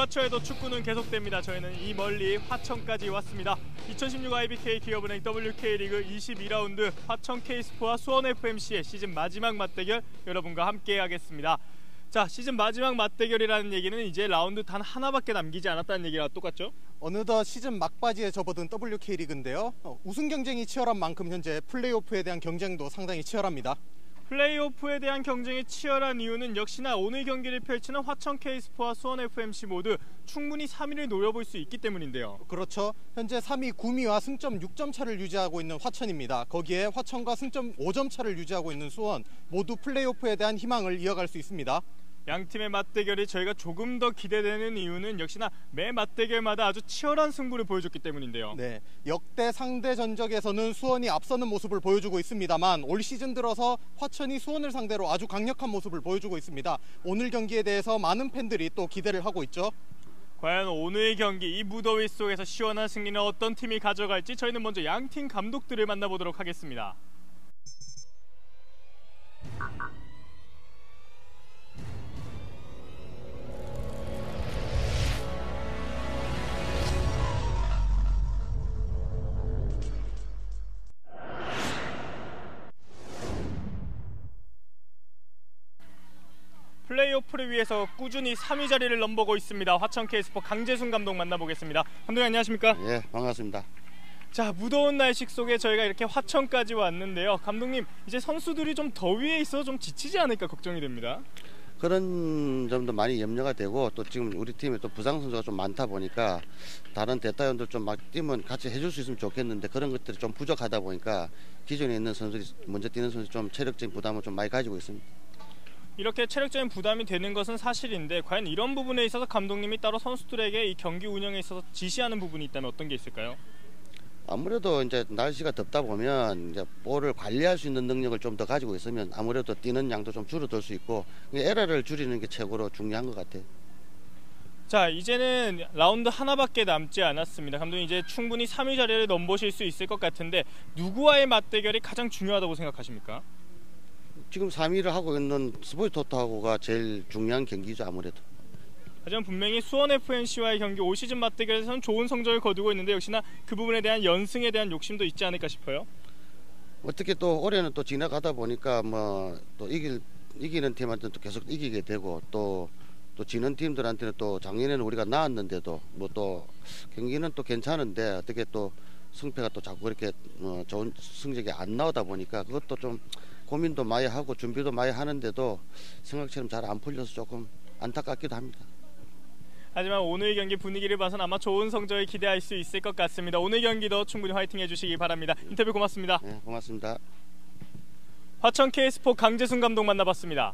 북과처에도 축구는 계속됩니다. 저희는 이 멀리 화천까지 왔습니다. 2016 IBK 기업은행 WK리그 22라운드 화천 K스포와 수원 FMC의 시즌 마지막 맞대결 여러분과 함께 하겠습니다. 자, 시즌 마지막 맞대결이라는 얘기는 이제 라운드 단 하나밖에 남기지 않았다는 얘기랑 똑같죠? 어느덧 시즌 막바지에 접어든 WK리그인데요. 우승 경쟁이 치열한 만큼 현재 플레이오프에 대한 경쟁도 상당히 치열합니다. 플레이오프에 대한 경쟁이 치열한 이유는 역시나 오늘 경기를 펼치는 화천 K스포와 수원 FMC 모두 충분히 3위를 노려볼 수 있기 때문인데요. 그렇죠. 현재 3위 구미와 승점 6점 차를 유지하고 있는 화천입니다. 거기에 화천과 승점 5점 차를 유지하고 있는 수원, 모두 플레이오프에 대한 희망을 이어갈 수 있습니다. 양 팀의 맞대결이 저희가 조금 더 기대되는 이유는 역시나 매 맞대결마다 아주 치열한 승부를 보여줬기 때문인데요. 네, 역대 상대 전적에서는 수원이 앞서는 모습을 보여주고 있습니다만 올 시즌 들어서 화천이 수원을 상대로 아주 강력한 모습을 보여주고 있습니다. 오늘 경기에 대해서 많은 팬들이 또 기대를 하고 있죠. 과연 오늘 경기 이 무더위 속에서 시원한 승리는 어떤 팀이 가져갈지 저희는 먼저 양 팀 감독들을 만나보도록 하겠습니다. 플레이오프를 위해서 꾸준히 3위 자리를 넘보고 있습니다. 화천 K스포 강재순 감독 만나보겠습니다. 감독님 안녕하십니까? 예, 반갑습니다. 자, 무더운 날씨 속에 저희가 이렇게 화천까지 왔는데요. 감독님, 이제 선수들이 좀 더위에 있어서 좀 지치지 않을까 걱정이 됩니다. 그런 점도 많이 염려가 되고 또 지금 우리 팀에 또 부상 선수가 좀 많다 보니까 다른 대타원들 좀 막 뛰면 같이 해줄 수 있으면 좋겠는데 그런 것들이 좀 부족하다 보니까 기존에 있는 선수들이 먼저 뛰는 선수 좀 체력적인 부담을 좀 많이 가지고 있습니다. 이렇게 체력적인 부담이 되는 것은 사실인데 과연 이런 부분에 있어서 감독님이 따로 선수들에게 이 경기 운영에 있어서 지시하는 부분이 있다면 어떤 게 있을까요? 아무래도 이제 날씨가 덥다 보면 이제 볼을 관리할 수 있는 능력을 좀 더 가지고 있으면 아무래도 뛰는 양도 좀 줄어들 수 있고 에러를 줄이는 게 최고로 중요한 것 같아요. 자, 이제는 라운드 하나밖에 남지 않았습니다. 감독님 이제 충분히 3위 자리를 넘보실 수 있을 것 같은데 누구와의 맞대결이 가장 중요하다고 생각하십니까? 지금 3위를 하고 있는 스포츠토토하고가 제일 중요한 경기죠 아무래도. 하지만 분명히 수원 FMC와의 경기 올 시즌 맞대결에서는 좋은 성적을 거두고 있는데 역시나 그 부분에 대한 연승에 대한 욕심도 있지 않을까 싶어요. 어떻게 또 올해는 또 지나가다 보니까 뭐 또 이기는 팀한테는 또 계속 이기게 되고 또 지는 팀들한테는 또 작년에는 우리가 나왔는데도 뭐 또 경기는 또 괜찮은데 어떻게 또 승패가 또 자꾸 그렇게 좋은 성적이 안 나오다 보니까 그것도 좀 고민도 많이 하고 준비도 많이 하는데도 생각처럼 잘 안 풀려서 조금 안타깝기도 합니다. 하지만 오늘 경기 분위기를 봐서는 아마 좋은 성적을 기대할 수 있을 것 같습니다. 오늘 경기도 충분히 화이팅 해주시기 바랍니다. 인터뷰 고맙습니다. 네, 고맙습니다. 화천 K스포 강재순 감독 만나봤습니다.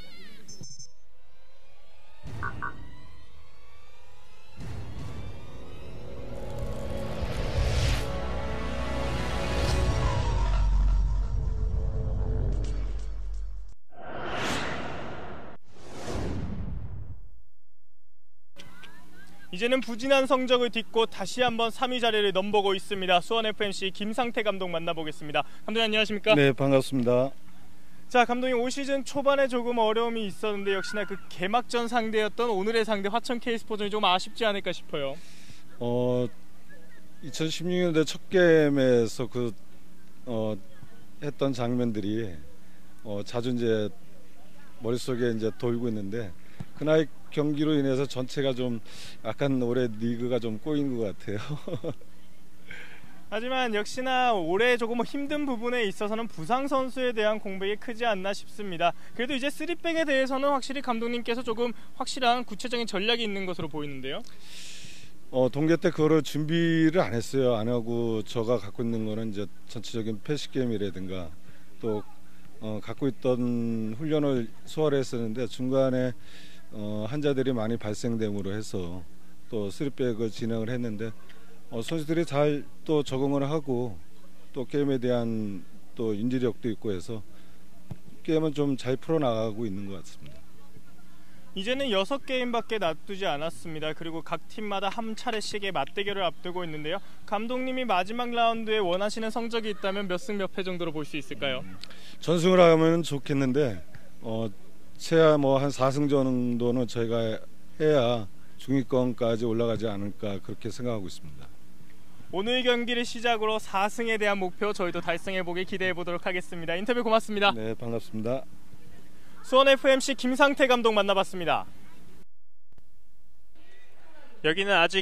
이제는 부진한 성적을 딛고 다시 한번 3위 자리를 넘보고 있습니다. 수원 FMC 김상태 감독 만나보겠습니다. 감독님 안녕하십니까? 네, 반갑습니다. 자, 감독님 올 시즌 초반에 조금 어려움이 있었는데 역시나 그 개막전 상대였던 오늘의 상대 화천 K스포전이 좀 아쉽지 않을까 싶어요. 2016년도 첫 게임에서 했던 장면들이 자주 이제 머릿속에 이제 돌고 있는데 그날 경기로 인해서 전체가 좀 약간 올해 리그가 좀 꼬인 것 같아요. 하지만 역시나 올해 조금 힘든 부분에 있어서는 부상 선수에 대한 공백이 크지 않나 싶습니다. 그래도 이제 3백에 대해서는 확실히 감독님께서 조금 확실한 구체적인 전략이 있는 것으로 보이는데요. 동계 때 그거를 준비를 안 했어요. 안 하고 저가 갖고 있는 거는 이제 전체적인 패스 게임이라든가 또 갖고 있던 훈련을 소화를 했었는데 중간에 환자들이 많이 발생됨으로 해서 또 3백을 진행을 했는데 선수들이 잘 또 적응을 하고 또 게임에 대한 또 인지력도 있고 해서 게임은 좀 잘 풀어나가고 있는 것 같습니다. 이제는 6게임밖에 놔두지 않았습니다. 그리고 각 팀마다 한 차례씩의 맞대결을 앞두고 있는데요. 감독님이 마지막 라운드에 원하시는 성적이 있다면 몇 승 몇 패 정도로 볼 수 있을까요? 전승을 하면 좋겠는데 최하 뭐 한 4승 정도는 저희가 해야 중위권까지 올라가지 않을까 그렇게 생각하고 있습니다. 오늘 경기를 시작으로 4승에 대한 목표 저희도 달성해보길 기대해보도록 하겠습니다. 인터뷰 고맙습니다. 네, 반갑습니다. 수원 FMC 김상태 감독 만나봤습니다. 여기는 아직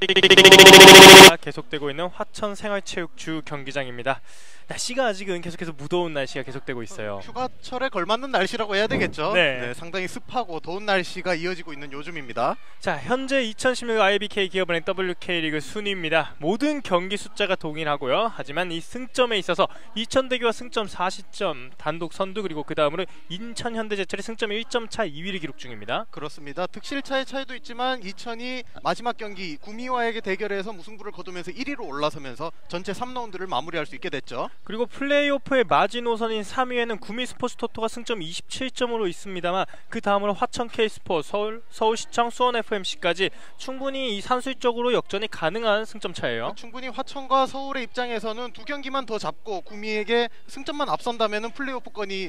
계속되고 있는 화천 생활체육주 경기장입니다. 날씨가 아직은 계속해서 무더운 날씨가 계속되고 있어요. 휴가철에 걸맞는 날씨라고 해야 되겠죠. 네. 상당히 습하고 더운 날씨가 이어지고 있는 요즘입니다. 자, 현재 2016 IBK 기업은행 WK리그 순위입니다. 모든 경기 숫자가 동일하고요. 하지만 이 승점에 있어서 이천대교와 승점 40점 단독 선두, 그리고 그 다음으로 인천 현대제철이 승점 1점 차 2위를 기록 중입니다. 그렇습니다. 득실차의 차이도 있지만 이천이 마지막 경기 구미와의 대결에서 무승부를 거두면서 1위로 올라서면서 전체 3라운드를 마무리할 수 있게 됐죠. 그리고 플레이오프의 마지노선인 3위에는 구미 스포츠토토가 승점 27점으로 있습니다만 그 다음으로 화천 K스포, 서울시청, 수원 FMC까지 충분히 이 산술적으로 역전이 가능한 승점 차예요. 충분히 화천과 서울의 입장에서는 두 경기만 더 잡고 구미에게 승점만 앞선다면 플레이오프권이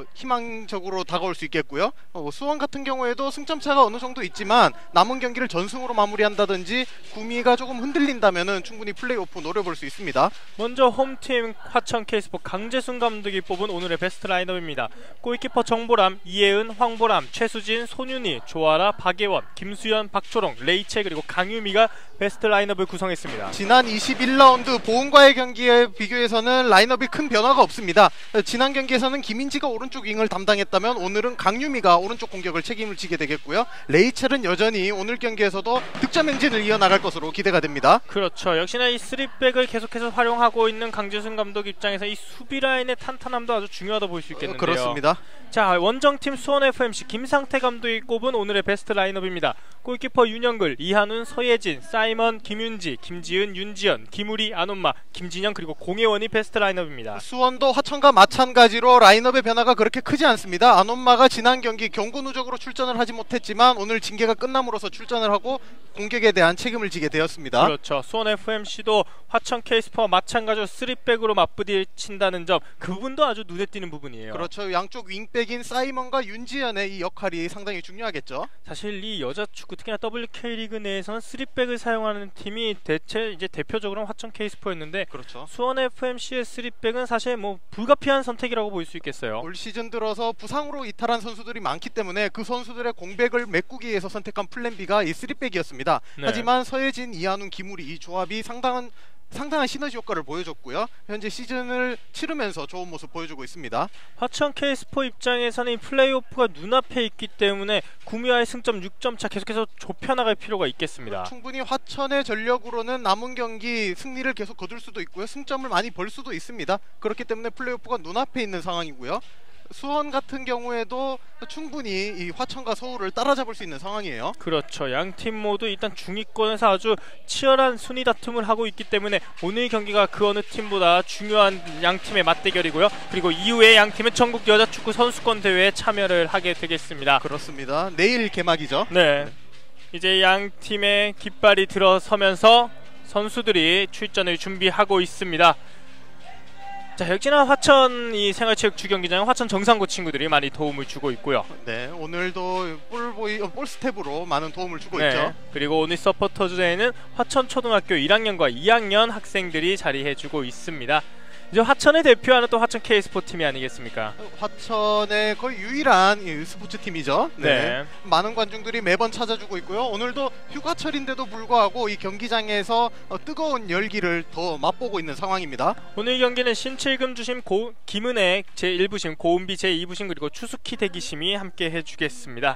희망적으로 다가올 수 있겠고요. 수원 같은 경우에도 승점 차가 어느 정도 있지만 남은 경기를 전승으로 마무리한다든지 구미가 조금 흔들린다면 충분히 플레이오프 노려볼 수 있습니다. 먼저 홈팀 화천 K스포 강재순 감독이 뽑은 오늘의 베스트 라인업입니다. 골키퍼 정보람, 이혜은, 황보람, 최수진, 손윤희, 조아라, 박예원, 김수현, 박초롱, 레이첼, 그리고 강유미가 베스트 라인업을 구성했습니다. 지난 21라운드 보은과의 경기에 비교해서는 라인업이 큰 변화가 없습니다. 지난 경기에서는 김인지가 오른쪽 윙을 담당했다면 오늘은 강유미가 오른쪽 공격을 책임을 지게 되겠고요. 레이첼은 여전히 오늘 경기에서도 득점 행진을 이어나갈 것으로 기대가 됩니다. 그렇죠. 역시나 이 3백을 계속해서 활용하고 있는 강재순 감독 입장에서 이 수비 라인의 탄탄함도 아주 중요하다 볼 수 있겠는데요. 그렇습니다. 자, 원정팀 수원 FMC 김상태 감독이 꼽은 오늘의 베스트 라인업입니다. 골키퍼 윤영글, 이한훈, 서예진, 사이먼, 김윤지, 김지은, 윤지연, 김우리, 안온마, 김진영, 그리고 공혜원이 베스트 라인업입니다. 수원도 화천과 마찬가지로 라인업의 변화가 그렇게 크지 않습니다. 안온마가 지난 경기 경고 누적으로 출전을 하지 못했지만 오늘 징계가 끝남으로써 출전을 하고 공격에 대한 책임을 지게 되었습니다. 그렇죠. 수원 FMC도 화천 K스포와 마찬가지로 3백으로 맞부딪힌다는 점, 그 부분도 아주 눈에 띄는 부분이에요. 그렇죠. 양쪽 윙백인 사이먼과 윤지연의 이 역할이 상당히 중요하겠죠. 사실 이 여자 축구 특히나 WK리그 내에서는 3백을 사용하는 팀이 대체 이제 대표적으로는 화천 K스포였는데, 그렇죠. 수원 FMC의 3백은 사실 뭐 불가피한 선택이라고 볼 수 있겠어요. 올 시즌 들어서 부상으로 이탈한 선수들이 많기 때문에 그 선수들의 공백을 메꾸기 위해서 선택한 플랜 B가 이 3백이었습니다. 네. 하지만 서예진, 이한훈, 김우리 이 조합이 상당한 시너지 효과를 보여줬고요. 현재 시즌을 치르면서 좋은 모습 보여주고 있습니다. 화천 K스포 입장에서는 이 플레이오프가 눈앞에 있기 때문에 구미와의 승점 6점 차 계속해서 좁혀나갈 필요가 있겠습니다. 충분히 화천의 전력으로는 남은 경기 승리를 계속 거둘 수도 있고요. 승점을 많이 벌 수도 있습니다. 그렇기 때문에 플레이오프가 눈앞에 있는 상황이고요. 수원 같은 경우에도 충분히 이 화천과 서울을 따라잡을 수 있는 상황이에요. 그렇죠. 양 팀 모두 일단 중위권에서 아주 치열한 순위 다툼을 하고 있기 때문에 오늘 경기가 그 어느 팀보다 중요한 양 팀의 맞대결이고요. 그리고 이후에 양 팀은 전국 여자축구 선수권 대회에 참여를 하게 되겠습니다. 그렇습니다. 내일 개막이죠. 네. 이제 양 팀의 깃발이 들어서면서 선수들이 출전을 준비하고 있습니다. 자, 역시나 화천 이 생활체육 주경기장 화천 정상고 친구들이 많이 도움을 주고 있고요. 네, 오늘도 볼스텝으로 많은 도움을 주고 네, 있죠. 그리고 오늘 서포터즈에는 화천 초등학교 1학년과 2학년 학생들이 자리해주고 있습니다. 이제 화천을 대표하는 또 화천 K스포 팀이 아니겠습니까? 화천의 거의 유일한 스포츠 팀이죠. 네. 많은 관중들이 매번 찾아주고 있고요. 오늘도 휴가철인데도 불구하고 이 경기장에서 뜨거운 열기를 더 맛보고 있는 상황입니다. 오늘 경기는 신칠금 주심 김은혜 제1부심, 고은비 제2부심, 그리고 추수키 대기심이 함께 해주겠습니다.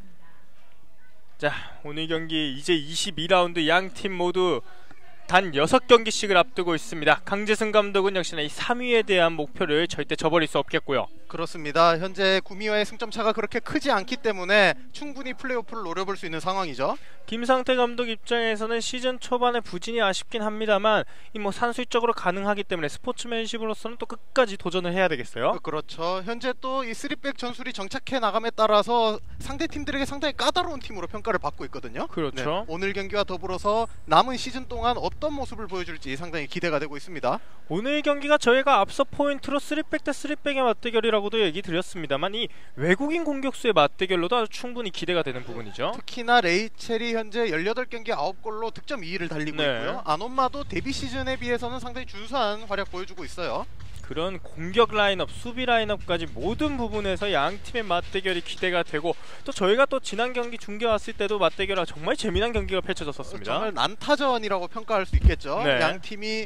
자, 오늘 경기 이제 22라운드 양 팀 모두 단 6경기씩을 앞두고 있습니다. 강재승 감독은 역시나 이 3위에 대한 목표를 절대 저버릴 수 없겠고요. 그렇습니다. 현재 구미와의 승점 차가 그렇게 크지 않기 때문에 충분히 플레이오프를 노려볼 수 있는 상황이죠. 김상태 감독 입장에서는 시즌 초반에 부진이 아쉽긴 합니다만 이 뭐 산술적으로 가능하기 때문에 스포츠맨십으로서는 또 끝까지 도전을 해야 되겠어요. 그렇죠. 현재 또 이 3백 전술이 정착해 나감에 따라서 상대 팀들에게 상당히 까다로운 팀으로 평가를 받고 있거든요. 그렇죠. 네, 오늘 경기와 더불어서 남은 시즌 동안 어떤 모습을 보여줄지 상당히 기대가 되고 있습니다. 오늘 경기가 저희가 앞서 포인트로 3백 대 3백의 맞대결이라고 선수라고도 얘기 드렸습니다만 이 외국인 공격수의 맞대결로도 아주 충분히 기대가 되는 부분이죠. 특히나 레이첼이 현재 18경기 9골로 득점 2위를 달리고 네. 있고요. 아논마도 데뷔 시즌에 비해서는 상당히 준수한 활약 보여주고 있어요. 그런 공격 라인업, 수비 라인업까지 모든 부분에서 양 팀의 맞대결이 기대가 되고 또 저희가 또 지난 경기 중계 왔을 때도 맞대결は정말 재미난 경기가 펼쳐졌었습니다. 정말 난타전이라고 평가할 수 있겠죠. 네. 양 팀이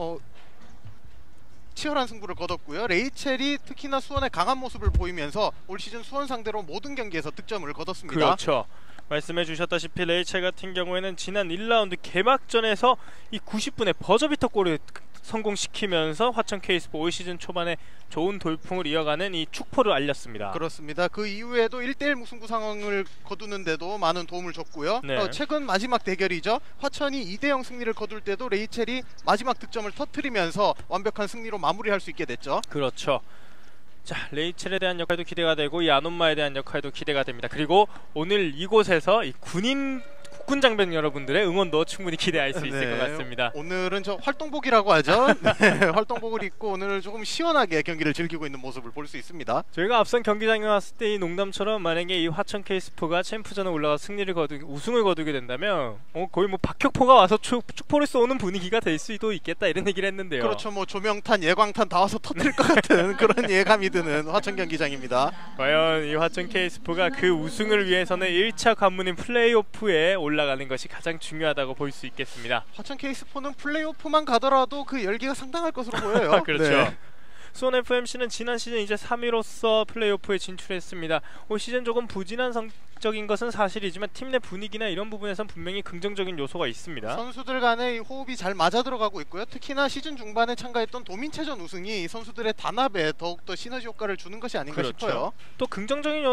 치열한 승부를 거뒀고요. 레이첼이 특히나 수원의 강한 모습을 보이면서 올 시즌 수원 상대로 모든 경기에서 득점을 거뒀습니다. 그렇죠. 말씀해 주셨다시피 레이첼 같은 경우에는 지난 1라운드 개막전에서 이 90분에 버저비터 골을 성공시키면서 화천 K스포 올 시즌 초반에 좋은 돌풍을 이어가는 이 축포를 알렸습니다. 그렇습니다. 그 이후에도 1대1 무승부 상황을 거두는데도 많은 도움을 줬고요. 네. 최근 마지막 대결이죠. 화천이 2대0 승리를 거둘 때도 레이첼이 마지막 득점을 터뜨리면서 완벽한 승리로 마무리할 수 있게 됐죠. 그렇죠. 자, 레이첼에 대한 역할도 기대가 되고 이 아논마에 대한 역할도 기대가 됩니다. 그리고 오늘 이곳에서 이 국군 장병 여러분들의 응원도 충분히 기대할 수 있을 것 같습니다. 오늘은 저 활동복이라고 하죠. 네, 활동복을 입고 오늘 조금 시원하게 경기를 즐기고 있는 모습을 볼 수 있습니다. 저희가 앞선 경기장에 왔을 때 이 농담처럼 만약에 이 화천 K스포가 챔프전에 올라가 우승을 거두게 된다면 거의 뭐 박혁포가 와서 축포를 쏘는 분위기가 될 수도 있겠다 이런 얘기를 했는데요. 그렇죠. 뭐 조명탄, 예광탄 다 와서 터뜨릴 것 같은 그런 예감이 드는 화천 경기장입니다. 과연 이 화천 K스포가 그 우승을 위해서는 1차 관문인 플레이오프에 올라가는 것이 가장 중요하다고 볼 수 있겠습니다. 화천 K스포는 플레이오프만 가더라도 그 열기가 상당할 것으로 보여요. 그렇죠. 네. 수원 FMC는 지난 시즌 이제 3위로서 플레이오프에 진출했습니다. 올 시즌 조금 부진한 성적인 것은 사실이지만 팀 내 분위기나 이런 부분에선 분명히 긍정적인 요소가 있습니다. 선수들 간의 호흡이 잘 맞아 들어가고 있고요. 특히나 시즌 중반에 참가했던 도민체전 우승이 선수들의 단합에 더욱더 시너지 효과를 주는 것이 아닌가 싶어요. 또 긍정적인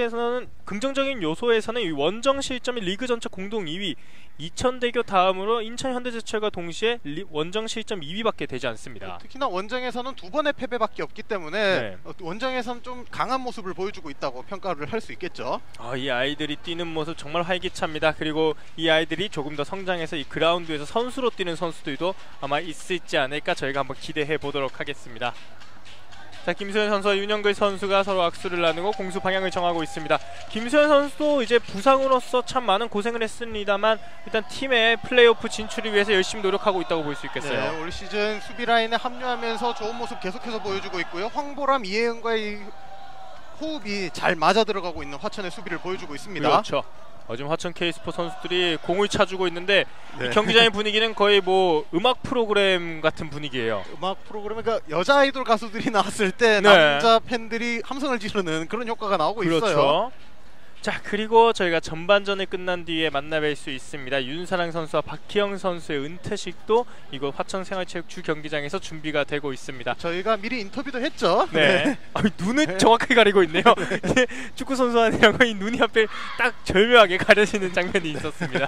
요소에서는 이 원정 실점이 리그 전체 공동 2위, 이천대교 다음으로 인천 현대제철과 동시에 원정 실점 2위밖에 되지 않습니다. 특히나 원정에서는 2번의 패배밖에 없기 때문에 원정에서는 좀 강한 모습을 보여주고 있다고 평가를 할 수 있겠죠. 이 아이들이 뛰는 모습 정말 활기찹니다. 그리고 이 아이들이 조금 더 성장해서 이 그라운드에서 선수로 뛰는 선수들도 아마 있을지 않을까 저희가 한번 기대해 보도록 하겠습니다. 자, 김소연 선수와 윤영글 선수가 서로 악수를 나누고 공수 방향을 정하고 있습니다. 김소연 선수도 이제 부상으로서 참 많은 고생을 했습니다만 일단 팀의 플레이오프 진출을 위해서 열심히 노력하고 있다고 볼 수 있겠어요. 네, 올 시즌 수비 라인에 합류하면서 좋은 모습 계속해서 보여주고 있고요. 황보람, 이혜은과의 호흡이 잘 맞아 들어가고 있는 화천의 수비를 보여주고 있습니다. 그렇죠. 지금 화천 K스포 선수들이 공을 차주고 있는데 이 경기장의 분위기는 거의 뭐 음악 프로그램 같은 분위기예요. 음악 프로그램, 그러니까 여자 아이돌 가수들이 나왔을 때 남자 팬들이 함성을 지르는 그런 효과가 나오고 있어요. 자, 그리고 저희가 전반전이 끝난 뒤에 만나뵐 수 있습니다. 윤사랑 선수와 박희영 선수의 은퇴식도 이곳 화천생활체육 주경기장에서 준비가 되고 있습니다. 저희가 미리 인터뷰도 했죠. 네. 눈을 정확하게 가리고 있네요. 축구 선수 아니라고 이 눈이 하필 딱 절묘하게 가려지는 장면이 있었습니다.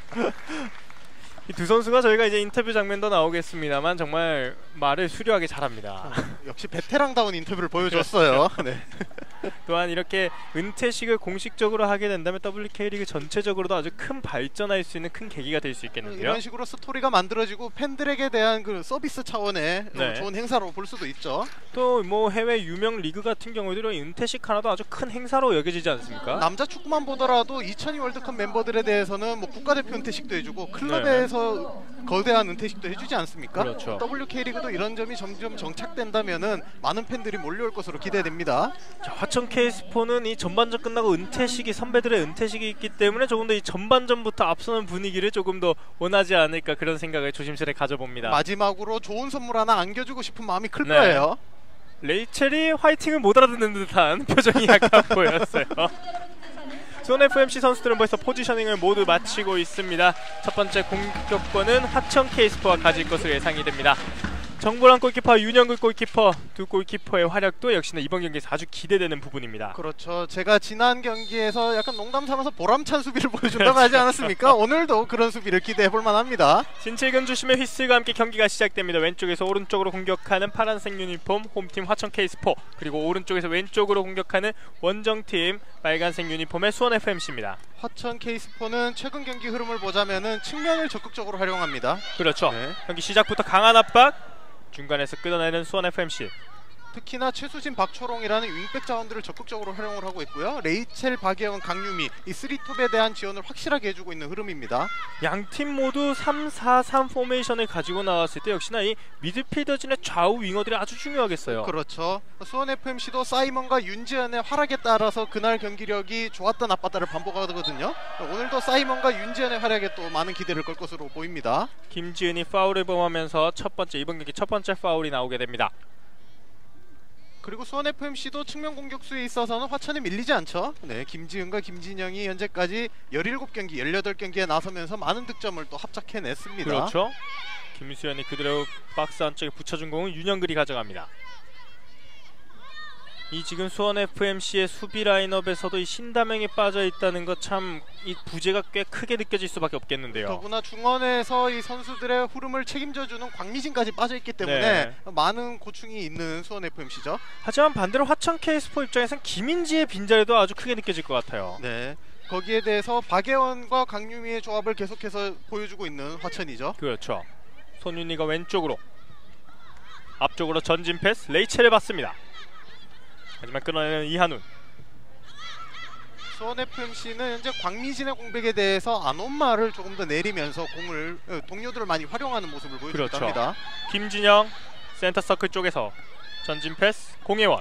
이 두 선수가 저희가 이제 인터뷰 장면도 나오겠습니다만 정말 말을 수려하게 잘합니다. 역시 베테랑다운 인터뷰를 보여줬어요. 네. 또한 이렇게 은퇴식을 공식적으로 하게 된다면 WK리그 전체적으로도 아주 큰 발전할 수 있는 큰 계기가 될 수 있겠는데요. 이런 식으로 스토리가 만들어지고 팬들에게 대한 그 서비스 차원의 좋은 행사로 볼 수도 있죠. 또 뭐 해외 유명 리그 같은 경우에도 은퇴식 하나도 아주 큰 행사로 여겨지지 않습니까? 남자 축구만 보더라도 2002 월드컵 멤버들에 대해서는 뭐 국가대표 은퇴식도 해주고 클럽에서 거대한 은퇴식도 해주지 않습니까? 그렇죠. WK리그도 이런 점이 점점 정착된다면은 많은 팬들이 몰려올 것으로 기대됩니다. 자, 화천 K스포는 이 전반전 끝나고 은퇴식이 선배들의 은퇴식이 있기 때문에 조금 더 이 전반전부터 앞서는 분위기를 조금 더 원하지 않을까 그런 생각을 조심스레 가져봅니다. 마지막으로 좋은 선물 하나 안겨주고 싶은 마음이 클 거예요. 레이첼이 화이팅을 못 알아듣는 듯한 표정이 약간 보였어요. 수원 FMC 선수들은 벌써 포지셔닝을 모두 마치고 있습니다. 첫 번째 공격권은 화천 K스포가 가질 것으로 예상이 됩니다. 정보란 골키퍼, 윤영글 골키퍼, 두 골키퍼의 활약도 역시나 이번 경기에서 아주 기대되는 부분입니다. 그렇죠. 제가 지난 경기에서 약간 농담 삼아서 보람찬 수비를 보여준다고 하지 않았습니까? 오늘도 그런 수비를 기대해볼 만합니다. 신칠근 주심의 휘슬과 함께 경기가 시작됩니다. 왼쪽에서 오른쪽으로 공격하는 파란색 유니폼 홈팀 화천 K스포, 그리고 오른쪽에서 왼쪽으로 공격하는 원정팀 빨간색 유니폼의 수원 FMC입니다. 화천 K스포는 최근 경기 흐름을 보자면은 측면을 적극적으로 활용합니다. 그렇죠. 경기 시작부터 강한 압박, 중간에서 끌어내는 수원 FMC. 특히나 최수진, 박초롱이라는 윙백 자원들을 적극적으로 활용을 하고 있고요. 레이첼, 박예원, 강유미 이 3톱에 대한 지원을 확실하게 해주고 있는 흐름입니다. 양팀 모두 3-4-3 포메이션을 가지고 나왔을 때 역시나 이 미드필더진의 좌우 윙어들이 아주 중요하겠어요. 그렇죠. 수원 FMC도 사이먼과 윤지현의 활약에 따라서 그날 경기력이 좋았다 나빴다를 반복하거든요. 오늘도 사이먼과 윤지현의 활약에 또 많은 기대를 걸 것으로 보입니다. 김지은이 파울을 범하면서 이번 경기 첫 번째 파울이 나오게 됩니다. 그리고 수원 FMC도 측면 공격수에 있어서는 화천에 밀리지 않죠. 네, 김지은과 김진영이 현재까지 17경기, 18경기에 나서면서 많은 득점을 또 합작해냈습니다. 그렇죠. 김수현이 그대로 박스 안쪽에 붙여준 공은 윤영글이 가져갑니다. 이 지금 수원 FMC의 수비 라인업에서도 이 신다명이 빠져 있다는 것 참 이 부재가 꽤 크게 느껴질 수밖에 없겠는데요. 더구나 중원에서 이 선수들의 흐름을 책임져주는 광미진까지 빠져 있기 때문에 많은 고충이 있는 수원 FMC죠. 하지만 반대로 화천 K스포 입장에선 김인지의 빈자리도 아주 크게 느껴질 것 같아요. 네, 거기에 대해서 박예원과 강유미의 조합을 계속해서 보여주고 있는 화천이죠. 그렇죠. 손윤희가 왼쪽으로, 앞쪽으로 전진 패스, 레이첼을 받습니다. 하지만 끊어내는 이한훈. 수원 FMC는 현재 광미진의 공백에 대해서 안온마를 조금 더 내리면서 공을 동료들을 많이 활용하는 모습을 보여주고 그렇죠. 있습니다. 김진영 센터 서클 쪽에서 전진 패스, 공예원.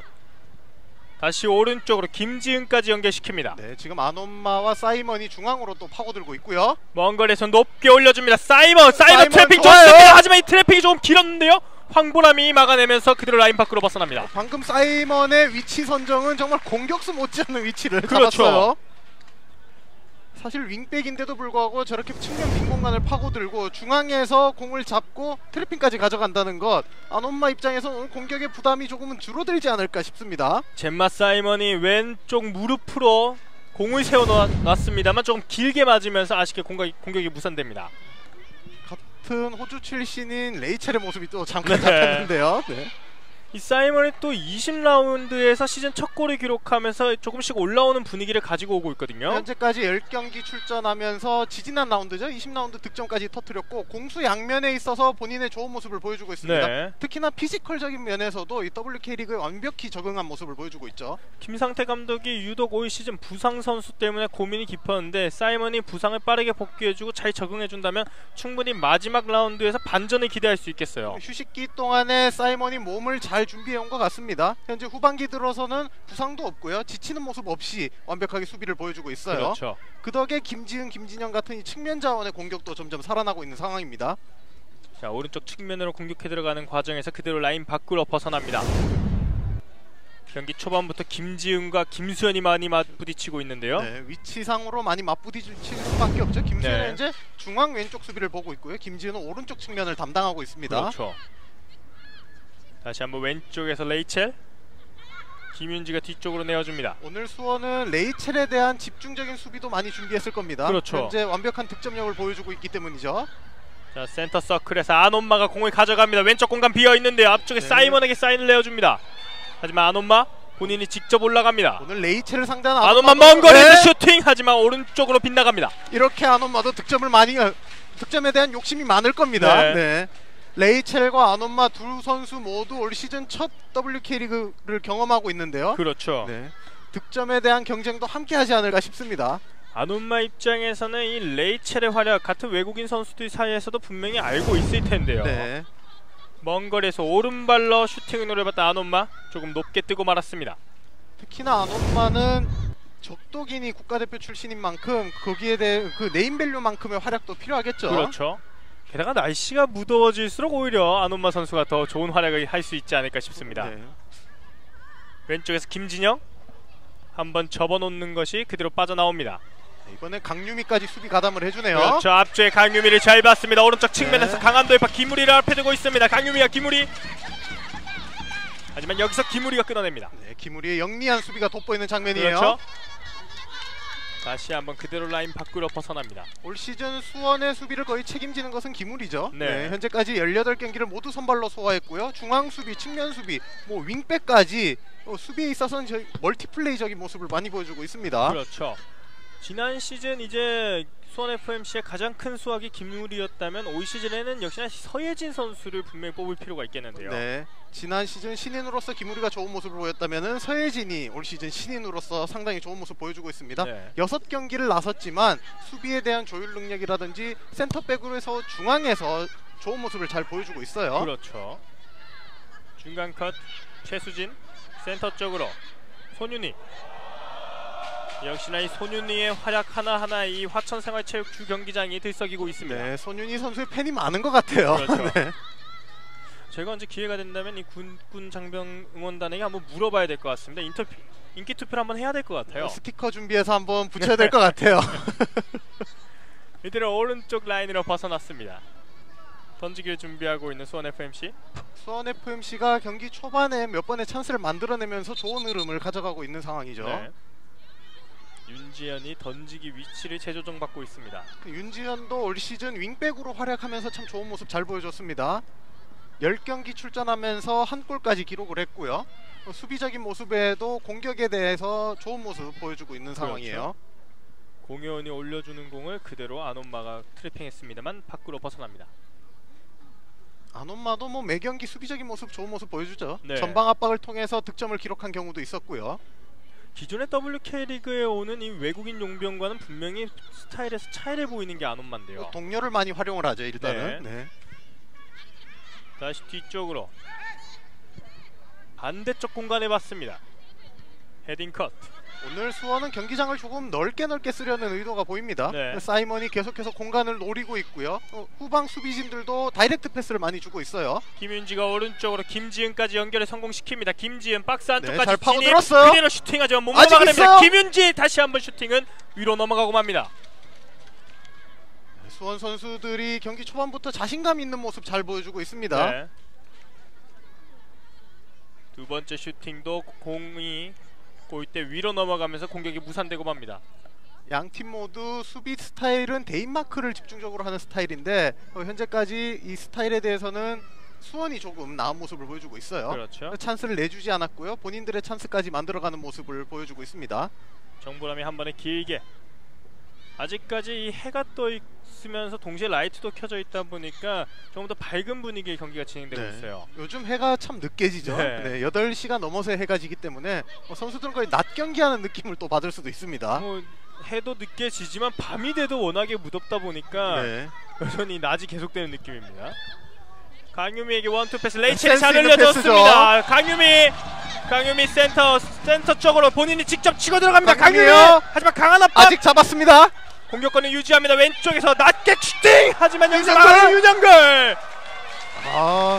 다시 오른쪽으로 김지은까지 연결시킵니다. 네, 지금 안온마와 사이먼이 중앙으로 또 파고들고 있고요. 먼 거리에서 높게 올려줍니다. 사이먼 트래핑 좋아요. 좋습니다. 하지만 이 트래핑이 조금 길었는데요. 황보람이 막아내면서 그대로 라인 밖으로 벗어납니다. 방금 사이먼의 위치 선정은 정말 공격수 못지않는 위치를 그렇죠. 잡았어요. 사실 윙백인데도 불구하고 저렇게 측면 빈 공간을 파고들고 중앙에서 공을 잡고 트래핑까지 가져간다는 것, 안온마 입장에서 오늘 공격의 부담이 조금은 줄어들지 않을까 싶습니다. 젬마 사이먼이 왼쪽 무릎으로 공을 세워놨습니다만 조금 길게 맞으면서 아쉽게 공격이 무산됩니다. 같은 호주 출신인 레이첼의 모습이 또 잠깐 잡혔는데요. 네. 이 사이먼이 또 20라운드에서 시즌 첫 골을 기록하면서 조금씩 올라오는 분위기를 가지고 오고 있거든요. 현재까지 10경기 출전하면서 지지난 라운드죠. 20라운드 득점까지 터뜨렸고 공수 양면에 있어서 본인의 좋은 모습을 보여주고 있습니다. 네. 특히나 피지컬적인 면에서도 이 WK리그에 완벽히 적응한 모습을 보여주고 있죠. 김상태 감독이 유독 올 시즌 부상 선수 때문에 고민이 깊었는데 사이먼이 부상을 빠르게 복귀해주고 잘 적응해준다면 충분히 마지막 라운드에서 반전을 기대할 수 있겠어요. 휴식기 동안에 사이먼이 몸을 잘 준비해온 것 같습니다. 현재 후반기 들어서는 부상도 없고요. 지치는 모습 없이 완벽하게 수비를 보여주고 있어요. 그렇죠. 그 덕에 김지은, 김진영 같은 이 측면 자원의 공격도 점점 살아나고 있는 상황입니다. 자, 오른쪽 측면으로 공격해 들어가는 과정에서 그대로 라인 밖으로 벗어납니다. 경기 초반부터 김지은과 김수현이 많이 맞부딪히고 있는데요. 네, 위치상으로 많이 맞부딪힐 수밖에 없죠. 김수현은 네. 현재 중앙 왼쪽 수비를 보고 있고요. 김지은은 오른쪽 측면을 담당하고 있습니다. 그렇죠. 다시 한번 왼쪽에서 레이첼, 김윤지가 뒤쪽으로 내어줍니다. 오늘 수원은 레이첼에 대한 집중적인 수비도 많이 준비했을 겁니다. 그렇죠. 현재 완벽한 득점력을 보여주고 있기 때문이죠. 자, 센터 서클에서 안온마가 공을 가져갑니다. 왼쪽 공간 비어있는데요. 앞쪽에 네. 사이먼에게 사인을 내어줍니다. 하지만 안온마 본인이 직접 올라갑니다. 오늘 레이첼을 상대한 안온마 먼 거리에서 슈팅! 하지만 오른쪽으로 빗나갑니다. 이렇게 안온마도 득점에 대한 욕심이 많을 겁니다. 네. 네. 레이첼과 안온마 두 선수 모두 올 시즌 첫 WK리그를 경험하고 있는데요. 그렇죠. 네. 득점에 대한 경쟁도 함께 하지 않을까 싶습니다. 안온마 입장에서는 이 레이첼의 활약 같은 외국인 선수들 사이에서도 분명히 알고 있을 텐데요. 네. 먼 거리에서 오른발로 슈팅을 노려봤던 안온마 조금 높게 뜨고 말았습니다. 특히나 안온마는 적도기니 국가대표 출신인 만큼 거기에 대해 그 네임밸류만큼의 활약도 필요하겠죠. 그렇죠. 게다가 날씨가 무더워질수록 오히려 안온마 선수가 더 좋은 활약을 할 수 있지 않을까 싶습니다. 네. 왼쪽에서 김진영 한번 접어놓는 것이 그대로 빠져나옵니다. 이번에 강유미까지 수비 가담을 해주네요. 그렇죠. 앞쪽에 강유미를 잘 봤습니다. 오른쪽 측면에서 네. 강한 돌파 김우리를 앞에 두고 있습니다. 강유미와 김우리. 하지만 여기서 김우리가 끊어냅니다. 네, 김우리의 영리한 수비가 돋보이는 장면이에요. 그렇죠. 다시 한번 그대로 라인 밖으로 벗어납니다. 올 시즌 수원의 수비를 거의 책임지는 것은 김우리죠. 네. 현재까지 18경기를 모두 선발로 소화했고요. 중앙 수비, 측면 수비, 뭐 윙백까지 수비에 있어서는 멀티플레이적인 모습을 많이 보여주고 있습니다. 그렇죠. 지난 시즌 이제 수원 FMC의 가장 큰 수확이 김우리였다면 올 시즌에는 역시나 서예진 선수를 분명히 뽑을 필요가 있겠는데요. 네. 지난 시즌 신인으로서 김우리가 좋은 모습을 보였다면은 서예진이 올 시즌 신인으로서 상당히 좋은 모습 보여주고 있습니다. 네. 6경기를 나섰지만 수비에 대한 조율 능력이라든지 센터백으로서 중앙에서 좋은 모습을 잘 보여주고 있어요. 그렇죠. 중간 컷 최수진 센터 쪽으로 손윤희. 역시나 이 손윤희의 활약 하나하나 이 화천생활체육 주경기장이 들썩이고 있습니다. 네, 손윤희 선수의 팬이 많은 것 같아요. 그렇죠. 네. 제가 언제 기회가 된다면 이 군군 장병 응원단에게 한번 물어봐야 될 것 같습니다. 인기 투표를 한번 해야 될 것 같아요. 스티커 준비해서 한번 붙여야 될 것 같아요. 이들은 오른쪽 라인으로 벗어났습니다. 던지기를 준비하고 있는 수원 FMC. 수원 FMC가 경기 초반에 몇 번의 찬스를 만들어내면서 좋은 흐름을 가져가고 있는 상황이죠. 네. 윤지현이 던지기 위치를 재조정받고 있습니다. 윤지현도 올 시즌 윙백으로 활약하면서 참 좋은 모습 잘 보여줬습니다. 10경기 출전하면서 한 골까지 기록을 했고요. 수비적인 모습에도 공격에 대해서 좋은 모습 보여주고 있는 상황이에요. 공효원이 올려주는 공을 그대로 안온마가 트래핑했습니다만 밖으로 벗어납니다. 안온마도 뭐 매경기 수비적인 모습 좋은 모습 보여주죠. 네. 전방 압박을 통해서 득점을 기록한 경우도 있었고요. 기존의 WK리그에 오는 이 외국인 용병과는 분명히 스타일에서 차이를 보이는 게 안온마인데요. 동료를 많이 활용을 하죠 일단은. 네. 네. 다시 뒤쪽으로 반대쪽 공간에 봤습니다. 헤딩 컷. 오늘 수원은 경기장을 조금 넓게 쓰려는 의도가 보입니다. 네. 사이먼이 계속해서 공간을 노리고 있고요. 후방 수비진들도 다이렉트 패스를 많이 주고 있어요. 김윤지가 오른쪽으로 김지은까지 연결에 성공시킵니다. 김지은 박스 안쪽까지 잘 진입. 파고들었어요. 그대로 슈팅하지만 못 아직 넘어가냅니다. 있어요. 김윤지 다시 한번 슈팅은 위로 넘어가고 맙니다. 수원 선수들이 경기 초반부터 자신감 있는 모습 잘 보여주고 있습니다. 네. 두 번째 슈팅도 공이 골대 위로 넘어가면서 공격이 무산되고 맙니다. 양 팀 모두 수비 스타일은 대인마크를 집중적으로 하는 스타일인데 현재까지 이 스타일에 대해서는 수원이 조금 나은 모습을 보여주고 있어요. 그렇죠. 찬스를 내주지 않았고요. 본인들의 찬스까지 만들어가는 모습을 보여주고 있습니다. 정보람이 한 번에 길게. 아직까지 이 해가 떠 있으면서 동시에 라이트도 켜져 있다 보니까 조금 더 밝은 분위기의 경기가 진행되고 네. 있어요. 요즘 해가 참 늦게 지죠. 네. 네, 8시가 넘어서 해가 지기 때문에 선수들은 거의 낮 경기하는 느낌을 또 받을 수도 있습니다. 뭐 해도 늦게 지지만 밤이 돼도 워낙에 무덥다 보니까 네. 여전히 낮이 계속되는 느낌입니다. 강유미에게 원투 패스 레이첼이 센스 잘 있는 흘려줬습니다. 강유미 센터 쪽으로 본인이 직접 치고 들어갑니다. 강유미! 강유미요. 하지만 강한 압박! 아직 잡았습니다. 공격권을 유지합니다. 왼쪽에서 낮게 슈팅! 하지만 여기서 윤영글! 막아내는 윤영글! 아,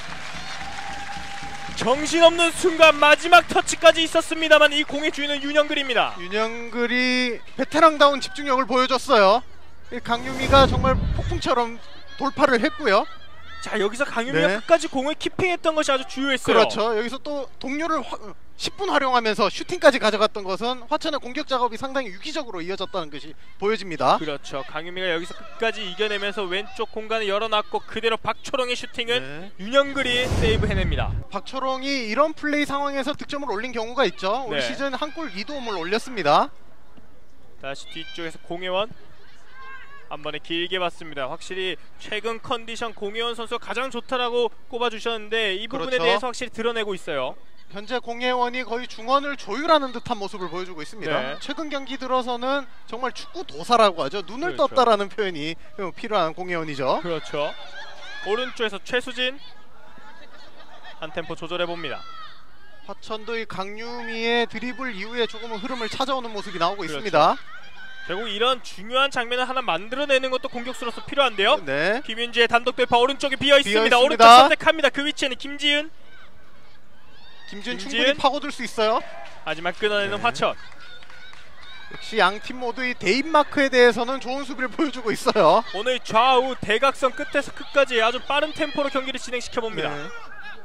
정신없는 순간 마지막 터치까지 있었습니다만 이 공의 주인은 윤영글입니다. 윤영글이 베테랑다운 집중력을 보여줬어요. 강유미가 정말 폭풍처럼 돌파를 했고요. 자, 여기서 강유미가 네. 끝까지 공을 키핑했던 것이 아주 주요했어요. 그렇죠. 여기서 또 동료를 10분 활용하면서 슈팅까지 가져갔던 것은 화천의 공격 작업이 상당히 유기적으로 이어졌다는 것이 보여집니다. 그렇죠. 강유미가 여기서 끝까지 이겨내면서 왼쪽 공간을 열어놨고 그대로 박초롱의 슈팅은 네. 윤영글이 세이브 해냅니다. 박초롱이 이런 플레이 상황에서 득점을 올린 경우가 있죠. 올 네. 시즌 한 골 2도움을 올렸습니다. 다시 뒤쪽에서 공혜원 한 번에 길게 봤습니다. 확실히 최근 컨디션 공혜원 선수가 가장 좋다라고 꼽아주셨는데 이 부분에 그렇죠. 대해서 확실히 드러내고 있어요. 현재 공혜원이 거의 중원을 조율하는 듯한 모습을 보여주고 있습니다. 네. 최근 경기 들어서는 정말 축구 도사라고 하죠. 눈을 그렇죠. 떴다라는 표현이 필요한 공혜원이죠. 그렇죠. 오른쪽에서 최수진 한 템포 조절해봅니다. 화천도 이 강유미의 드리블 이후에 조금은 흐름을 찾아오는 모습이 나오고 그렇죠. 있습니다. 결국 이런 중요한 장면을 하나 만들어내는 것도 공격수로서 필요한데요. 네. 김윤지의 단독 돌파 오른쪽에 비어있습니다. 비어있습니다. 오른쪽 선택합니다. 그 위치에는 김지은. 김지은 김지은? 충분히 파고들 수 있어요. 하지만 끊어내는 네. 화천. 역시 양 팀 모두 이 대인마크에 대해서는 좋은 수비를 보여주고 있어요. 오늘 좌우 대각선 끝에서 끝까지 아주 빠른 템포로 경기를 진행시켜봅니다. 네.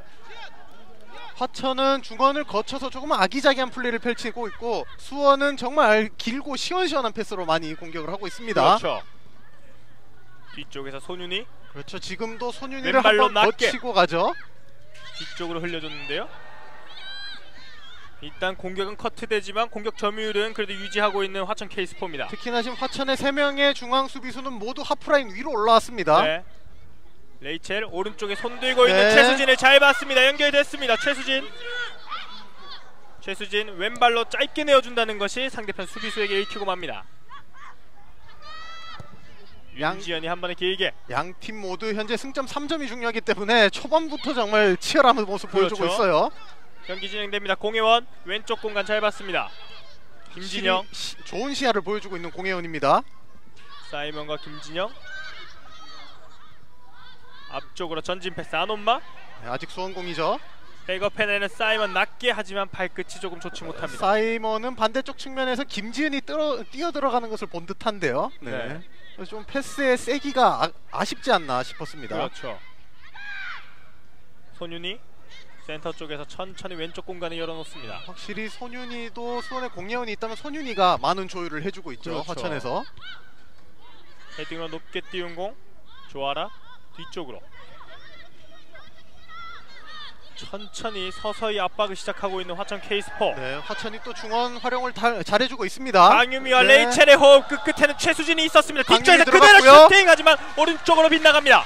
화천은 중원을 거쳐서 조금 아기자기한 플레이를 펼치고 있고 수원은 정말 길고 시원시원한 패스로 많이 공격을 하고 있습니다. 그렇죠. 뒤쪽에서 손윤희 그렇죠. 지금도 손윤희를 왼발로 한번 낮게. 거치고 가죠. 뒤쪽으로 흘려줬는데요. 일단 공격은 커트되지만 공격 점유율은 그래도 유지하고 있는 화천 K스포입니다. 특히나 지금 화천의 3명의 중앙 수비수는 모두 하프라인 위로 올라왔습니다. 네. 레이첼 오른쪽에 손 들고 있는 네. 최수진을 잘 봤습니다. 연결됐습니다. 최수진 왼발로 짧게 내어준다는 것이 상대편 수비수에게 읽히고 맙니다. 윤지연이 한 번에 길게. 양 팀 모두 현재 승점 3점이 중요하기 때문에 초반부터 정말 치열한 모습 보여주고 그렇죠. 있어요. 경기 진행됩니다. 공혜원 왼쪽 공간 잘 봤습니다. 김진영 좋은 시야를 보여주고 있는 공혜원입니다. 사이먼과 김진영 앞쪽으로 전진 패스 안온마. 네, 아직 수원공이죠. 백업해내는 사이먼 낮게 하지만 발끝이 조금 좋지 못합니다. 사이먼은 반대쪽 측면에서 김지은이 뛰어 들어가는 것을 본 듯한데요. 네. 그래서 좀 패스의 세기가 아쉽지 않나 싶었습니다. 그렇죠. 손윤이 센터 쪽에서 천천히 왼쪽 공간에 열어놓습니다. 확실히 손윤이도 수원에 공예원이 있다면 손윤이가 많은 조율을 해주고 있죠. 그렇죠. 화천에서. 헤딩으로 높게 띄운 공 조아라 뒤쪽으로 천천히 서서히 압박을 시작하고 있는 화천 K스포. 네, 화천이 또 중원 활용을 잘해주고 있습니다. 강유미와 네. 레이첼의 호흡 끝에는 최수진이 있었습니다. 뒤쪽에서 강유미 그대로 들어갔고요. 슈팅 하지만 오른쪽으로 빗나갑니다.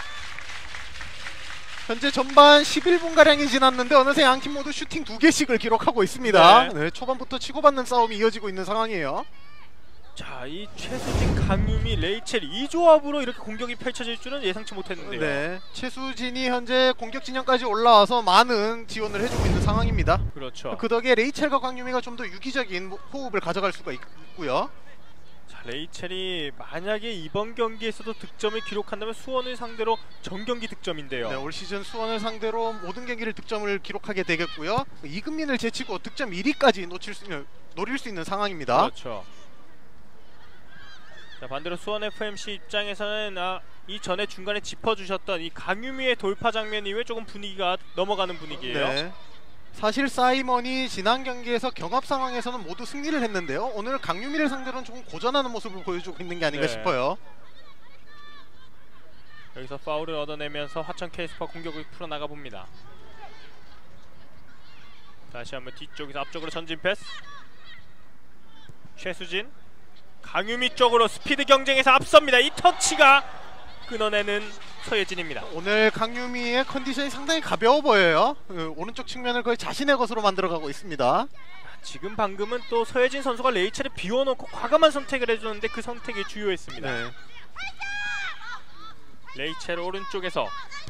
현재 전반 11분가량이 지났는데 어느새 양팀 모두 슈팅 2개씩을 기록하고 있습니다. 네. 네, 초반부터 치고받는 싸움이 이어지고 있는 상황이에요. 자, 이 최수진, 강유미, 레이첼 이 조합으로 이렇게 공격이 펼쳐질 줄은 예상치 못했는데요. 네, 최수진이 현재 공격 진영까지 올라와서 많은 지원을 해주고 있는 상황입니다. 그렇죠. 그 덕에 레이첼과 강유미가 좀 더 유기적인 호흡을 가져갈 수가 있고요. 자, 레이첼이 만약에 이번 경기에서도 득점을 기록한다면 수원을 상대로 전경기 득점인데요. 네, 올 시즌 수원을 상대로 모든 경기를 득점을 기록하게 되겠고요. 이금민을 제치고 득점 1위까지 노릴 수 있는 상황입니다. 그렇죠. 자, 반대로 수원 FMC 입장에서는 이전에 중간에 짚어주셨던 이 강유미의 돌파 장면 이후에 조금 분위기가 넘어가는 분위기예요. 네. 사실 사이먼이 지난 경기에서 경합 상황에서는 모두 승리를 했는데요. 오늘 강유미를 상대로는 조금 고전하는 모습을 보여주고 있는 게 아닌가 네. 싶어요. 여기서 파울을 얻어내면서 화천 K스포 공격을 풀어나가 봅니다. 다시 한번 뒤쪽에서 앞쪽으로 전진 패스. 최수진 강유미 쪽으로 스피드 경쟁에서 앞섭니다. 이 터치가 끊어내는 서예진입니다. 오늘 강유미의 컨디션이 상당히 가벼워 보여요. 오른쪽 측면을 거의 자신의 것으로 만들어가고 있습니다. 지금 방금은 또 서예진 선수가 레이첼을 비워놓고 과감한 선택을 해줬는데 그 선택이 주요했습니다. 네. 레이첼 오른쪽에서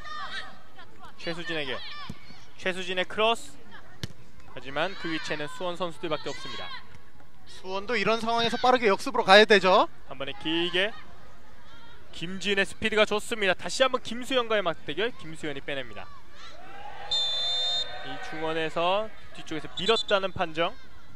최수진에게 최수진의 크로스. 하지만 그 위치에는 수원 선수들밖에 없습니다. 수원도 이런 상황에서 빠르게 역습으로 가야 되죠. 한 번에 길게 김지은의 스피드가 좋습니다. 다시 한번 김수현과의 맞대결. 김수현이 빼냅니다. 이 중원에서 뒤쪽에서 밀었다는 판정.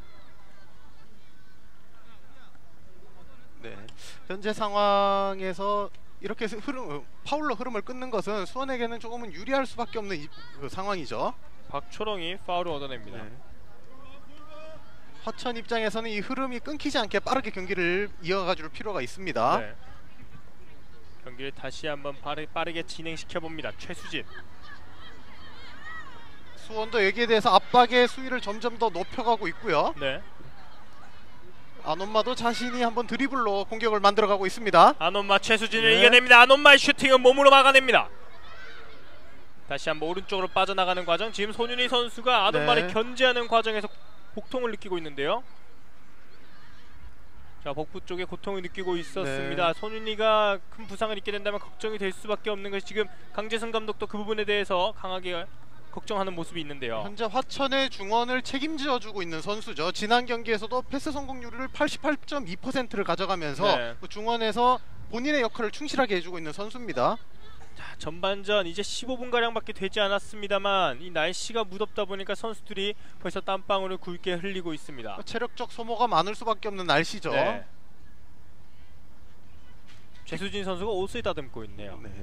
네. 현재 상황에서 이렇게 파울로 흐름을 끊는 것은 수원에게는 조금은 유리할 수밖에 없는 그 상황이죠. 박초롱이 파울을 얻어냅니다. 네. 화천 입장에서는 이 흐름이 끊기지 않게 빠르게 경기를 이어가줄 필요가 있습니다. 네. 경기를 다시 한번 빠르게 진행시켜봅니다. 최수진. 수원도 여기에 대해서 압박의 수위를 점점 더 높여가고 있고요. 네. 안온마도 자신이 한번 드리블로 공격을 만들어가고 있습니다. 안온마 최수진을 네. 이겨냅니다. 안온마의 슈팅은 몸으로 막아냅니다. 다시 한번 오른쪽으로 빠져나가는 과정. 지금 손윤희 선수가 안온마를 네. 견제하는 과정에서 복통을 느끼고 있는데요. 자, 복부 쪽에 고통을 느끼고 있었습니다. 네. 손윤희가 큰 부상을 입게 된다면 걱정이 될 수밖에 없는 것이 지금 강재승 감독도 그 부분에 대해서 강하게 걱정하는 모습이 있는데요. 현재 화천의 중원을 책임져주고 있는 선수죠. 지난 경기에서도 패스 성공률을 88.2%를 가져가면서 네. 그 중원에서 본인의 역할을 충실하게 해주고 있는 선수입니다. 자, 전반전 이제 15분가량밖에 되지 않았습니다만 이 날씨가 무덥다 보니까 선수들이 벌써 땀방울을 굵게 흘리고 있습니다. 체력적 소모가 많을 수밖에 없는 날씨죠. 네. 최수진 선수가 옷을 다듬고 있네요. 네.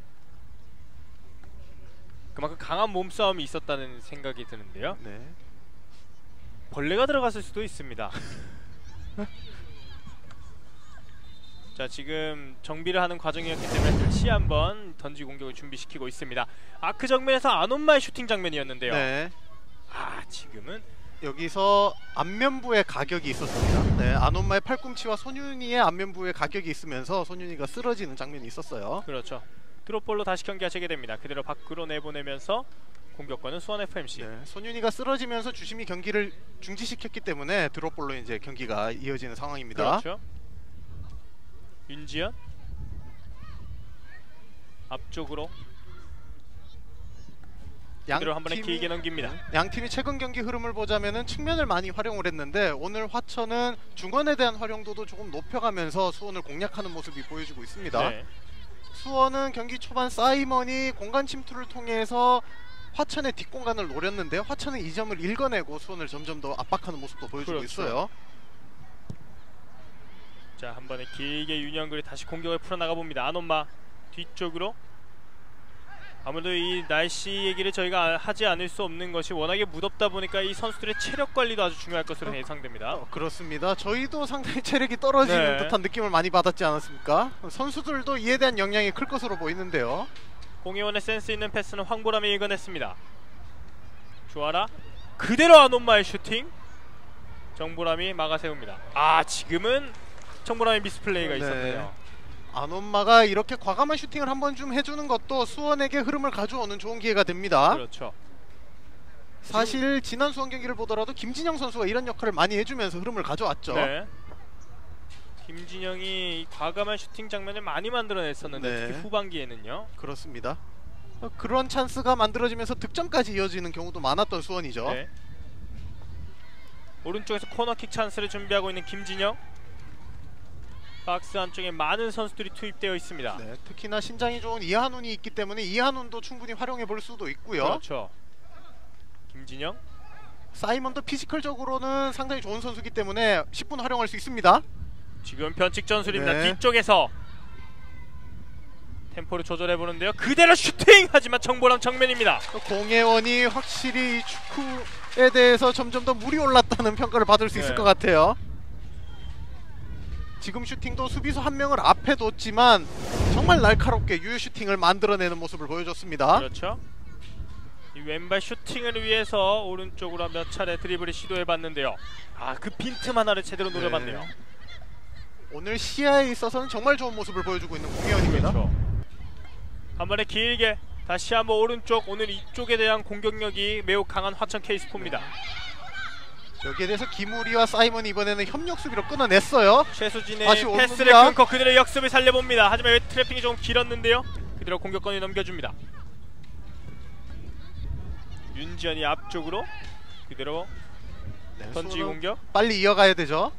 그만큼 강한 몸싸움이 있었다는 생각이 드는데요. 네. 벌레가 들어갔을 수도 있습니다. 자, 지금 정비를 하는 과정이었기 때문에 다시 한번 던지 공격을 준비시키고 있습니다. 아크 정면에서 안온마의 슈팅 장면이었는데요. 네. 지금은 여기서 안면부에 가격이 있었습니다. 네, 안온마의 팔꿈치와 손윤희의 안면부에 가격이 있으면서 손윤희가 쓰러지는 장면이 있었어요. 그렇죠. 드롭볼로 다시 경기가 재개됩니다. 그대로 밖으로 내보내면서 공격권은 수원 FMC. 네, 손윤희가 쓰러지면서 주심이 경기를 중지시켰기 때문에 드롭볼로 이제 경기가 이어지는 상황입니다. 그렇죠. 윤지현 앞쪽으로 그대로 한 번에 길게 넘깁니다. 양 팀이 최근 경기 흐름을 보자면은 측면을 많이 활용을 했는데 오늘 화천은 중원에 대한 활용도도 조금 높여가면서 수원을 공략하는 모습이 보여주고 있습니다. 네. 수원은 경기 초반 사이먼이 공간 침투를 통해서 화천의 뒷공간을 노렸는데 화천은 이 점을 읽어내고 수원을 점점 더 압박하는 모습도 보여주고 그렇죠. 있어요. 자, 한 번에 길게 윤영글이 다시 공격을 풀어나가 봅니다. 안온마 뒤쪽으로. 아무래도 이 날씨 얘기를 저희가 하지 않을 수 없는 것이 워낙에 무덥다 보니까 이 선수들의 체력 관리도 아주 중요할 것으로 예상됩니다. 그렇습니다. 저희도 상당히 체력이 떨어지는 네. 듯한 느낌을 많이 받았지 않았습니까? 선수들도 이에 대한 영향이 클 것으로 보이는데요. 공예원의 센스 있는 패스는 황보람이 읽어냈습니다. 주아라 그대로 안온마의 슈팅. 정보람이 막아세웁니다. 아, 지금은 정보람의 미스플레이가 네. 있었네요. 안온마가 이렇게 과감한 슈팅을 한번 좀 해주는 것도 수원에게 흐름을 가져오는 좋은 기회가 됩니다. 그렇죠. 사실 지난 수원 경기를 보더라도 김진영 선수가 이런 역할을 많이 해주면서 흐름을 가져왔죠. 네. 김진영이 과감한 슈팅 장면을 많이 만들어냈었는데 네. 특히 후반기에는요. 그렇습니다. 그런 찬스가 만들어지면서 득점까지 이어지는 경우도 많았던 수원이죠. 네. 오른쪽에서 코너킥 찬스를 준비하고 있는 김진영. 박스 안쪽에 많은 선수들이 투입되어 있습니다. 네, 특히나 신장이 좋은 이한훈이 있기 때문에 이한훈도 충분히 활용해 볼 수도 있고요. 그렇죠. 김진영. 사이먼도 피지컬적으로는 상당히 좋은 선수이기 때문에 10분 활용할 수 있습니다. 지금 변칙 전술입니다. 네. 뒤쪽에서 템포를 조절해 보는데요. 그대로 슈팅! 하지만 정보람 정면입니다. 공예원이 확실히 축구에 대해서 점점 더 물이 올랐다는 평가를 받을 수 있을 네. 것 같아요. 지금 슈팅도 수비수 한 명을 앞에 뒀지만 정말 날카롭게 유효 슈팅을 만들어내는 모습을 보여줬습니다. 그렇죠. 이 왼발 슈팅을 위해서 오른쪽으로 몇 차례 드리블을 시도해봤는데요. 아, 그 빈틈 하나를 제대로 노려봤네요. 네. 오늘 시야에 있어서는 정말 좋은 모습을 보여주고 있는 공예원입니다. 그렇죠. 한 번에 길게 다시 한번 오른쪽. 오늘 이쪽에 대한 공격력이 매우 강한 화천 K스포입니다. 여기에 대해서 김우리와 사이먼이 이번에는 협력 수비로 끊어냈어요. 최수진의 다시 패스를 오릅니다. 끊고 그대로 역습을 살려봅니다. 하지만 여기 트래핑이 좀 길었는데요. 그대로 공격권을 넘겨줍니다. 윤지현이 앞쪽으로 그대로 네, 던지 수원은 공격. 빨리 이어가야 되죠.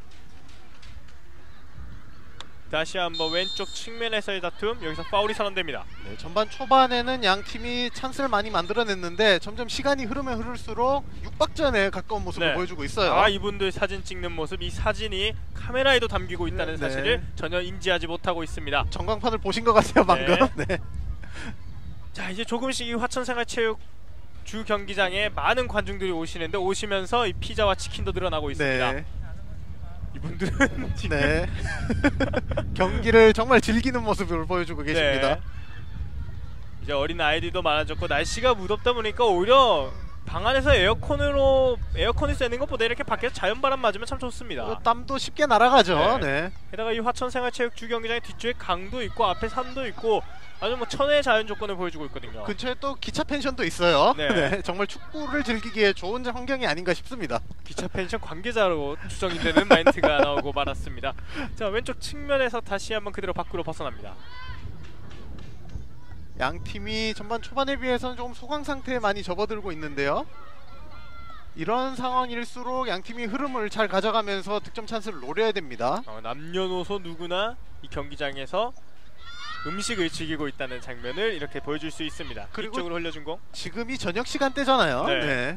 다시 한번 왼쪽 측면에서의 다툼. 여기서 파울이 선언됩니다. 네, 전반 초반에는 양 팀이 찬스를 많이 만들어냈는데 점점 시간이 흐르면 흐를수록 육박전에 가까운 모습을 네. 보여주고 있어요. 아, 이분들 사진 찍는 모습, 이 사진이 카메라에도 담기고 있다는 네. 사실을 전혀 인지하지 못하고 있습니다. 전광판을 보신 것 같아요 방금. 네. 자, 이제 조금씩 이 화천생활체육 주 경기장에 많은 관중들이 오시는데 오시면서 이 피자와 치킨도 늘어나고 있습니다. 네. 이분들은 지금 네. 경기를 정말 즐기는 모습을 보여주고 계십니다. 네. 이제 어린 아이들도 많아졌고 날씨가 무덥다 보니까 오히려 방 안에서 에어컨을 쐬는 것보다 이렇게 밖에서 자연바람 맞으면 참 좋습니다. 땀도 쉽게 날아가죠. 네. 네. 게다가 이 화천생활체육 주경기장의 뒤쪽에 강도 있고 앞에 산도 있고 아주 뭐 천혜의 자연 조건을 보여주고 있거든요. 근처에 또 기차 펜션도 있어요. 네. 네. 정말 축구를 즐기기에 좋은 환경이 아닌가 싶습니다. 기차 펜션 관계자로 추정이 되는 마인트가 나오고 말았습니다. 자, 왼쪽 측면에서 다시 한번 그대로 밖으로 벗어납니다. 양 팀이 전반 초반에 비해서는 조금 소강 상태에 많이 접어들고 있는데요. 이런 상황일수록 양 팀이 흐름을 잘 가져가면서 득점 찬스를 노려야 됩니다. 남녀노소 누구나 이 경기장에서 음식을 즐기고 있다는 장면을 이렇게 보여줄 수 있습니다. 그리고 이쪽으로 흘려준 공. 지금이 저녁 시간대잖아요. 네. 네.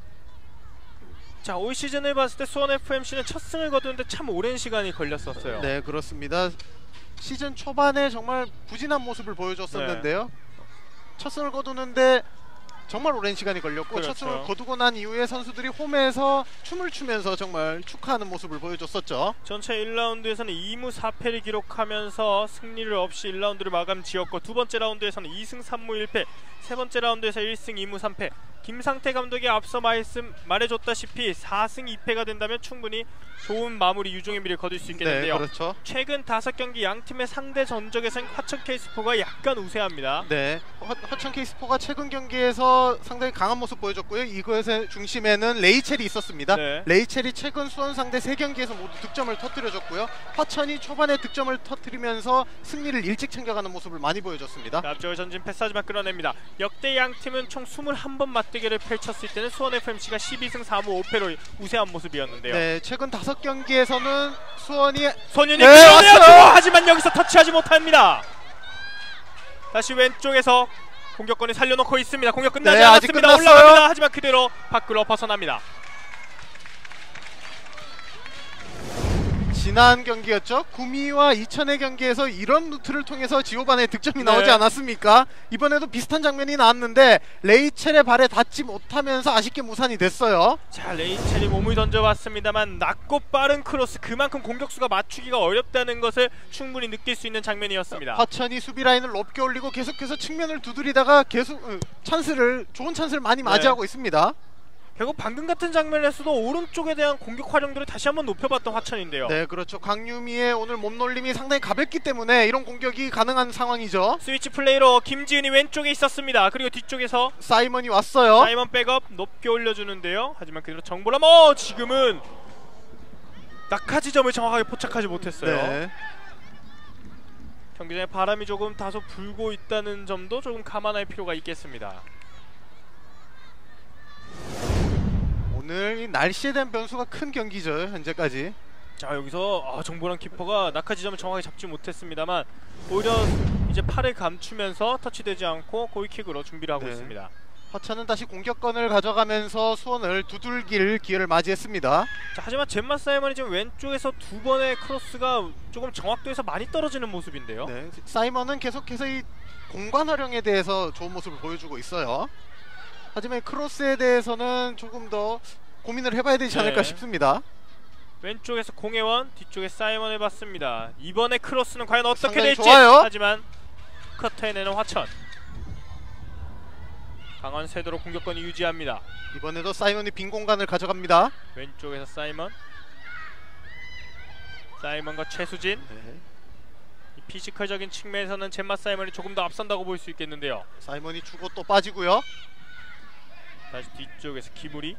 자, 올 시즌을 봤을 때 수원 FMC는 첫 승을 거두는데 참 오랜 시간이 걸렸었어요. 네, 그렇습니다. 시즌 초반에 정말 부진한 모습을 보여줬었는데요. 첫 승을 거두는데 정말 오랜 시간이 걸렸고 그렇죠. 첫 승을 거두고 난 이후에 선수들이 홈에서 춤을 추면서 정말 축하하는 모습을 보여줬었죠. 전체 1라운드에서는 2무 4패를 기록하면서 승리를 없이 1라운드를 마감 지었고 두 번째 라운드에서는 2승 3무 1패 세 번째 라운드에서 1승 2무 3패. 김상태 감독이 앞서 말해줬다시피 4승 2패가 된다면 충분히 좋은 마무리 유종의 미를 거둘 수 있겠는데요. 네, 그렇죠. 최근 5경기 양팀의 상대 전적에서는 화천 K스포가 약간 우세합니다. 네, 화천 K스포가 최근 경기에서 상당히 강한 모습 보여줬고요. 이것의 중심에는 레이첼이 있었습니다. 네. 레이첼이 최근 수원 상대 3경기에서 모두 득점을 터뜨려줬고요. 화천이 초반에 득점을 터뜨리면서 승리를 일찍 챙겨가는 모습을 많이 보여줬습니다. 앞쪽을 전진 패스하지만 끌어냅니다. 역대 양팀은 총 21번 맞대결을 펼쳤을 때는 수원 FMC가 12승 4무 5패로 우세한 모습이었는데요. 네, 최근 5경기에서는 수원이 손윤이 네, 끌어내어주고 왔어요! 하지만 여기서 터치하지 못합니다. 다시 왼쪽에서 공격권을 살려놓고 있습니다. 공격 끝나지 네, 아직 않았습니다. 끝났어요. 올라갑니다. 하지만 그대로 밖으로 벗어납니다. 지난 경기였죠. 구미와 이천의 경기에서 이런 루트를 통해서 지오반의 득점이 네. 나오지 않았습니까? 이번에도 비슷한 장면이 나왔는데 레이첼의 발에 닿지 못하면서 아쉽게 무산이 됐어요. 자, 레이첼이 몸을 던져봤습니다만 낮고 빠른 크로스, 그만큼 공격수가 맞추기가 어렵다는 것을 충분히 느낄 수 있는 장면이었습니다. 화천이 수비 라인을 높게 올리고 계속해서 측면을 두드리다가 계속 좋은 찬스를 많이 맞이하고 있습니다. 결국 방금 같은 장면에서도 오른쪽에 대한 공격 활용도를 다시 한번 높여봤던 화천인데요. 네, 그렇죠. 강유미의 오늘 몸놀림이 상당히 가볍기 때문에 이런 공격이 가능한 상황이죠. 스위치 플레이로 김지은이 왼쪽에 있었습니다. 그리고 뒤쪽에서 사이먼이 왔어요. 사이먼 백업 높게 올려주는데요. 하지만 그대로 정보람 지금은 낙하지점을 정확하게 포착하지 못했어요. 네. 경기 전에 바람이 조금 다소 불고 있다는 점도 조금 감안할 필요가 있겠습니다. 오늘 이 날씨에 대한 변수가 큰 경기죠, 현재까지. 자, 여기서 정보람 키퍼가 낙하지점을 정확하게 잡지 못했습니다만 오히려 이제 팔을 감추면서 터치되지 않고 고위킥으로 준비를 하고 네. 있습니다. 화천은 다시 공격권을 가져가면서 수원을 두들길 기회를 맞이했습니다. 자, 하지만 젬마 사이먼이 지금 왼쪽에서 두 번의 크로스가 조금 정확도에서 많이 떨어지는 모습인데요. 네, 사이먼은 계속해서 이 공간 활용에 대해서 좋은 모습을 보여주고 있어요. 하지만 크로스에 대해서는 조금 더 고민을 해봐야 되지 않을까 네. 싶습니다. 왼쪽에서 공혜원, 뒤쪽에 사이먼을 봤습니다. 이번에 크로스는 과연 어떻게 상당히 될지. 좋아요. 하지만 커터해내는 화천. 강한 세도로 공격권을 유지합니다. 이번에도 사이먼이 빈 공간을 가져갑니다. 왼쪽에서 사이먼과 최수진. 네. 이 피지컬적인 측면에서는 젬마 사이먼이 조금 더 앞선다고 볼 수 있겠는데요. 사이먼이 주고 또 빠지고요. 다시 뒤쪽에서 기무리.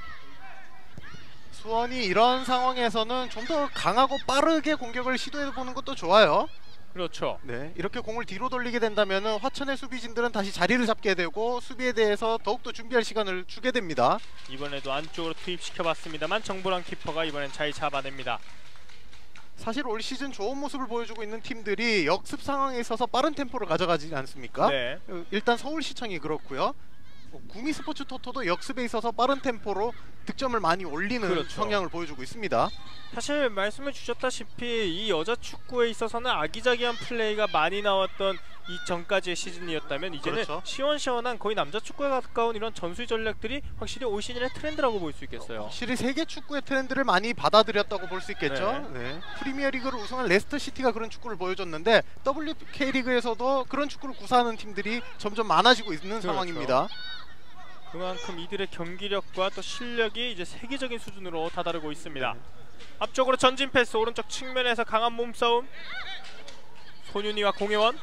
수원이 이런 상황에서는 좀 더 강하고 빠르게 공격을 시도해보는 것도 좋아요. 그렇죠. 네, 이렇게 공을 뒤로 돌리게 된다면 화천의 수비진들은 다시 자리를 잡게 되고 수비에 대해서 더욱더 준비할 시간을 주게 됩니다. 이번에도 안쪽으로 투입시켜봤습니다만 정보랑 키퍼가 이번엔 잘 잡아냅니다. 사실 올 시즌 좋은 모습을 보여주고 있는 팀들이 역습 상황에 있어서 빠른 템포를 가져가지 않습니까? 네. 일단 서울시청이 그렇고요. 구미 스포츠 토토도 역습에 있어서 빠른 템포로 득점을 많이 올리는 그렇죠. 성향을 보여주고 있습니다. 사실 말씀해 주셨다시피 이 여자 축구에 있어서는 아기자기한 플레이가 많이 나왔던 이전까지의 시즌이었다면 이제는 그렇죠. 시원시원한 거의 남자 축구에 가까운 이런 전술 전략들이 확실히 올 시즌의 트렌드라고 볼 수 있겠어요. 확실히 세계 축구의 트렌드를 많이 받아들였다고 볼 수 있겠죠. 네. 프리미어리그를 우승한 레스터 시티가 그런 축구를 보여줬는데 WK리그에서도 그런 축구를 구사하는 팀들이 점점 많아지고 있는 그렇죠. 상황입니다. 그만큼 이들의 경기력과 또 실력이 이제 세계적인 수준으로 다다르고 있습니다. 앞쪽으로 전진 패스, 오른쪽 측면에서 강한 몸싸움. 손윤이와 공혜원.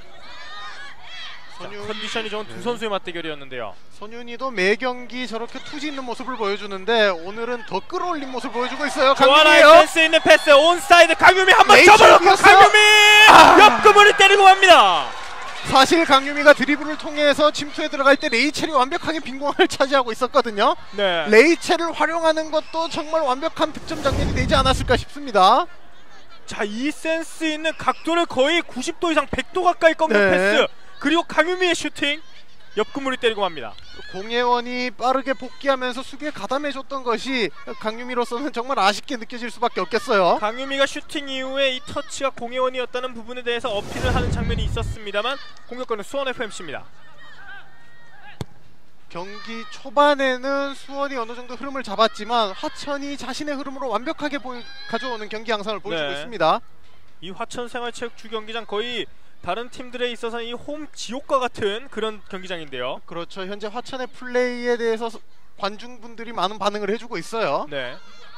컨디션이 좋은 두 선수의 맞대결이었는데요. 손윤이도 매 경기 저렇게 투지 있는 모습을 보여주는데 오늘은 더 끌어올린 모습을 보여주고 있어요. 조하나의 강유미예요. 센스 있는 패스, 온사이드 강유미 한번 레이첼 접어놓고 뛰었어요. 강유미 옆구멍을 때리고 갑니다. 사실 강유미가 드리블을 통해서 침투에 들어갈 때 레이첼이 완벽하게 빈공을 차지하고 있었거든요. 네. 레이첼을 활용하는 것도 정말 완벽한 득점 장면이 되지 않았을까 싶습니다. 자, 이 센스 있는 각도를 거의 90도 이상 100도 가까이 꺾는 네. 패스, 그리고 강유미의 슈팅 옆구멍을 때리고 맙니다. 공예원이 빠르게 복귀하면서 수비에 가담해줬던 것이 강유미로서는 정말 아쉽게 느껴질 수밖에 없겠어요. 강유미가 슈팅 이후에 이 터치가 공혜원이었다는 부분에 대해서 어필을 하는 장면이 있었습니다만 공격권은 수원 FMC입니다. 경기 초반에는 수원이 어느 정도 흐름을 잡았지만 화천이 자신의 흐름으로 완벽하게 가져오는 경기 양상을 보여주고 네. 있습니다. 이 화천 생활체육 주경기장 거의 다른 팀들에 있어서는 이 홈 지옥과 같은 그런 경기장인데요. 그렇죠. 현재 화천의 플레이에 대해서 관중분들이 많은 반응을 해주고 있어요. 네.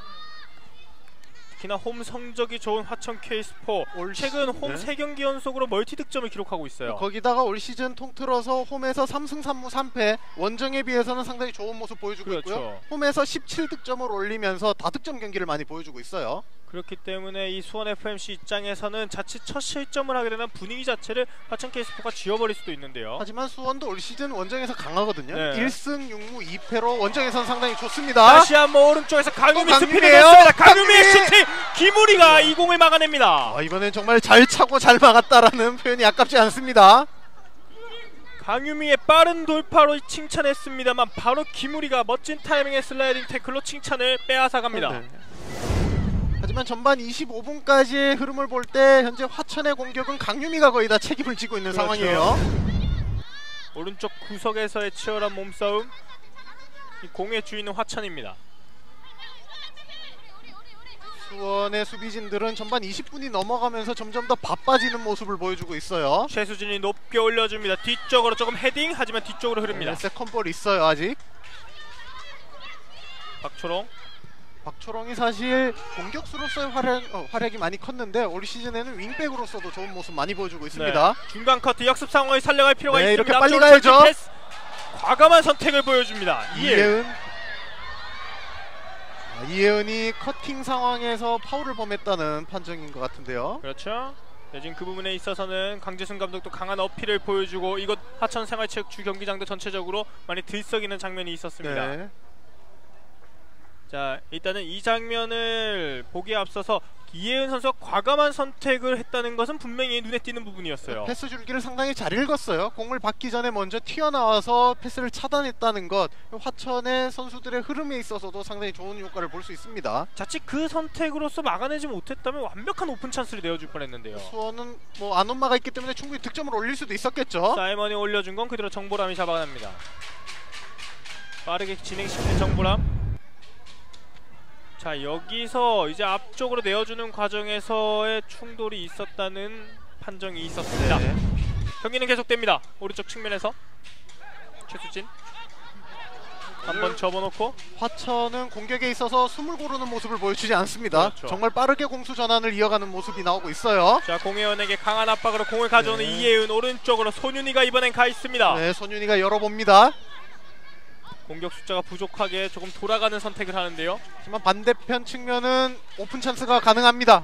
특히나 홈 성적이 좋은 화천 K스포 최근 홈 네. 3경기 연속으로 멀티 득점을 기록하고 있어요. 거기다가 올 시즌 통틀어서 홈에서 3승 3무 3패, 원정에 비해서는 상당히 좋은 모습 보여주고 그렇죠. 있고요. 홈에서 17득점을 올리면서 다득점 경기를 많이 보여주고 있어요. 그렇기 때문에 이 수원 FMC 입장에서는 자칫 첫 실점을 하게 되면 분위기 자체를 화천 K스포가 지워버릴 수도 있는데요. 하지만 수원도 올 시즌 원정에서 강하거든요. 네. 1승 6무 2패로 원정에서는 상당히 좋습니다. 다시 한번 오른쪽에서 강유미 또 스피드 강유미예요. 냈습니다. 강유미의 강유미! 슈팅! 김우리가 이 공을 막아냅니다. 이번엔 정말 잘 차고 잘 막았다라는 표현이 아깝지 않습니다. 강유미의 빠른 돌파로 칭찬했습니다만 바로 김우리가 멋진 타이밍의 슬라이딩 태클로 칭찬을 빼앗아갑니다. 네. 하지만 전반 25분까지의 흐름을 볼 때 현재 화천의 공격은 강유미가 거의 다 책임을 지고 있는 그렇죠. 상황이에요. 오른쪽 구석에서의 치열한 몸싸움. 이 공의 주인은 화천입니다. 수원의 수비진들은 전반 20분이 넘어가면서 점점 더 바빠지는 모습을 보여주고 있어요. 최수진이 높게 올려줍니다. 뒤쪽으로 조금 헤딩 하지만 뒤쪽으로 흐릅니다. 세컨볼 있어요 아직. 박초롱. 박초롱이 사실 공격수로서의 활약이 많이 컸는데 올 시즌에는 윙백으로서도 좋은 모습 많이 보여주고 있습니다. 네. 중간 커트 역습 상황을 살려갈 필요가 네, 있습니다. 이렇게 빨리 앞쪽으로 가야죠. 패스. 과감한 선택을 보여줍니다. 이예은. 이예은이 커팅 상황에서 파울을 범했다는 판정인 것 같은데요. 그렇죠. 네, 지금 그 부분에 있어서는 강재순 감독도 강한 어필을 보여주고 이곳 하천생활체육 주경기장도 전체적으로 많이 들썩이는 장면이 있었습니다. 네. 자, 일단은 이 장면을 보기에 앞서서 이예은 선수가 과감한 선택을 했다는 것은 분명히 눈에 띄는 부분이었어요. 패스 줄기를 상당히 잘 읽었어요. 공을 받기 전에 먼저 튀어나와서 패스를 차단했다는 것, 화천의 선수들의 흐름에 있어서도 상당히 좋은 효과를 볼 수 있습니다. 자칫 그 선택으로서 막아내지 못했다면 완벽한 오픈 찬스를 내어줄 뻔했는데요. 수원은 뭐 안온마가 있기 때문에 충분히 득점을 올릴 수도 있었겠죠. 사이먼이 올려준 건 그대로 정보람이 잡아갑니다. 빠르게 진행시킨 정보람. 자, 여기서 이제 앞쪽으로 내어주는 과정에서의 충돌이 있었다는 판정이 있었습니다. 네. 경기는 계속됩니다. 오른쪽 측면에서 최수진 한번 접어놓고 화천은 공격에 있어서 숨을 고르는 모습을 보여주지 않습니다. 그렇죠. 정말 빠르게 공수 전환을 이어가는 모습이 나오고 있어요. 자, 공혜원에게 강한 압박으로 공을 가져오는 네. 이예은 오른쪽으로 손윤희가 이번엔 가 있습니다. 네, 손윤희가 열어봅니다. 공격 숫자가 부족하게 조금 돌아가는 선택을 하는데요. 하지만 반대편 측면은 오픈 찬스가 가능합니다.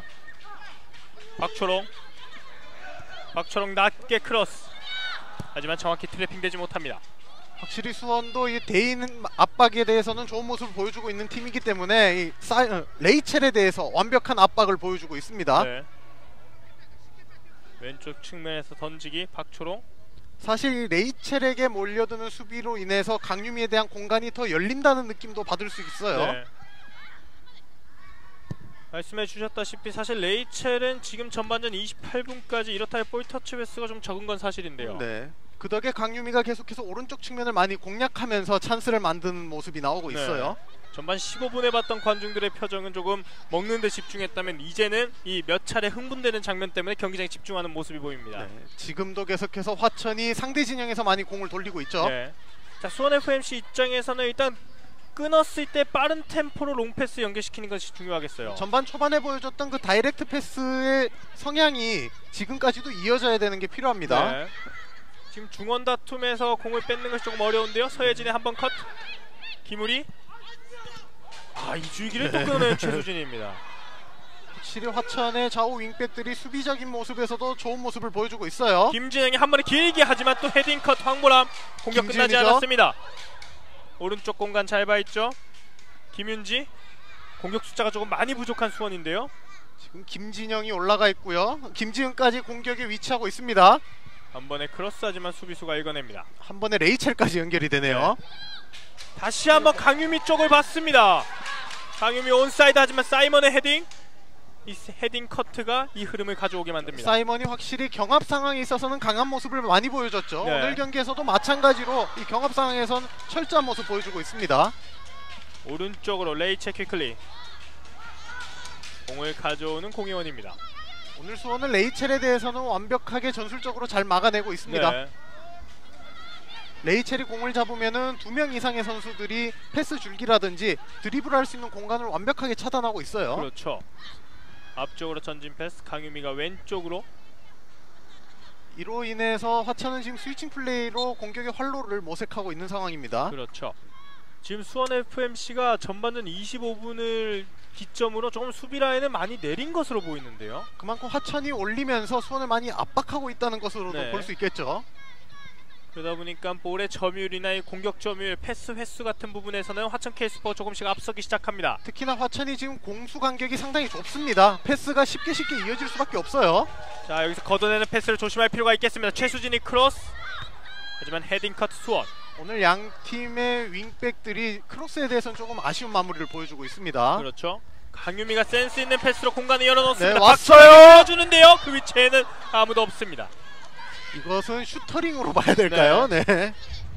박초롱 낮게 크로스. 하지만 정확히 트래핑되지 못합니다. 확실히 수원도 이 대인 압박에 대해서는 좋은 모습을 보여주고 있는 팀이기 때문에 이 레이첼에 대해서 완벽한 압박을 보여주고 있습니다. 네. 왼쪽 측면에서 던지기 박초롱. 사실 이 레이첼에게 몰려드는 수비로 인해서 강유미에 대한 공간이 더 열린다는 느낌도 받을 수 있어요. 네. 말씀해 주셨다시피 사실 레이첼은 지금 전반전 28분까지 이렇다 할 볼 터치 횟수가 좀 적은 건 사실인데요. 네. 그 덕에 강유미가 계속해서 오른쪽 측면을 많이 공략하면서 찬스를 만드는 모습이 나오고 네. 있어요. 전반 15분에 봤던 관중들의 표정은 조금 먹는 데 집중했다면 이제는 이 몇 차례 흥분되는 장면 때문에 경기장에 집중하는 모습이 보입니다. 네. 지금도 계속해서 화천이 상대 진영에서 많이 공을 돌리고 있죠. 네. 자, 수원 FMC 입장에서는 일단 끊었을 때 빠른 템포로 롱패스 연계시키는 것이 중요하겠어요. 전반 초반에 보여줬던 그 다이렉트 패스의 성향이 지금까지도 이어져야 되는 게 필요합니다. 네. 지금 중원 다툼에서 공을 뺏는 것이 조금 어려운데요. 서예진의 한번 컷. 김우리. 이 줄기를 또 끊어낸 최수진입니다. 확실히 화천의 좌우 윙백들이 수비적인 모습에서도 좋은 모습을 보여주고 있어요. 김진영이 한 번에 길게 하지만 또 헤딩 컷 황보람. 공격 끝나지 김지은이죠? 않았습니다. 오른쪽 공간 잘 봐있죠. 김윤지. 공격 숫자가 조금 많이 부족한 수원인데요. 지금 김진영이 올라가 있고요. 김지은까지 공격에 위치하고 있습니다. 한 번에 크로스하지만 수비수가 읽어냅니다. 한 번에 레이첼까지 연결이 되네요. 다시 한번 강유미 쪽을 봤습니다. 강유미 온사이드 하지만 사이먼의 헤딩. 이 헤딩 커트가 이 흐름을 가져오게 만듭니다. 사이먼이 확실히 경합 상황에 있어서는 강한 모습을 많이 보여줬죠. 네. 오늘 경기에서도 마찬가지로 이 경합 상황에선 철저한 모습 보여주고 있습니다. 오른쪽으로 레이체 퀴클리. 공을 가져오는 공예원입니다. 오늘 수원은 레이첼에 대해서는 완벽하게 전술적으로 잘 막아내고 있습니다. 네. 레이첼이 공을 잡으면은 2명 이상의 선수들이 패스 줄기라든지 드리블할 수 있는 공간을 완벽하게 차단하고 있어요. 그렇죠. 앞쪽으로 전진 패스, 강유미가 왼쪽으로. 이로 인해서 화천은 지금 스위칭 플레이로 공격의 활로를 모색하고 있는 상황입니다. 그렇죠. 지금 수원 FMC가 전반전 25분을 기점으로 조금 수비 라인을 많이 내린 것으로 보이는데요. 그만큼 화천이 올리면서 수원을 많이 압박하고 있다는 것으로도 네. 볼 수 있겠죠. 그러다 보니까 볼의 점유율이나 이 공격 점유율, 패스 횟수 같은 부분에서는 화천 K스포가 조금씩 앞서기 시작합니다. 특히나 화천이 지금 공수 간격이 상당히 좁습니다. 패스가 쉽게 이어질 수밖에 없어요. 자, 여기서 걷어내는 패스를 조심할 필요가 있겠습니다. 최수진이 크로스. 하지만 헤딩 커트 수원. 오늘 양 팀의 윙백들이 크로스에 대해서는 조금 아쉬운 마무리를 보여주고 있습니다. 그렇죠. 강유미가 센스 있는 패스로 공간을 열어놓습니다. 네, 왔어요. 주는데요. 그 위치에는 아무도 없습니다. 이것은 슈터링으로 봐야 될까요? 네.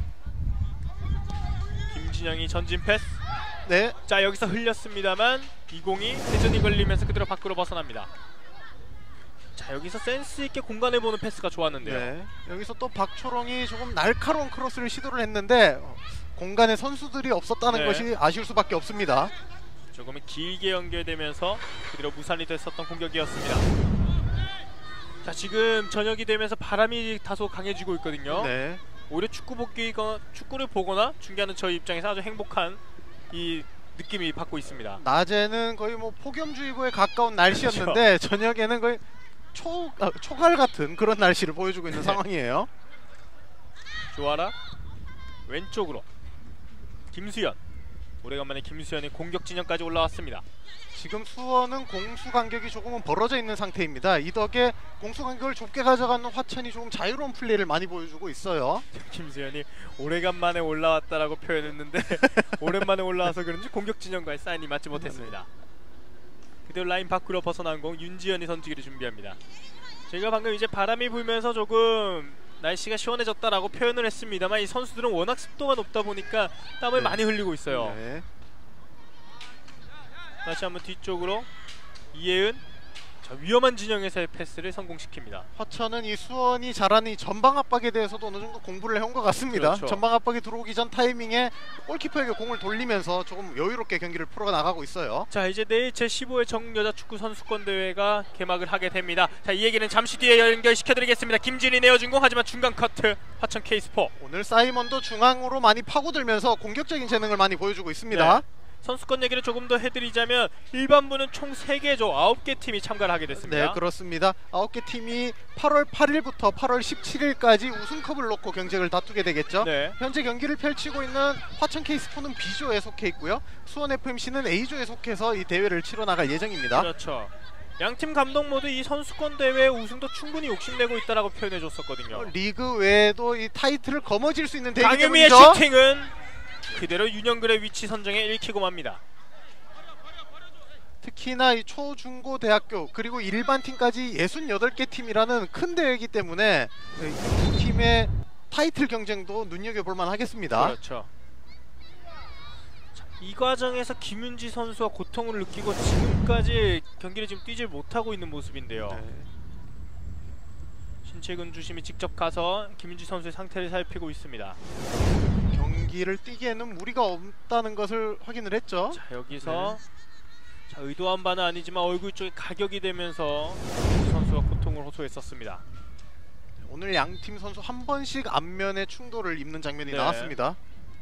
김진영이 전진 패스. 네. 자, 여기서 흘렸습니다만 이 공이 회전이 걸리면서 그대로 밖으로 벗어납니다. 자, 여기서 센스 있게 공간을 보는 패스가 좋았는데요. 네. 여기서 또 박초롱이 조금 날카로운 크로스를 시도를 했는데 공간에 선수들이 없었다는 네. 것이 아쉬울 수밖에 없습니다. 조금은 길게 연결되면서 그대로 무산이 됐었던 공격이었습니다. 자, 지금 저녁이 되면서 바람이 다소 강해지고 있거든요. 네. 오히려 축구를 보거나 중계하는 저희 입장에서 아주 행복한 이 느낌이 받고 있습니다. 낮에는 거의 뭐 폭염주의보에 가까운 날씨였는데 저녁에는 거의 초갈 같은 그런 날씨를 보여주고 있는 상황이에요. 조아라 왼쪽으로 김수현. 오래간만에 김수현이 공격 진영까지 올라왔습니다. 지금 수원은 공수 간격이 조금은 벌어져 있는 상태입니다. 이 덕에 공수 간격을 좁게 가져가는 화천이 조금 자유로운 플레이를 많이 보여주고 있어요. 김수현이 오래간만에 올라왔다라고 표현했는데 오랜만에 올라와서 그런지 공격 진영과의 사인이 맞지 못했습니다. 그대로 라인 밖으로 벗어난 공 윤지현이 던지기를 준비합니다. 제가 방금 이제 바람이 불면서 조금 날씨가 시원해졌다라고 표현을 했습니다만 이 선수들은 워낙 습도가 높다 보니까 땀을 많이 흘리고 있어요. 네. 다시 한번 뒤쪽으로 이혜은. 자, 위험한 진영에서의 패스를 성공시킵니다. 화천은 이 수원이 잘하는 이 전방 압박에 대해서도 어느 정도 공부를 해온 것 같습니다. 그렇죠. 전방 압박이 들어오기 전 타이밍에 골키퍼에게 공을 돌리면서 조금 여유롭게 경기를 풀어나가고 있어요. 자, 이제 내일 제15회 전국 여자 축구 선수권 대회가 개막을 하게 됩니다. 자, 이 얘기는 잠시 뒤에 연결시켜드리겠습니다. 김진이 내어준 공, 하지만 중간 커트 화천 K스포. 오늘 사이먼도 중앙으로 많이 파고들면서 공격적인 재능을 많이 보여주고 있습니다. 네. 선수권 얘기를 조금 더 해드리자면 일반부는 총 3개조 9개 팀이 참가를 하게 됐습니다. 네, 그렇습니다. 9개 팀이 8월 8일부터 8월 17일까지 우승컵을 놓고 경쟁을 다투게 되겠죠. 네. 현재 경기를 펼치고 있는 화천 K스포는 B조에 속해 있고요. 수원 FMC는 A조에 속해서 이 대회를 치러나갈 예정입니다. 그렇죠. 양팀 감독 모두 이 선수권 대회 우승도 충분히 욕심내고 있다라고 표현해줬었거든요. 리그 외에도 이 타이틀을 거머쥘 수 있는 대회이기 강유미의 때문이죠. 슈팅은 그대로 윤영글의 위치 선정에 읽히고 맙니다. 특히나 이 초, 중, 고, 대학교 그리고 일반 팀까지 68개 팀이라는 큰 대회이기 때문에 이 팀의 타이틀 경쟁도 눈여겨볼 만하겠습니다. 그렇죠. 자, 이 과정에서 김윤지 선수가 고통을 느끼고 지금까지 경기를 지금 뛰질 못하고 있는 모습인데요. 네. 신채근 주심이 직접 가서 김윤지 선수의 상태를 살피고 있습니다. 경기를 뛰기에는 무리가 없다는 것을 확인을 했죠. 자, 여기서 자, 의도한 바는 아니지만 얼굴 쪽에 가격이 되면서 김윤지 선수가 고통을 호소했었습니다. 오늘 양팀 선수 한 번씩 앞면에 충돌을 입는 장면이 네. 나왔습니다.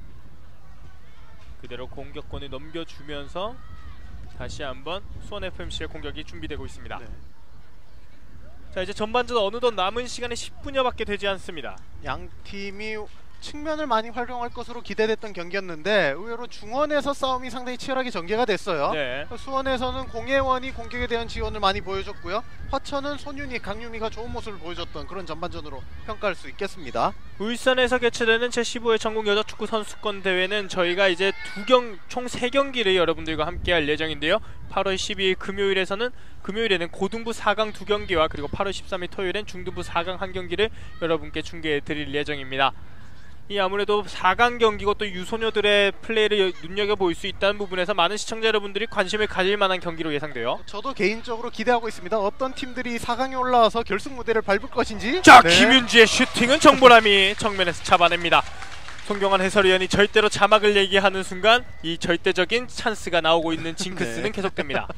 그대로 공격권을 넘겨주면서 다시 한번 수원 FMC의 공격이 준비되고 있습니다. 네. 자, 이제 전반전 어느덧 남은 시간이 10분여밖에 되지 않습니다. 양팀이 측면을 많이 활용할 것으로 기대됐던 경기였는데 의외로 중원에서 싸움이 상당히 치열하게 전개가 됐어요. 네. 수원에서는 공예원이 공격에 대한 지원을 많이 보여줬고요. 화천은 손윤희, 강유미가 좋은 모습을 보여줬던 그런 전반전으로 평가할 수 있겠습니다. 울산에서 개최되는 제15회 전국 여자축구 선수권 대회는 저희가 이제 총 3경기를 여러분들과 함께 할 예정인데요. 8월 12일 금요일에는 고등부 4강 2경기와 그리고 8월 13일 토요일엔 중등부 4강 1경기를 여러분께 중계해 드릴 예정입니다. 이 아무래도 4강 경기고 또 유소녀들의 플레이를 눈여겨볼 수 있다는 부분에서 많은 시청자 여러분들이 관심을 가질 만한 경기로 예상돼요. 저도 개인적으로 기대하고 있습니다. 어떤 팀들이 4강에 올라와서 결승 무대를 밟을 것인지. 자, 네. 김윤지의 슈팅은 정보람이 정면에서 잡아냅니다. 송경환 해설위원이 절대로 자막을 얘기하는 순간 이 절대적인 찬스가 나오고 있는 징크스는 네. 계속됩니다.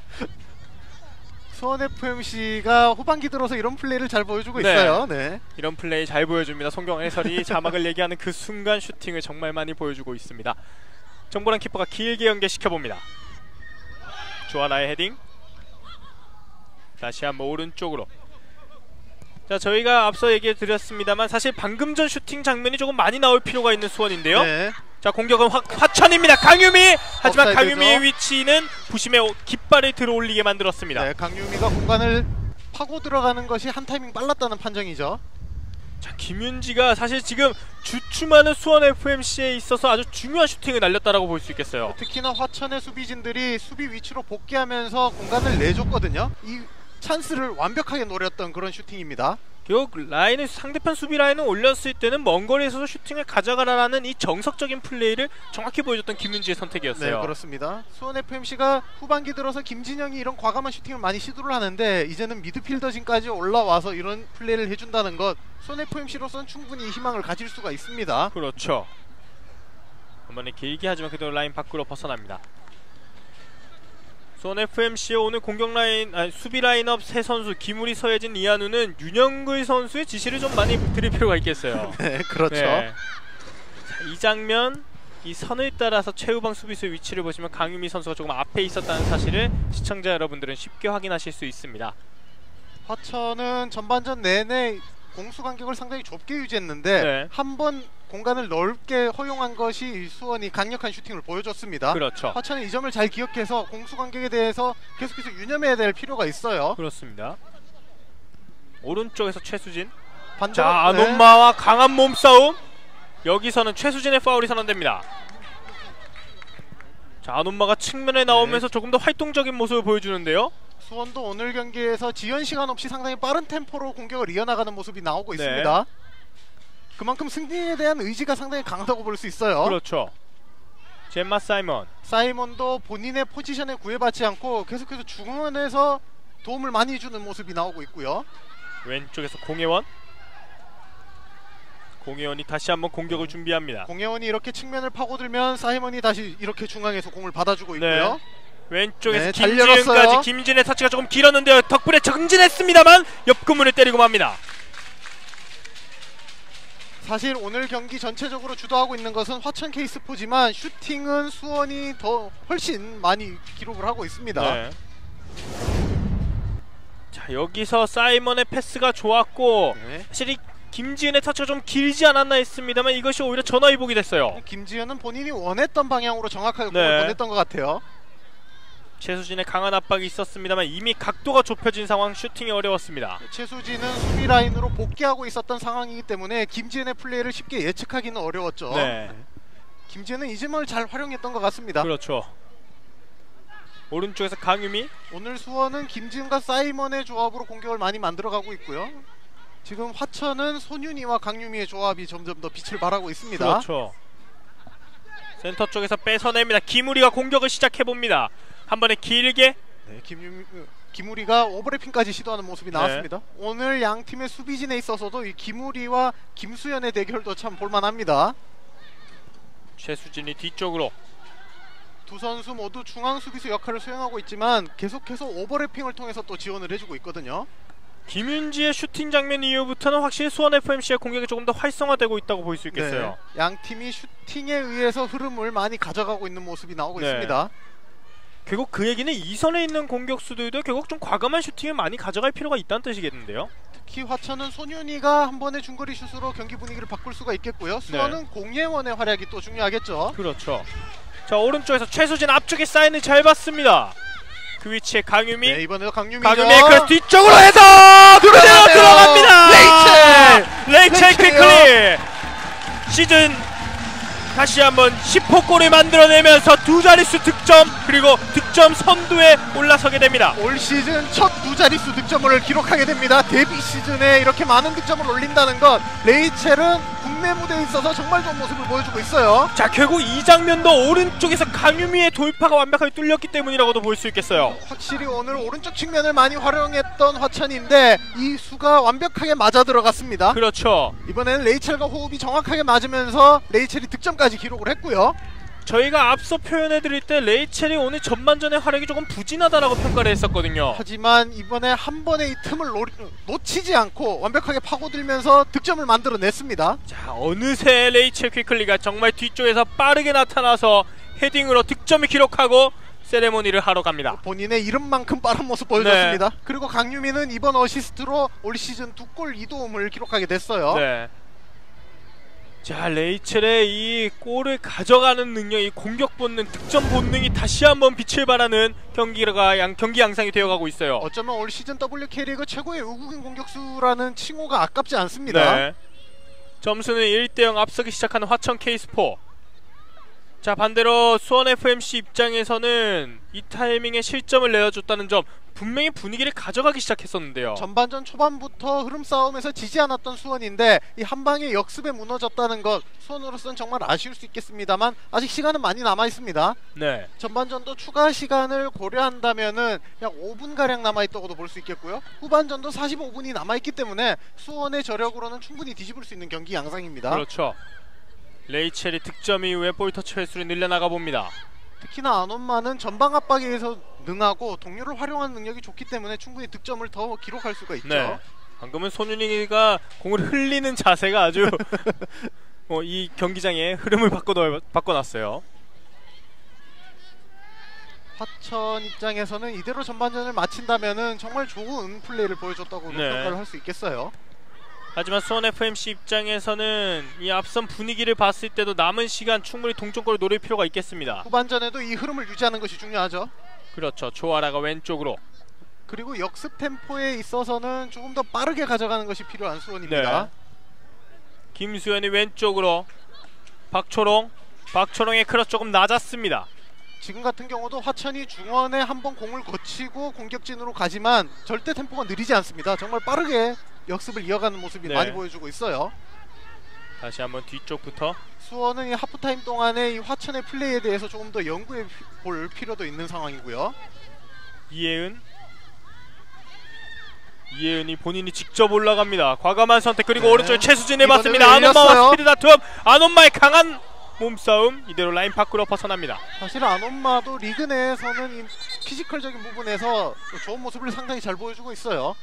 수원 FMC가 후반기 들어서 이런 플레이를 잘 보여주고 네. 있어요. 네. 이런 플레이 잘 보여줍니다. 송경환 해설이 자막을 얘기하는 그 순간 슈팅을 정말 많이 보여주고 있습니다. 정보람 키퍼가 길게 연계시켜봅니다. 조아나의 헤딩. 다시 한번 오른쪽으로. 자, 저희가 앞서 얘기해드렸습니다만 사실 방금 전 슈팅 장면이 조금 많이 나올 필요가 있는 수원인데요. 네. 자, 공격은 화천입니다. 강유미! 하지만 옵사이드죠. 강유미의 위치는 부심의 깃발을 들어올리게 만들었습니다. 네, 강유미가 공간을 파고 들어가는 것이 한 타이밍 빨랐다는 판정이죠. 자, 김윤지가 사실 지금 주춤하는 수원 FMC에 있어서 아주 중요한 슈팅을 날렸다라고 볼 수 있겠어요. 특히나 화천의 수비진들이 수비 위치로 복귀하면서 공간을 내줬거든요. 이 찬스를 완벽하게 노렸던 그런 슈팅입니다. 결국 라인을 상대편 수비 라인을 올렸을 때는 먼 거리에서도 슈팅을 가져가라라는 이 정석적인 플레이를 정확히 보여줬던 김윤지의 선택이었어요. 네, 그렇습니다. 수원 FMC가 후반기 들어서 김진영이 이런 과감한 슈팅을 많이 시도를 하는데 이제는 미드필더진까지 올라와서 이런 플레이를 해준다는 것, 수원 FMC로서는 충분히 희망을 가질 수가 있습니다. 그렇죠. 한 번에 길게 하지만 그대로 라인 밖으로 벗어납니다. 수원 FMC의 오늘 공격 라인, 수비 라인업 세 선수 김우리, 서예진, 이한우는 윤영글 선수의 지시를 좀 많이 드릴 필요가 있겠어요. 네, 그렇죠. 네. 자, 이 장면, 이 선을 따라서 최후방 수비수의 위치를 보시면 강유미 선수가 조금 앞에 있었다는 사실을 시청자 여러분들은 쉽게 확인하실 수 있습니다. 화천은 전반전 내내 공수 간격을 상당히 좁게 유지했는데 네. 한 번 공간을 넓게 허용한 것이 수원이 강력한 슈팅을 보여줬습니다. 그렇죠. 화천은 이 점을 잘 기억해서 공수 간격에 대해서 계속해서 유념해야 될 필요가 있어요. 그렇습니다. 오른쪽에서 최수진. 반대로 자, 안온마와 강한 몸싸움. 여기서는 최수진의 파울이 선언됩니다. 자, 안온마가 측면에 나오면서 조금 더 활동적인 모습을 보여주는데요. 수원도 오늘 경기에서 지연 시간 없이 상당히 빠른 템포로 공격을 이어나가는 모습이 나오고 네. 있습니다. 그만큼 승리에 대한 의지가 상당히 강하다고 볼 수 있어요. 그렇죠. 젬마 사이먼. 사이먼도 본인의 포지션에 구애받지 않고 계속해서 중원에서 도움을 많이 주는 모습이 나오고 있고요. 왼쪽에서 공예원. 공예원이 다시 한번 공격을 준비합니다. 공예원이 이렇게 측면을 파고들면 사이먼이 다시 이렇게 중앙에서 공을 받아주고 있고요. 네. 왼쪽에서 네, 잘 열었어요. 김지은까지. 김진의 터치가 조금 길었는데요. 덕분에 정진했습니다만 옆구문을 때리고 맙니다. 사실 오늘 경기 전체적으로 주도하고 있는 것은 화천 케이스포지만 슈팅은 수원이 더 훨씬 많이 기록을 하고 있습니다. 네. 자, 여기서 사이먼의 패스가 좋았고 네. 사실 이 김지은의 터치가 좀 길지 않았나 했습니다만 이것이 오히려 전화위복이 됐어요. 김지현은 본인이 원했던 방향으로 정확하게 네. 공을 보냈던 것 같아요. 최수진의 강한 압박이 있었습니다만 이미 각도가 좁혀진 상황, 슈팅이 어려웠습니다. 최수진은 수비 라인으로 복귀하고 있었던 상황이기 때문에 김지현의 플레이를 쉽게 예측하기는 어려웠죠. 네. 김지현은 이 점을 잘 활용했던 것 같습니다. 그렇죠. 오른쪽에서 강유미. 오늘 수원은 김지은과 사이먼의 조합으로 공격을 많이 만들어가고 있고요. 지금 화천은 손윤희와 강유미의 조합이 점점 더 빛을 발하고 있습니다. 그렇죠. 센터 쪽에서 뺏어냅니다. 김우리가 공격을 시작해봅니다. 한 번에 길게. 네, 김우리가 오버래핑까지 시도하는 모습이 나왔습니다. 오늘 양 팀의 수비진에 있어서도 이 김우리와 김수현의 대결도 참 볼만합니다. 최수진이 뒤쪽으로. 두 선수 모두 중앙 수비수 역할을 수행하고 있지만 계속해서 오버래핑을 통해서 또 지원을 해주고 있거든요. 김윤지의 슈팅 장면 이후부터는 확실히 수원 FMC의 공격이 조금 더 활성화되고 있다고 볼 수 있겠어요. 네, 양 팀이 슈팅에 의해서 흐름을 많이 가져가고 있는 모습이 나오고 네. 있습니다. 결국 그 얘기는 이선에 있는 공격수들도 결국 좀 과감한 슈팅을 많이 가져갈 필요가 있다는 뜻이겠는데요. 특히 화천은 손윤희가 한 번의 중거리 슛으로 경기 분위기를 바꿀 수가 있겠고요. 수원은 공예원의 활약이 또 중요하겠죠. 그렇죠. 자, 오른쪽에서 최수진 앞쪽에 사인을 잘 받습니다. 그 위치에 강유미. 네, 이번에도 강유미죠. 강유미의 그 뒤쪽으로 해서 그대로 들어갑니다. 레이첼 퀵클리 시즌 다시 한번 10호 골을 만들어내면서 두 자릿수 득점 그리고 득점 선두에 올라서게 됩니다. 올 시즌 첫 두 자릿수 득점을 기록하게 됩니다. 데뷔 시즌에 이렇게 많은 득점을 올린다는 것, 레이첼은 국내 무대에 있어서 정말 좋은 모습을 보여주고 있어요. 자, 결국 이 장면도 오른쪽에서 강유미의 돌파가 완벽하게 뚫렸기 때문이라고도 볼 수 있겠어요. 확실히 오늘 오른쪽 측면을 많이 활용했던 화천인데 이 수가 완벽하게 맞아 들어갔습니다. 그렇죠. 이번에는 레이첼과 호흡이 정확하게 맞으면서 레이첼이 득점까지 기록을 했고요. 저희가 앞서 표현해드릴 때 레이첼이 오늘 전반전의 활약이 조금 부진하다라고 평가를 했었거든요. 하지만 이번에 한 번의 이 틈을 놓치지 않고 완벽하게 파고들면서 득점을 만들어냈습니다. 자, 어느새 레이첼 퀴클리가 정말 뒤쪽에서 빠르게 나타나서 헤딩으로 득점을 기록하고 세레모니를 하러 갑니다. 본인의 이름만큼 빠른 모습 보여줬습니다. 그리고 강유미는 이번 어시스트로 올 시즌 2골 2도움을 기록하게 됐어요. 네. 자, 레이첼의 이 골을 가져가는 능력, 이 공격 본능, 득점 본능이 다시 한번 빛을 발하는 경기 양상이 되어가고 있어요. 어쩌면 올 시즌 WK리그 최고의 외국인 공격수라는 칭호가 아깝지 않습니다. 네. 점수는 1대0 앞서기 시작하는 화천 K스포. 자, 반대로 수원 FMC 입장에서는 이 타이밍에 실점을 내어줬다는 점, 분명히 분위기를 가져가기 시작했었는데요. 전반전 초반부터 흐름 싸움에서 지지 않았던 수원인데 이 한방의 역습에 무너졌다는 것, 수원으로서는 정말 아쉬울 수 있겠습니다만 아직 시간은 많이 남아 있습니다. 네. 전반전도 추가 시간을 고려한다면은 약 5분가량 남아있다고도 볼 수 있겠고요. 후반전도 45분이 남아있기 때문에 수원의 저력으로는 충분히 뒤집을 수 있는 경기 양상입니다. 그렇죠. 레이첼이 득점 이후에 볼터치 횟수를 늘려나가 봅니다. 특히나 안온마는 전방 압박에 의해서 능하고 동료를 활용하는 능력이 좋기 때문에 충분히 득점을 더 기록할 수가 있죠. 네. 방금은 손윤이가 공을 흘리는 자세가 아주 이 경기장의 흐름을 바꿔놨어요. 화천 입장에서는 이대로 전반전을 마친다면은 정말 좋은 플레이를 보여줬다고 네. 평가를 할 수 있겠어요. 하지만 수원 FMC 입장에서는 이 앞선 분위기를 봤을 때도 남은 시간 충분히 동점골을 노릴 필요가 있겠습니다. 후반전에도 이 흐름을 유지하는 것이 중요하죠. 그렇죠. 조아라가 왼쪽으로. 그리고 역습 템포에 있어서는 조금 더 빠르게 가져가는 것이 필요한 수원입니다. 네. 김수현이 왼쪽으로. 박초롱의 크로스 조금 낮았습니다. 지금 같은 경우도 화천이 중원에 한번 공을 거치고 공격진으로 가지만 절대 템포가 느리지 않습니다. 정말 빠르게 역습을 이어가는 모습이 네. 많이 보여주고 있어요. 다시 한번 뒤쪽부터. 수원은 이 하프타임 동안에 이 화천의 플레이에 대해서 조금 더 연구해 볼 필요도 있는 상황이고요. 이예은이 본인이 직접 올라갑니다. 과감한 선택. 그리고 네. 오른쪽에 최수진이 이번에 맞습니다. 열렸어요. 안온마와 스피드 다툼. 안온마의 강한 몸싸움. 이대로 라인 밖으로 벗어납니다. 사실 안온마도 리그 내에서는 이 피지컬적인 부분에서 좋은 모습을 상당히 잘 보여주고 있어요.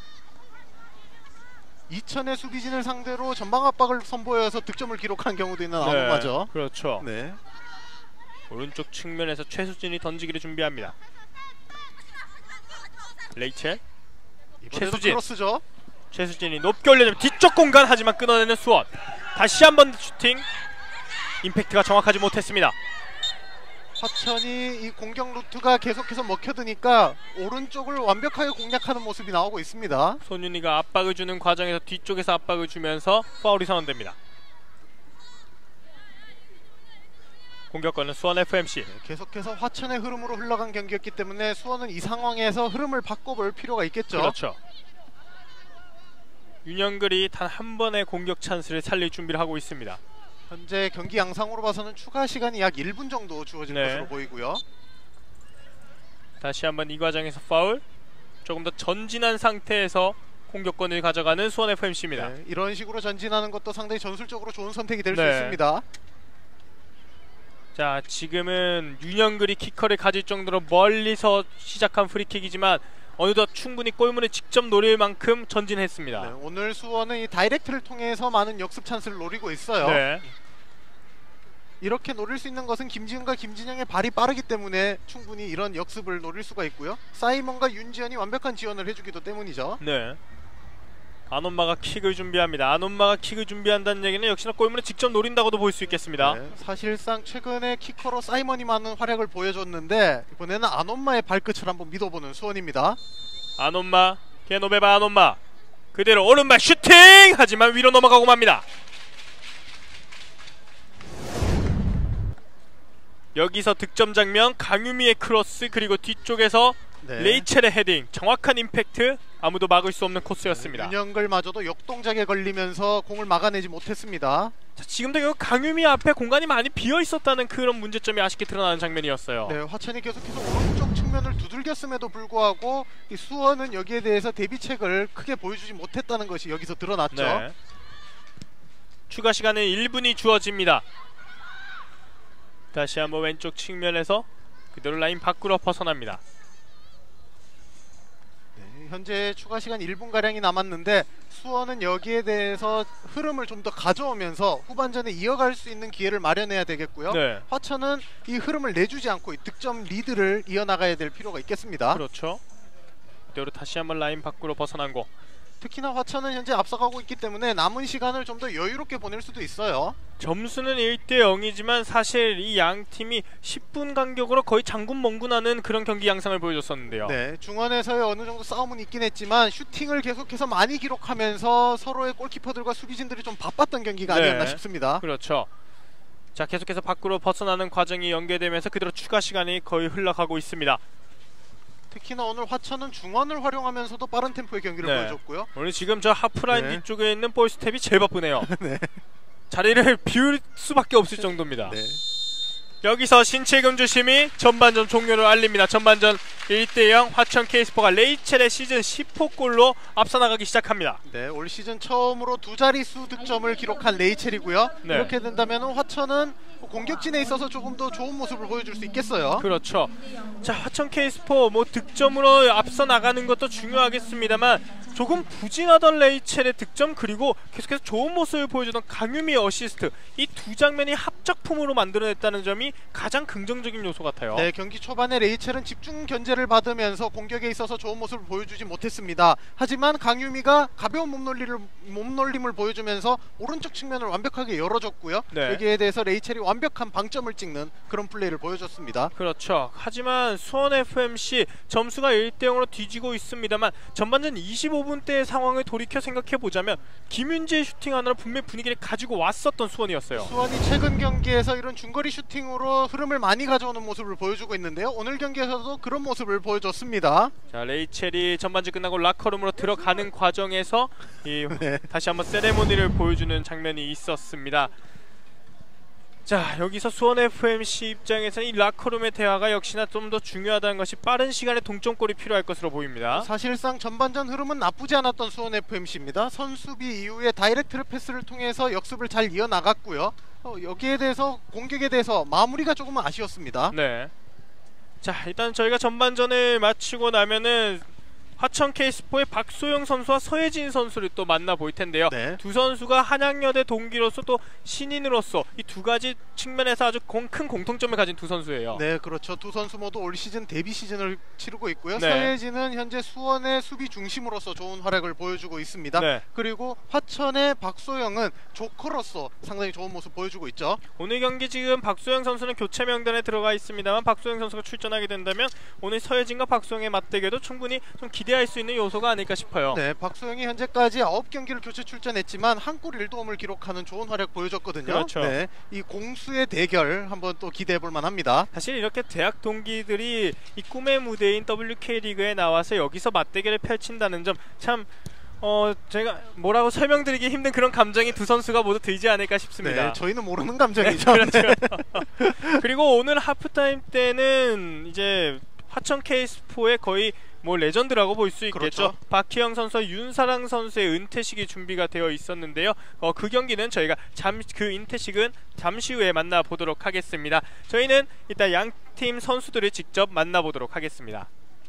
2000의 수비진을 상대로 전방 압박을 선보여서 득점을 기록한 경우도 있는 안온마죠. 그렇죠. 네. 오른쪽 측면에서 최수진이 던지기를 준비합니다. 레이첼. 이번에도 최수진. 크로스죠. 최수진이 높게 올려주면 뒤쪽 공간, 하지만 끊어내는 수원. 다시 한번 슈팅. 임팩트가 정확하지 못했습니다. 화천이 이 공격 루트가 계속해서 먹혀드니까 오른쪽을 완벽하게 공략하는 모습이 나오고 있습니다. 손윤이가 압박을 주는 과정에서 뒤쪽에서 압박을 주면서 파울이 선언됩니다. 공격권은 수원 FMC. 계속해서 화천의 흐름으로 흘러간 경기였기 때문에 수원은 이 상황에서 흐름을 바꿔볼 필요가 있겠죠. 그렇죠. 윤영글이 단 한 번의 공격 찬스를 살릴 준비를 하고 있습니다. 현재 경기 양상으로 봐서는 추가 시간이 약 1분 정도 주어질 네. 것으로 보이고요. 다시 한번 이 과정에서 파울. 조금 더 전진한 상태에서 공격권을 가져가는 수원 FMC입니다. 네, 이런 식으로 전진하는 것도 상당히 전술적으로 좋은 선택이 될 수 네. 있습니다. 자, 지금은 윤영글이 키커를 가질 정도로 멀리서 시작한 프리킥이지만 어느덧 충분히 골문을 직접 노릴 만큼 전진했습니다. 네, 오늘 수원은 이 다이렉트를 통해서 많은 역습 찬스를 노리고 있어요. 네. 이렇게 노릴 수 있는 것은 김지은과 김진영의 발이 빠르기 때문에 충분히 이런 역습을 노릴 수가 있고요. 사이먼과 윤지현이 완벽한 지원을 해주기도 때문이죠. 네. 안온마가 킥을 준비합니다. 안온마가 킥을 준비한다는 얘기는 역시나 골문을 직접 노린다고도 볼 수 있겠습니다. 네, 사실상 최근에 키커로 사이먼이 많은 활약을 보여줬는데 이번에는 안온마의 발끝을 한번 믿어보는 수원입니다. 안온마, 게노베바 안온마 그대로 오른발 슈팅! 하지만 위로 넘어가고 맙니다. 여기서 득점 장면, 강유미의 크로스, 그리고 뒤쪽에서 네. 레이첼의 헤딩, 정확한 임팩트, 아무도 막을 수 없는 코스였습니다. 윤영글마저도 역동작에 걸리면서 공을 막아내지 못했습니다. 자, 지금도 결국 강유미 앞에 공간이 많이 비어 있었다는 그런 문제점이 아쉽게 드러나는 장면이었어요. 네, 화천이 계속해서 오른쪽 측면을 두들겼음에도 불구하고 이 수원은 여기에 대해서 대비책을 크게 보여주지 못했다는 것이 여기서 드러났죠. 네. 추가 시간은 1분이 주어집니다. 다시 한번 왼쪽 측면에서 그대로 라인 밖으로 벗어납니다. 네, 현재 추가 시간 1분가량이 남았는데 수원은 여기에 대해서 흐름을 좀 더 가져오면서 후반전에 이어갈 수 있는 기회를 마련해야 되겠고요. 네. 화천은 이 흐름을 내주지 않고 이 득점 리드를 이어나가야 될 필요가 있겠습니다. 그렇죠. 그대로 다시 한번 라인 밖으로 벗어난 거. 특히나 화천은 현재 앞서가고 있기 때문에 남은 시간을 좀 더 여유롭게 보낼 수도 있어요. 점수는 1대0이지만 사실 이 양 팀이 10분 간격으로 거의 장군 멍군하는 그런 경기 양상을 보여줬었는데요. 네, 중원에서의 어느 정도 싸움은 있긴 했지만 슈팅을 계속해서 많이 기록하면서 서로의 골키퍼들과 수비진들이 좀 바빴던 경기가 네. 아니었나 싶습니다. 그렇죠. 자, 계속해서 밖으로 벗어나는 과정이 연계되면서 그대로 추가 시간이 거의 흘러가고 있습니다. 특히나 오늘 화천은 중원을 활용하면서도 빠른 템포의 경기를 네. 보여줬고요. 오늘 지금 저 하프라인 네. 뒤쪽에 있는 볼 스텝이 제일 바쁘네요. 네. 자리를 비울 수밖에 없을 정도입니다. 네. 여기서 신채금 주심이 전반전 종료를 알립니다. 전반전 1대0 화천 K스포가 레이첼의 시즌 10호 골로 앞서 나가기 시작합니다. 네, 올 시즌 처음으로 두 자릿수 득점을 기록한 레이첼이고요. 네. 이렇게 된다면 화천은 공격진에 있어서 조금 더 좋은 모습을 보여줄 수 있겠어요. 그렇죠. 자, 화천 K스포 뭐 득점으로 앞서 나가는 것도 중요하겠습니다만 조금 부진하던 레이첼의 득점 그리고 계속해서 좋은 모습을 보여주던 강유미의 어시스트 이 두 장면이 합작품으로 만들어냈다는 점이 가장 긍정적인 요소 같아요. 네, 경기 초반에 레이첼은 집중 견제를 받으면서 공격에 있어서 좋은 모습을 보여주지 못했습니다. 하지만 강유미가 가벼운 몸놀림을 보여주면서 오른쪽 측면을 완벽하게 열어줬고요. 네. 여기에 대해서 레이첼이 완벽한 방점을 찍는 그런 플레이를 보여줬습니다. 그렇죠. 하지만 수원 FMC 점수가 1대0으로 뒤지고 있습니다만 전반전 25분 때의 상황을 돌이켜 생각해보자면 김윤재의 슈팅 하나로 분명히 분위기를 가지고 왔었던 수원이었어요. 수원이 최근 경기에서 이런 중거리 슈팅으로 흐름을 많이 가져오는 모습을 보여주고 있는데요. 오늘 경기에서도 그런 모습을 보여줬습니다. 자, 레이첼이 전반전 끝나고 라커룸으로 들어가는 과정에서 네. 다시 한번 세레모니를 보여주는 장면이 있었습니다. 자, 여기서 수원 FMC 입장에서는 이 라커룸의 대화가 역시나 좀 더 중요하다는 것이 빠른 시간에 동점골이 필요할 것으로 보입니다. 사실상 전반전 흐름은 나쁘지 않았던 수원 FMC입니다. 선수비 이후에 다이렉트 패스를 통해서 역습을 잘 이어나갔고요. 여기에 대해서 공격에 대해서 마무리가 조금은 아쉬웠습니다. 네. 자, 일단 저희가 전반전을 마치고 나면은 화천 K스포의 박소영 선수와 서예진 선수를 또 만나볼 텐데요. 네. 두 선수가 한양여대 동기로서 또 신인으로서 이 두 가지 측면에서 아주 큰 공통점을 가진 두 선수예요. 네, 그렇죠. 두 선수 모두 올 시즌 데뷔 시즌을 치르고 있고요. 네. 서예진은 현재 수원의 수비 중심으로서 좋은 활약을 보여주고 있습니다. 네. 그리고 화천의 박소영은 조커로서 상당히 좋은 모습 보여주고 있죠. 오늘 경기 지금 박소영 선수는 교체 명단에 들어가 있습니다만 박소영 선수가 출전하게 된다면 오늘 서예진과 박소영의 맞대결도 충분히 좀 기대할 수 있는 요소가 아닐까 싶어요. 네, 박소영이 현재까지 9경기를 교체 출전했지만 한 골 1도움을 기록하는 좋은 활약 보여줬거든요. 그렇죠. 네, 이 공수의 대결 한번 또 기대해볼 만합니다. 사실 이렇게 대학 동기들이 이 꿈의 무대인 WK 리그에 나와서 여기서 맞대결을 펼친다는 점 참 제가 뭐라고 설명드리기 힘든 그런 감정이 두 선수가 모두 들지 않을까 싶습니다. 네, 저희는 모르는 감정이죠. 네, 그렇죠. 그리고 오늘 하프타임 때는 이제 화천 K스포의 거의 뭐 레전드라고 볼 수 있겠죠. 그렇죠. 박희영 선수와 윤사랑 선수의 은퇴식이 준비가 되어 있었는데요. 그 경기는 저희가 그 은퇴식은 잠시 후에 만나보도록 하겠습니다. 저희는 이따 양 팀 선수들을 직접 만나보도록 하겠습니다.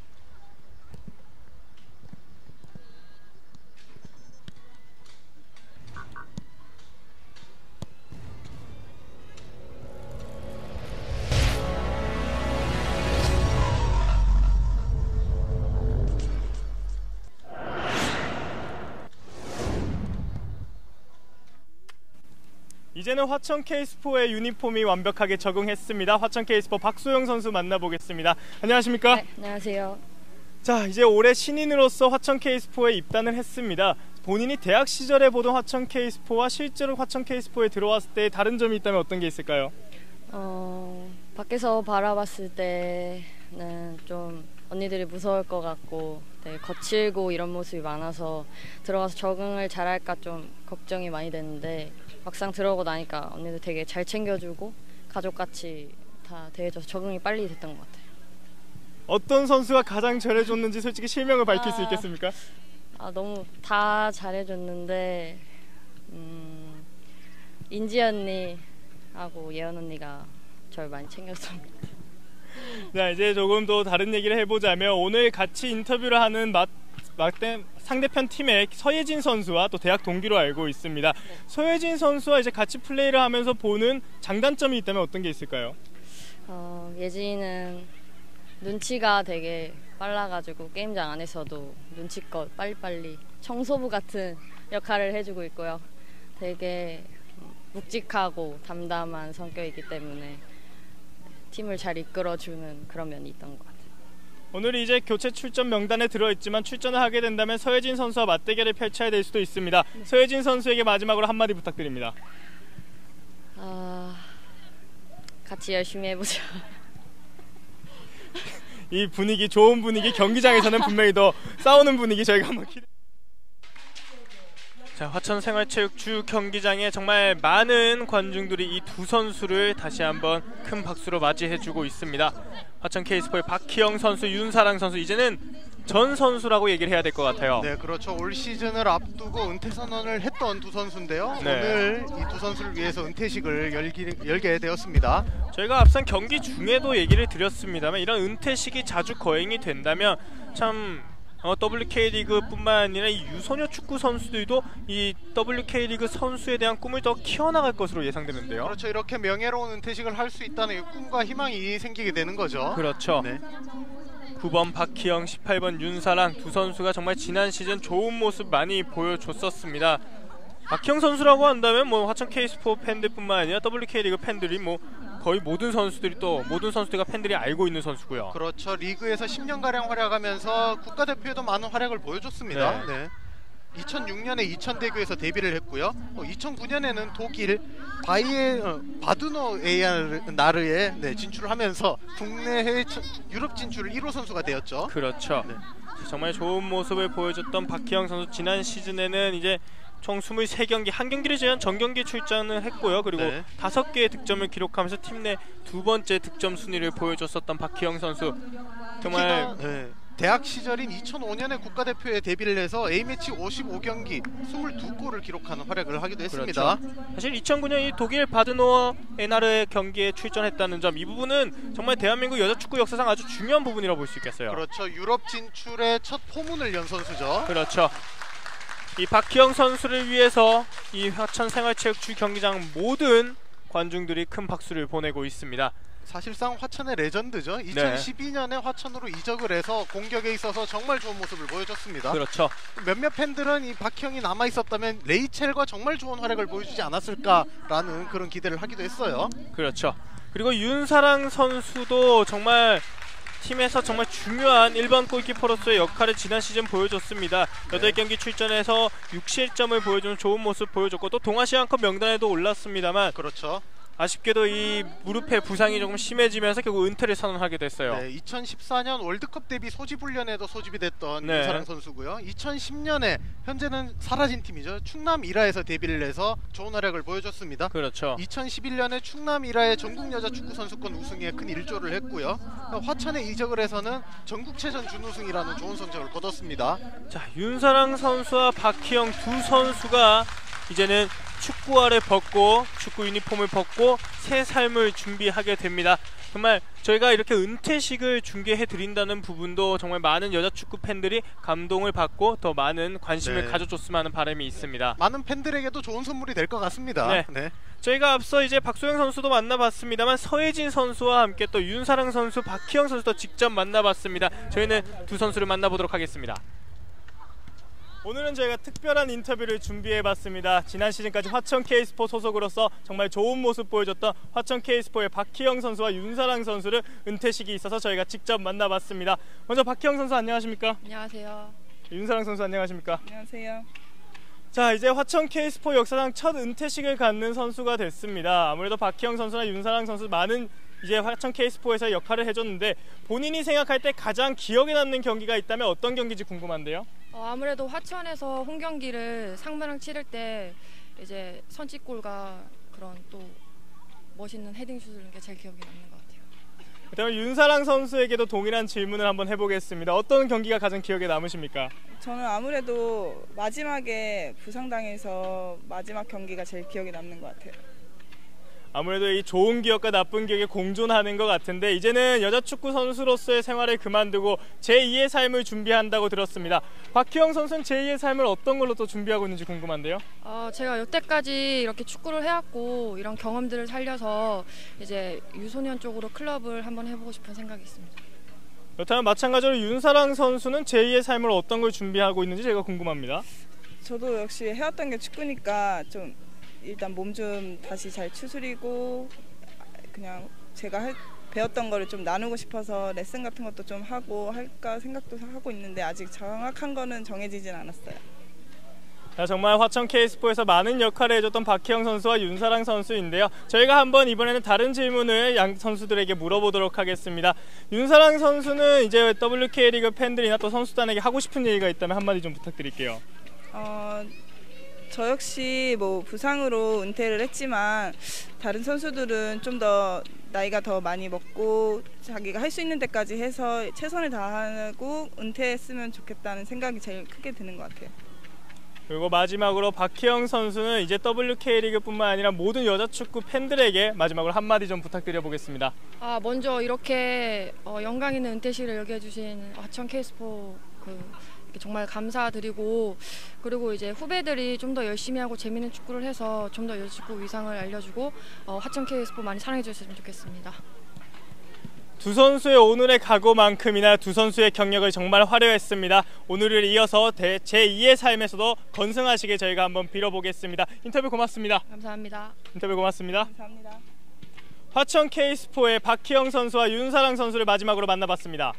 이제는 화천 K스포의 유니폼이 완벽하게 적응했습니다. 화천 K스포 박소영 선수 만나보겠습니다. 안녕하십니까? 네, 안녕하세요. 자, 이제 올해 신인으로서 화천 K스포에 입단을 했습니다. 본인이 대학 시절에 보던 화천 K스포와 실제로 화천 K스포에 들어왔을 때 다른 점이 있다면 어떤 게 있을까요? 밖에서 바라봤을 때는 좀 언니들이 무서울 것 같고 되게 거칠고 이런 모습이 많아서 들어가서 적응을 잘할까 좀 걱정이 많이 됐는데 막상 들어오고 나니까 언니들 되게 잘 챙겨주고 가족같이 다 대해줘서 적응이 빨리 됐던 것 같아요. 어떤 선수가 가장 잘해줬는지 솔직히 실명을 밝힐 수 있겠습니까? 너무 다 잘해줬는데 인지 언니하고 예언 언니가 저를 많이 챙겼습니다. 자, 이제 조금 더 다른 얘기를 해보자면 오늘 같이 인터뷰를 하는 상대편 팀의 서예진 선수와 또 대학 동기로 알고 있습니다. 네. 서예진 선수와 이제 같이 플레이를 하면서 보는 장단점이 있다면 어떤 게 있을까요? 예진이는 눈치가 되게 빨라가지고 게임장 안에서도 눈치껏 빨리빨리 청소부 같은 역할을 해주고 있고요. 되게 묵직하고 담담한 성격이기 때문에 팀을 잘 이끌어주는 그런 면이 있던 것 같아요. 오늘 이제 교체 출전 명단에 들어있지만 출전을 하게 된다면 서예진 선수와 맞대결을 펼쳐야 될 수도 있습니다. 네. 서예진 선수에게 마지막으로 한마디 부탁드립니다. 같이 열심히 해보자. 이 분위기, 좋은 분위기, 경기장에서는 분명히 더 싸우는 분위기 저희가 한번 기대. 자, 화천생활체육 주 경기장에 정말 많은 관중들이 이 두 선수를 다시 한번 큰 박수로 맞이해주고 있습니다. 화천 K스포의 박희영 선수, 윤사랑 선수, 이제는 전 선수라고 얘기를 해야 될 것 같아요. 네, 그렇죠. 올 시즌을 앞두고 은퇴 선언을 했던 두 선수인데요. 네. 오늘 이 두 선수를 위해서 은퇴식을 열게 되었습니다. 저희가 앞선 경기 중에도 얘기를 드렸습니다만 이런 은퇴식이 자주 거행이 된다면 참 WK리그뿐만 아니라 이 유소녀 축구 선수들도 이 WK리그 선수에 대한 꿈을 더 키워나갈 것으로 예상되는데요. 그렇죠. 이렇게 명예로운 은퇴식을 할 수 있다는 꿈과 희망이 생기게 되는 거죠. 그렇죠. 네. 9번 박희영, 18번 윤사랑 두 선수가 정말 지난 시즌 좋은 모습 많이 보여줬었습니다. 박희영 선수라고 한다면 뭐 화천 K스포 팬들뿐만 아니라 WK리그 팬들이 뭐 거의 모든 선수들과 팬들이 알고 있는 선수고요. 그렇죠. 리그에서 10년가량 활약하면서 국가대표에도 많은 활약을 보여줬습니다. 네. 2006년에 이천대교에서 데뷔를 했고요. 2009년에는 독일 바두노 에이아르나르에 진출을 하면서 국내 해외 유럽 진출을 1호 선수가 되었죠. 그렇죠. 네. 정말 좋은 모습을 보여줬던 박희영 선수, 지난 시즌에는 이제 총 23경기, 한 경기를 제한 전경기 출전을 했고요. 그리고 5개의 득점을 기록하면서 팀 내 두 번째 득점 순위를 보여줬었던 박희영 선수. 정말 대학 시절인 2005년에 국가대표에 데뷔를 해서 A매치 55경기 22골을 기록하는 활약을 하기도 했습니다. 그렇죠. 사실 2009년 이 독일 바드노어 에나르 경기에 출전했다는 점, 이 부분은 정말 대한민국 여자축구 역사상 아주 중요한 부분이라고 볼 수 있겠어요. 그렇죠. 유럽 진출의 첫 포문을 연 선수죠. 그렇죠. 이 박희영 선수를 위해서 이 화천생활체육 주 경기장 모든 관중들이 큰 박수를 보내고 있습니다. 사실상 화천의 레전드죠. 2012년에 화천으로 이적을 해서 공격에 있어서 정말 좋은 모습을 보여줬습니다. 그렇죠. 몇몇 팬들은 이 박희영이 남아있었다면 레이첼과 정말 좋은 활약을 보여주지 않았을까라는 그런 기대를 하기도 했어요. 그렇죠. 그리고 윤사랑 선수도 정말 팀에서 정말 중요한 1번 골키퍼로서의 역할을 지난 시즌 보여줬습니다. 8경기 출전해서 6실점을 보여주는 좋은 모습 보여줬고 또 동아시안컵 명단에도 올랐습니다만, 그렇죠. 아쉽게도 이 무릎의 부상이 조금 심해지면서 결국 은퇴를 선언하게 됐어요. 2014년 월드컵 데뷔 소집훈련에도 소집이 됐던 윤사랑 선수고요. 2010년에 현재는 사라진 팀이죠. 충남 1화에서 데뷔를 해서 좋은 활약을 보여줬습니다. 그렇죠. 2011년에 충남 1화의 전국 여자 축구 선수권 우승에 큰 일조를 했고요. 화천에 이적을 해서는 전국체전 준우승이라는 좋은 성적을 거뒀습니다. 자, 윤사랑 선수와 박희영 두 선수가 이제는 축구화를 벗고 축구 유니폼을 벗고 새 삶을 준비하게 됩니다. 정말 저희가 이렇게 은퇴식을 중계해드린다는 부분도 정말 많은 여자 축구 팬들이 감동을 받고 더 많은 관심을 가져줬으면 하는 바람이 있습니다. 많은 팬들에게도 좋은 선물이 될 것 같습니다. 저희가 앞서 이제 박소영 선수도 만나봤습니다만 서예진 선수와 함께 또 윤사랑 선수, 박희영 선수도 직접 만나봤습니다. 저희는 두 선수를 만나보도록 하겠습니다. 오늘은 저희가 특별한 인터뷰를 준비해봤습니다. 지난 시즌까지 화천 K스포 소속으로서 정말 좋은 모습 보여줬던 화천 K스포의 박희영 선수와 윤사랑 선수를 은퇴식이 있어서 저희가 직접 만나봤습니다. 먼저 박희영 선수 안녕하십니까? 안녕하세요. 윤사랑 선수 안녕하십니까? 안녕하세요. 자, 이제 화천 K스포 역사상 첫 은퇴식을 갖는 선수가 됐습니다. 아무래도 박희영 선수나 윤사랑 선수 많은 이제 화천 K스포에서 역할을 해줬는데 본인이 생각할 때 가장 기억에 남는 경기가 있다면 어떤 경기인지 궁금한데요. 아무래도 화천에서 홈 경기를 상무랑 치를 때 이제 선취골과 그런 또 멋있는 헤딩슛을 넣은 게 제일 기억에 남는 것 같아요. 그다음에 윤사랑 선수에게도 동일한 질문을 한번 해보겠습니다. 어떤 경기가 가장 기억에 남으십니까? 저는 아무래도 마지막에 부상당해서 마지막 경기가 제일 기억에 남는 것 같아요. 아무래도 이 좋은 기억과 나쁜 기억이 공존하는 것 같은데 이제는 여자 축구 선수로서의 생활을 그만두고 제2의 삶을 준비한다고 들었습니다. 박희영 선수는 제2의 삶을 어떤 걸로 또 준비하고 있는지 궁금한데요. 제가 여태까지 이렇게 축구를 해왔고 이런 경험들을 살려서 이제 유소년 쪽으로 클럽을 한번 해보고 싶은 생각이 있습니다. 그렇다면 마찬가지로 윤사랑 선수는 제2의 삶을 어떤 걸 준비하고 있는지 제가 궁금합니다. 저도 역시 해왔던 게 축구니까 좀 일단 몸 좀 다시 잘 추스리고 그냥 제가 배웠던 거를 좀 나누고 싶어서 레슨 같은 것도 좀 하고 할까 생각도 하고 있는데 아직 정확한 거는 정해지진 않았어요. 자, 정말 화천 K스포에서 많은 역할을 해줬던 박희영 선수와 윤사랑 선수인데요. 저희가 한번 이번에는 다른 질문을 양 선수들에게 물어보도록 하겠습니다. 윤사랑 선수는 이제 WK리그 팬들이나 또 선수단에게 하고 싶은 얘기가 있다면 한마디 좀 부탁드릴게요. 저 역시 뭐 부상으로 은퇴를 했지만 다른 선수들은 좀 더 나이가 더 많이 먹고 자기가 할 수 있는 데까지 해서 최선을 다하고 은퇴했으면 좋겠다는 생각이 제일 크게 드는 것 같아요. 그리고 마지막으로 박희영 선수는 이제 WK리그뿐만 아니라 모든 여자 축구 팬들에게 마지막으로 한마디 좀 부탁드려 보겠습니다. 먼저 이렇게 영광 있는 은퇴식을 여겨주신 화천 K스포 정말 감사드리고 그리고 이제 후배들이 좀 더 열심히 하고 재밌는 축구를 해서 좀 더 여자축구 위상을 알려주고 화천 K스포 많이 사랑해 주셨으면 좋겠습니다. 두 선수의 오늘의 각오만큼이나 두 선수의 경력을 정말 화려했습니다. 오늘을 이어서 제2의 삶에서도 건승하시길 저희가 한번 빌어보겠습니다. 인터뷰 고맙습니다. 감사합니다. 인터뷰 고맙습니다. 감사합니다. 화천 K스포의 박희영 선수와 윤사랑 선수를 마지막으로 만나봤습니다.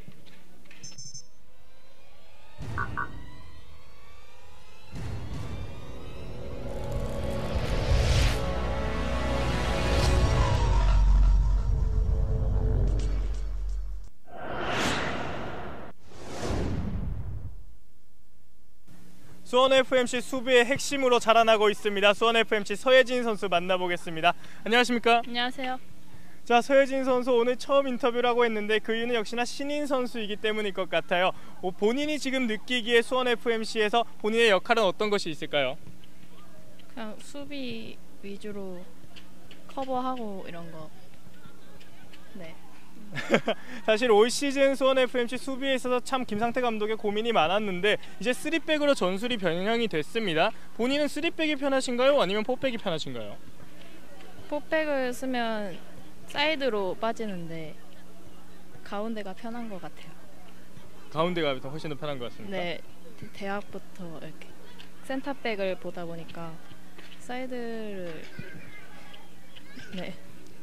수원FMC 수비의 핵심으로 자라나고 있습니다. 수원FMC 서예진 선수 만나보겠습니다. 안녕하십니까? 안녕하세요. 자, 서예진 선수 오늘 처음 인터뷰를 하고 했는데 그 이유는 역시나 신인 선수이기 때문일 것 같아요. 본인이 지금 느끼기에 수원FMC에서 본인의 역할은 어떤 것이 있을까요? 그냥 수비 위주로 커버하고 이런 거. 네. 사실 올 시즌 수원FMC 수비에 있어서 참 김상태 감독의 고민이 많았는데 이제 3백으로 전술이 변형이 됐습니다. 본인은 3백이 편하신가요? 아니면 4백이 편하신가요? 4백을 쓰면 사이드로 빠지는데 가운데가 편한 것 같아요. 가운데가 훨씬 더 편한 것 같습니다. 네, 대학부터 이렇게 센터백을 보다 보니까 사이드를 네.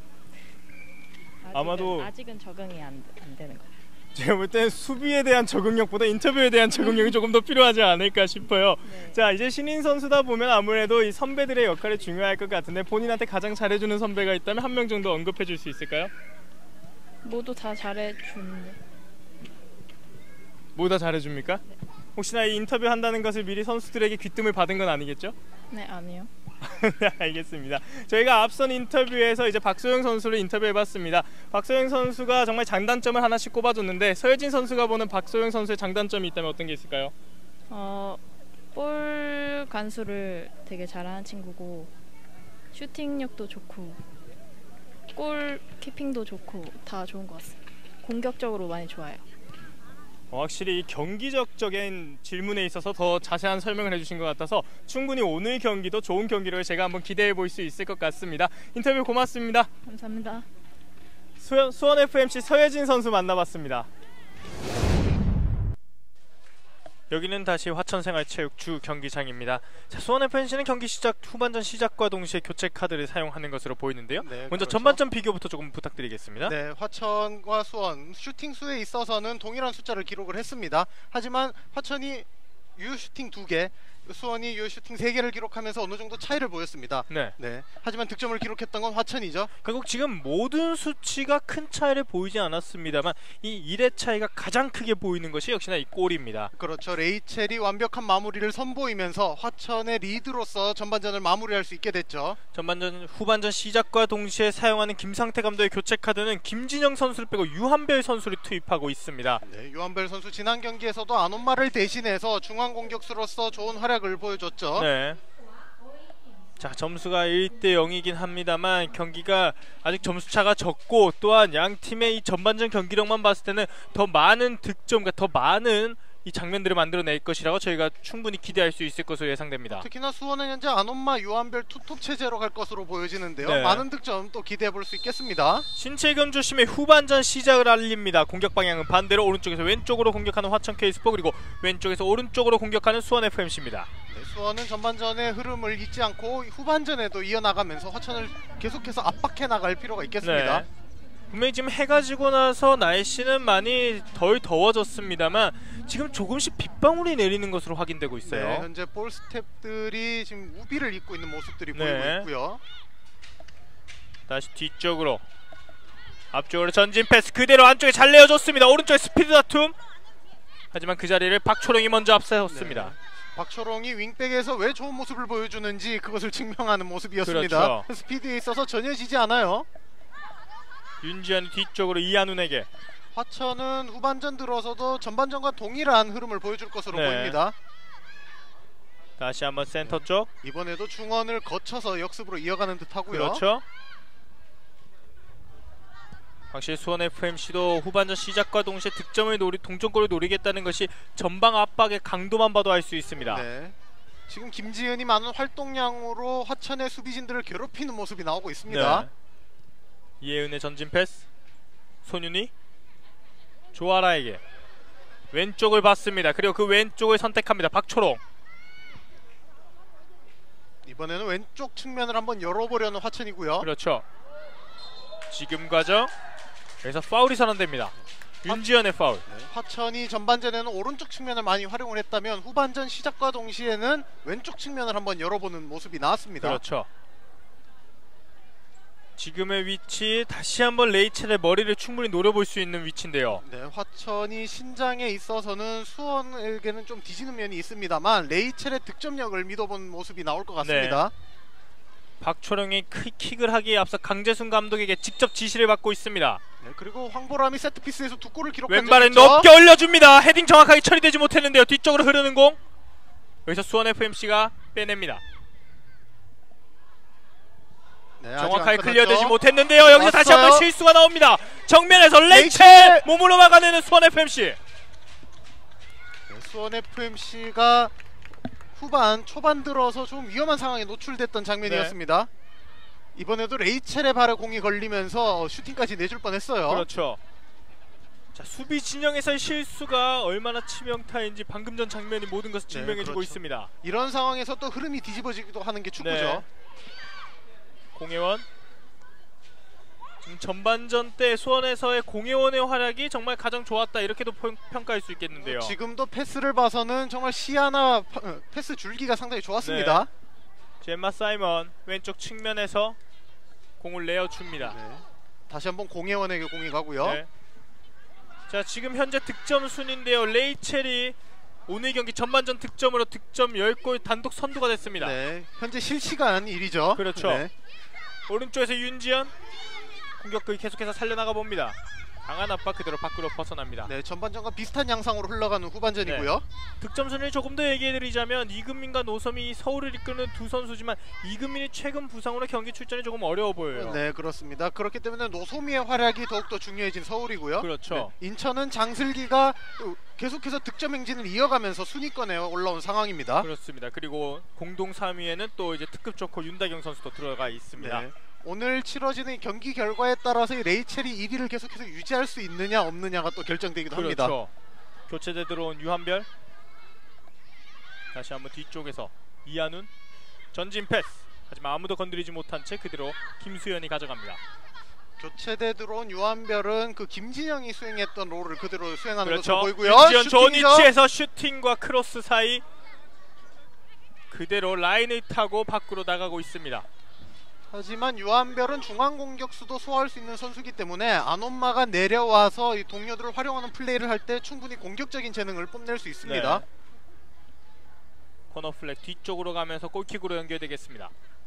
아직은 적응이 안 되는 것 같아요. 제가 볼 땐 수비에 대한 적응력보다 인터뷰에 대한 적응력이 조금 더 필요하지 않을까 싶어요. 네. 자, 이제 신인 선수다 보면 아무래도 이 선배들의 역할이 중요할 것 같은데 본인한테 가장 잘해주는 선배가 있다면 한 명 정도 언급해 줄 수 있을까요? 모두 다 잘해주는데. 모두 다 잘해줍니까? 네. 혹시나 이 인터뷰 한다는 것을 미리 선수들에게 귀뜸을 받은 건 아니겠죠? 네, 아니요. 네, 알겠습니다. 저희가 앞선 인터뷰에서 이제 박소영 선수를 인터뷰해봤습니다. 박소영 선수가 정말 장단점을 하나씩 꼽아줬는데 서예진 선수가 보는 박소영 선수의 장단점이 있다면 어떤 게 있을까요? 볼 간수를 되게 잘하는 친구고 슈팅력도 좋고 골 키핑도 좋고 다 좋은 것 같습니다. 공격적으로 많이 좋아요. 확실히 이 경기적인 질문에 있어서 더 자세한 설명을 해주신 것 같아서 충분히 오늘 경기도 좋은 경기를 제가 한번 기대해 볼 수 있을 것 같습니다. 인터뷰 고맙습니다. 감사합니다. 수원FMC 서예진 선수 만나봤습니다. 여기는 다시 화천생활체육 주 경기장입니다. 자, 수원FMC는 경기 시작 후반전 시작과 동시에 교체 카드를 사용하는 것으로 보이는데요. 네, 먼저 그렇죠. 전반전 비교부터 조금 부탁드리겠습니다. 네, 화천과 수원 슈팅 수에 있어서는 동일한 숫자를 기록을 했습니다. 하지만 화천이 유슈팅 2개, 수원이 이 슈팅 3개를 기록하면서 어느 정도 차이를 보였습니다. 네. 네. 하지만 득점을 기록했던 건 화천이죠. 결국 지금 모든 수치가 큰 차이를 보이지 않았습니다만 이 1의 차이가 가장 크게 보이는 것이 역시나 이 골입니다. 그렇죠. 레이첼이 완벽한 마무리를 선보이면서 화천의 리드로서 전반전을 마무리할 수 있게 됐죠. 후반전 시작과 동시에 사용하는 김상태 감독의 교체 카드는 김진영 선수를 빼고 유한별 선수를 투입하고 있습니다. 네, 유한별 선수 지난 경기에서도 안온마를 대신해서 중앙 공격수로서 좋은 활약을 보여줬죠. 네. 자, 점수가 1대0이긴 합니다만 경기가 아직 점수차가 적고 또한 양 팀의 이 전반전 경기력만 봤을 때는 더 많은 득점, 더 많은 이 장면들을 만들어낼 것이라고 저희가 충분히 기대할 수 있을 것으로 예상됩니다. 특히나 수원은 현재 안온마, 유한별 투톱 체제로 갈 것으로 보여지는데요. 네. 많은 득점 또 기대해 볼 수 있겠습니다. 신체겸 주심의 후반전 시작을 알립니다. 공격 방향은 반대로 오른쪽에서 왼쪽으로 공격하는 화천 K스포, 그리고 왼쪽에서 오른쪽으로 공격하는 수원 FMC입니다. 네, 수원은 전반전의 흐름을 잊지 않고 후반전에도 이어나가면서 화천을 계속해서 압박해 나갈 필요가 있겠습니다. 네. 분명히 지금 해가 지고 나서 날씨는 많이 덜 더워졌습니다만 지금 조금씩 빗방울이 내리는 것으로 확인되고 있어요. 네, 현재 볼 스텝들이 지금 우비를 입고 있는 모습들이 보이고 있고요. 다시 뒤쪽으로, 앞쪽으로 전진 패스 그대로 안쪽에 잘 내어줬습니다. 오른쪽에 스피드 다툼. 하지만 그 자리를 박초롱이 먼저 앞세웠습니다. 네. 박초롱이 윙백에서 왜 좋은 모습을 보여주는지 그것을 증명하는 모습이었습니다. 그렇죠. 스피드에 있어서 전혀 지지 않아요. 윤지현이 뒤쪽으로 이한훈에게. 화천은 후반전 들어서도 전반전과 동일한 흐름을 보여줄 것으로 보입니다. 다시 한번 센터 쪽. 이번에도 중원을 거쳐서 역습으로 이어가는 듯 하고요. 그렇죠. 확실히 수원 FMC도 후반전 시작과 동시에 동점골을 노리겠다는 것이 전방 압박의 강도만 봐도 알 수 있습니다. 네. 지금 김지은이 많은 활동량으로 화천의 수비진들을 괴롭히는 모습이 나오고 있습니다. 네. 이혜은의 전진 패스. 손윤이 조아라에게 왼쪽을 봤습니다. 그리고 그 왼쪽을 선택합니다. 박초롱. 이번에는 왼쪽 측면을 한번 열어보려는 화천이고요. 그렇죠. 지금 과정 여기서 파울이 선언됩니다. 윤지현의 파울. 네. 화천이 전반전에는 오른쪽 측면을 많이 활용을 했다면 후반전 시작과 동시에는 왼쪽 측면을 한번 열어보는 모습이 나왔습니다. 그렇죠. 지금의 위치 다시 한번 레이첼의 머리를 충분히 노려볼 수 있는 위치인데요. 네, 화천이 신장에 있어서는 수원에게는 좀 뒤지는 면이 있습니다만 레이첼의 득점력을 믿어본 모습이 나올 것 같습니다. 네. 박초롱이 킥을 하기에 앞서 강재순 감독에게 직접 지시를 받고 있습니다. 네, 그리고 황보람이 세트피스에서 2골을 기록한 왼발에 적이 있죠. 높게 올려줍니다. 헤딩 정확하게 처리되지 못했는데요. 뒤쪽으로 흐르는 공. 여기서 수원 FMC가 빼냅니다. 네, 정확하게 클리어되지 못했는데요. 여기서 왔어요. 다시 한번 실수가 나옵니다. 정면에서 레이첼 몸으로 막아내는 수원 FMC. 네, 수원 FMC가 초반 들어서 좀 위험한 상황에 노출됐던 장면이었습니다. 이번에도 레이첼의 발에 공이 걸리면서 슈팅까지 내줄 뻔했어요. 그렇죠. 자, 수비 진영에서의 실수가 얼마나 치명타인지 방금 전 장면이 모든 것을 증명해주고 그렇죠. 있습니다. 이런 상황에서 또 흐름이 뒤집어지기도 하는 게 축구죠. 네. 공혜원. 지금 전반전 때 수원에서의 공혜원의 활약이 정말 가장 좋았다, 이렇게도 평가할 수 있겠는데요. 지금도 패스를 봐서는 정말 시야나 패스 줄기가 상당히 좋았습니다. 네. 젬마 사이먼 왼쪽 측면에서 공을 내어줍니다. 네. 다시 한번 공혜원에게 공이 가고요. 네. 자, 지금 현재 득점 순인데요. 레이첼이 오늘 경기 전반전 득점으로 득점 10골 단독 선두가 됐습니다. 네, 현재 실시간 1위죠. 그렇죠. 네. 오른쪽에서 윤지현 공격을 계속해서 살려나가 봅니다. 강한 압박 그대로 밖으로 벗어납니다. 네, 전반전과 비슷한 양상으로 흘러가는 후반전이고요. 네. 득점 순위를 조금 더 얘기해드리자면 이금민과 노섬이 서울을 이끄는 두 선수지만 이금민이 최근 부상으로 경기 출전이 조금 어려워 보여요. 네, 그렇습니다. 그렇기 때문에 노소미의 활약이 더욱더 중요해진 서울이고요. 그렇죠. 네, 인천은 장슬기가 계속해서 득점 행진을 이어가면서 순위권에 올라온 상황입니다. 그렇습니다. 그리고 공동 3위에는 또 이제 특급 조커 윤다경 선수도 들어가 있습니다. 네. 오늘 치러지는 경기 결과에 따라서 이 레이첼이 1위를 계속해서 유지할 수 있느냐 없느냐가 또 결정되기도 합니다. 그렇죠. 교체돼 들어온 유한별. 다시 한번 뒤쪽에서 이한훈 전진 패스. 하지만 아무도 건드리지 못한 채 그대로 김수현이 가져갑니다. 교체돼 들어온 유한별은 그 김진영이 수행했던 롤을 그대로 수행하는 그렇죠. 것으로 보이고요. 윤지현 좋은 위치에서 슈팅과 크로스 사이. 그대로 라인을 타고 밖으로 나가고 있습니다. 하지만 유한별은 중앙 공격수도 소화할 수 있는 선수이기 때문에 안엄마가 내려와서 이 동료들을 활용하는 플레이를 할 때 충분히 공격적인 재능을 뽐낼 수 있습니다. 네. 코너 플렉 뒤쪽으로 가면서 골킥으로 연결되겠습니다.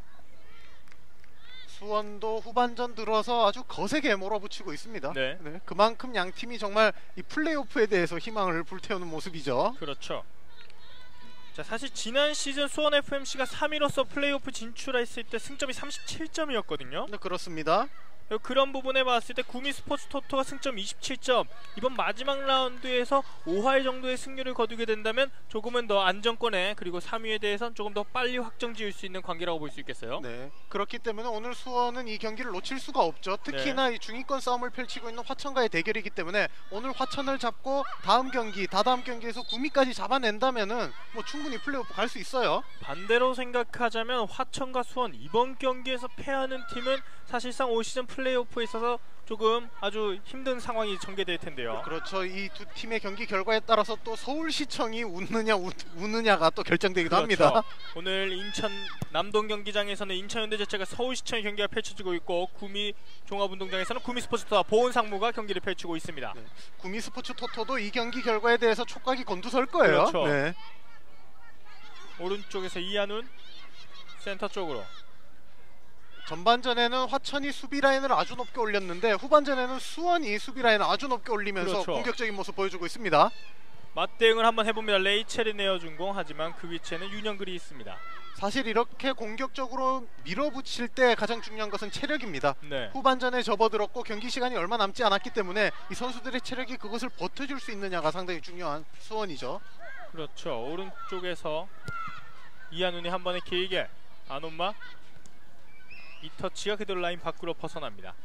수원도 후반전 들어서 아주 거세게 몰아붙이고 있습니다. 네. 그만큼 양 팀이 정말 이 플레이오프에 대해서 희망을 불태우는 모습이죠. 그렇죠. 자, 사실 지난 시즌 수원 FMC가 3위로서 플레이오프 진출했을 때 승점이 37점이었거든요. 네, 그렇습니다. 그런 부분에 봤을 때 구미 스포츠 토토가 승점 27점, 이번 마지막 라운드에서 5할 정도의 승률을 거두게 된다면 조금은 더 안정권에, 그리고 3위에 대해서는 조금 더 빨리 확정 지을 수 있는 관계라고 볼 수 있겠어요. 네, 그렇기 때문에 오늘 수원은 이 경기를 놓칠 수가 없죠. 특히나 네. 이 중위권 싸움을 펼치고 있는 화천과의 대결이기 때문에 오늘 화천을 잡고 다음 경기, 다다음 경기에서 구미까지 잡아낸다면은 뭐 충분히 플레이오프 갈 수 있어요. 반대로 생각하자면 화천과 수원 이번 경기에서 패하는 팀은 사실상 올 시즌 플레이오프에 있어서 조금 아주 힘든 상황이 전개될 텐데요. 그렇죠. 이 두 팀의 경기 결과에 따라서 또 서울시청이 웃느냐 우느냐가 또 결정되기도 그렇죠. 합니다. 오늘 인천 남동 경기장에서는 인천현대제철과 서울시청의 경기가 펼쳐지고 있고, 구미 종합운동장에서는 구미 스포츠토와 보은상무가 경기를 펼치고 있습니다. 네. 구미 스포츠 토토도 이 경기 결과에 대해서 촉각이 곤두설 거예요. 그렇죠. 네. 오른쪽에서 이한훈 센터 쪽으로. 전반전에는 화천이 수비 라인을 아주 높게 올렸는데 후반전에는 수원이 수비 라인을 아주 높게 올리면서 그렇죠. 공격적인 모습 보여주고 있습니다. 맞대응을 한번 해봅니다. 레이첼이 내어준 공, 하지만 그 위치에는 윤영글이 있습니다. 사실 이렇게 공격적으로 밀어붙일 때 가장 중요한 것은 체력입니다. 네. 후반전에 접어들었고 경기 시간이 얼마 남지 않았기 때문에 이 선수들의 체력이 그것을 버텨줄 수 있느냐가 상당히 중요한 수원이죠. 그렇죠. 오른쪽에서 이한훈이 한 번에 길게 안엄마, 이 터치가 그대로 라인 밖으로 벗어납니다.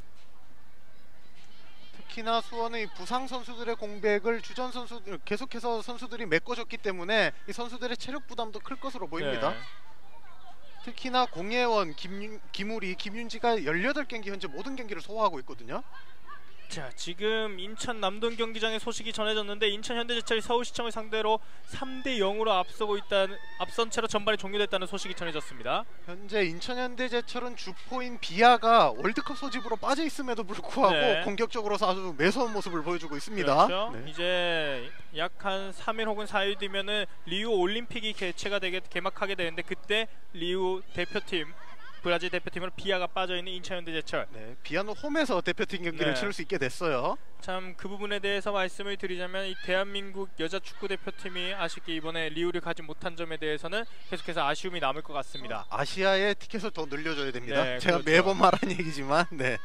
특히나 수원의 부상 선수들의 공백을 주전 선수들 계속해서 선수들이 메꿔줬기 때문에 이 선수들의 체력 부담도 클 것으로 보입니다. 네. 특히나 공예원, 김우리, 김윤지가 18경기 현재 모든 경기를 소화하고 있거든요. 자, 지금 인천 남동 경기장의 소식이 전해졌는데 인천 현대제철이 서울시청을 상대로 3대0으로 앞선 채로 전반이 종료됐다는 소식이 전해졌습니다. 현재 인천 현대제철은 주포인 비아가 월드컵 소집으로 빠져 있음에도 불구하고 네. 공격적으로서 아주 매서운 모습을 보여주고 있습니다. 그렇죠. 네. 이제 약 한 3일 혹은 4일 뒤면은 리우 올림픽이 개막하게 되는데, 그때 리우 대표팀, 브라질 대표팀으로 비아가 빠져있는 인천현대제철. 네, 비아는 홈에서 대표팀 경기를 치를 수 있게 됐어요. 참 그 부분에 대해서 말씀을 드리자면 이 대한민국 여자 축구 대표팀이 아쉽게 이번에 리우를 가지 못한 점에 대해서는 계속해서 아쉬움이 남을 것 같습니다. 아시아의 티켓을 더 늘려줘야 됩니다. 네, 제가 그렇죠. 매번 말한 얘기지만 네.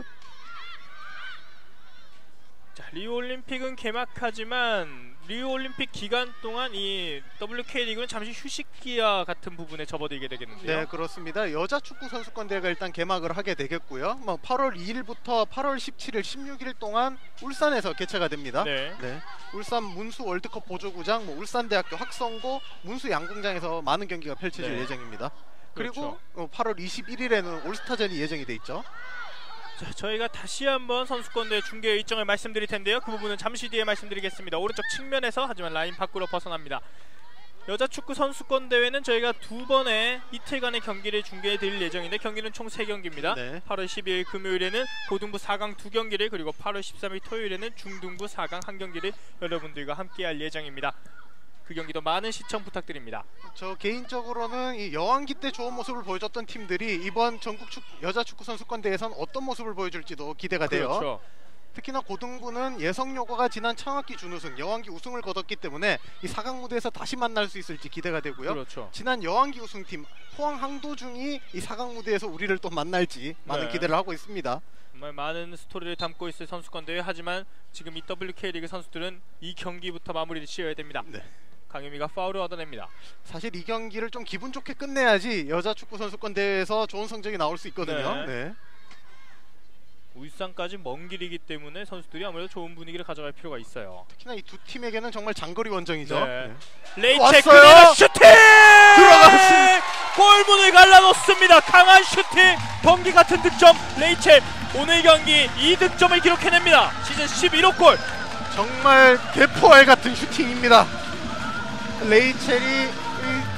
자, 리우 올림픽은 개막하지만 리우 올림픽 기간 동안 이 WK리그는 잠시 휴식기와 같은 부분에 접어들게 되겠는데요. 네, 그렇습니다. 여자 축구 선수권 대회가 일단 개막을 하게 되겠고요. 8월 2일부터 8월 17일, 16일 동안 울산에서 개최가 됩니다. 네. 네. 울산 문수 월드컵 보조구장, 울산대학교 학성고 문수 양궁장에서 많은 경기가 펼쳐질 네. 예정입니다. 그리고 그렇죠. 8월 21일에는 올스타전이 예정이 돼 있죠. 자, 저희가 다시 한번 선수권대회 중계 일정을 말씀드릴 텐데요. 그 부분은 잠시 뒤에 말씀드리겠습니다. 오른쪽 측면에서, 하지만 라인 밖으로 벗어납니다. 여자 축구 선수권 대회는 저희가 2번의 이틀간의 경기를 중계해 드릴 예정인데, 경기는 총 3경기입니다. 네. 8월 12일 금요일에는 고등부 4강 2경기를, 그리고 8월 13일 토요일에는 중등부 4강 1경기를 여러분들과 함께 할 예정입니다. 그 경기도 많은 시청 부탁드립니다. 저 개인적으로는 이 여왕기 때 좋은 모습을 보여줬던 팀들이 이번 전국 여자 축구 선수권 대회에선 어떤 모습을 보여줄지도 기대가 돼요. 그렇죠. 특히나 고등부는 예성여고가 지난 창학기 준우승, 여왕기 우승을 거뒀기 때문에 이 4강 무대에서 다시 만날 수 있을지 기대가 되고요. 그렇죠. 지난 여왕기 우승팀 포항 항도중이 이 4강 무대에서 우리를 또 만날지 많은 네. 기대를 하고 있습니다. 정말 많은 스토리를 담고 있을 선수권 대회, 하지만 지금 이 WK리그 선수들은 이 경기부터 마무리를 지어야 됩니다. 네. 강유미가 파울을 얻어냅니다. 사실 이 경기를 좀 기분 좋게 끝내야지 여자 축구 선수권 대회에서 좋은 성적이 나올 수 있거든요. 네. 네. 울산까지 먼 길이기 때문에 선수들이 아무래도 좋은 분위기를 가져갈 필요가 있어요. 특히나 이 두 팀에게는 정말 장거리 원정이죠. 네. 네. 레이첼 왔어요. 그대로 슈팅! 들어갔습니다. 골문을 갈라놓습니다. 강한 슈팅, 번개 같은 득점. 레이첼 오늘 경기 2득점을 기록해냅니다. 시즌 11호 골. 정말 대포알 같은 슈팅입니다. 레이첼이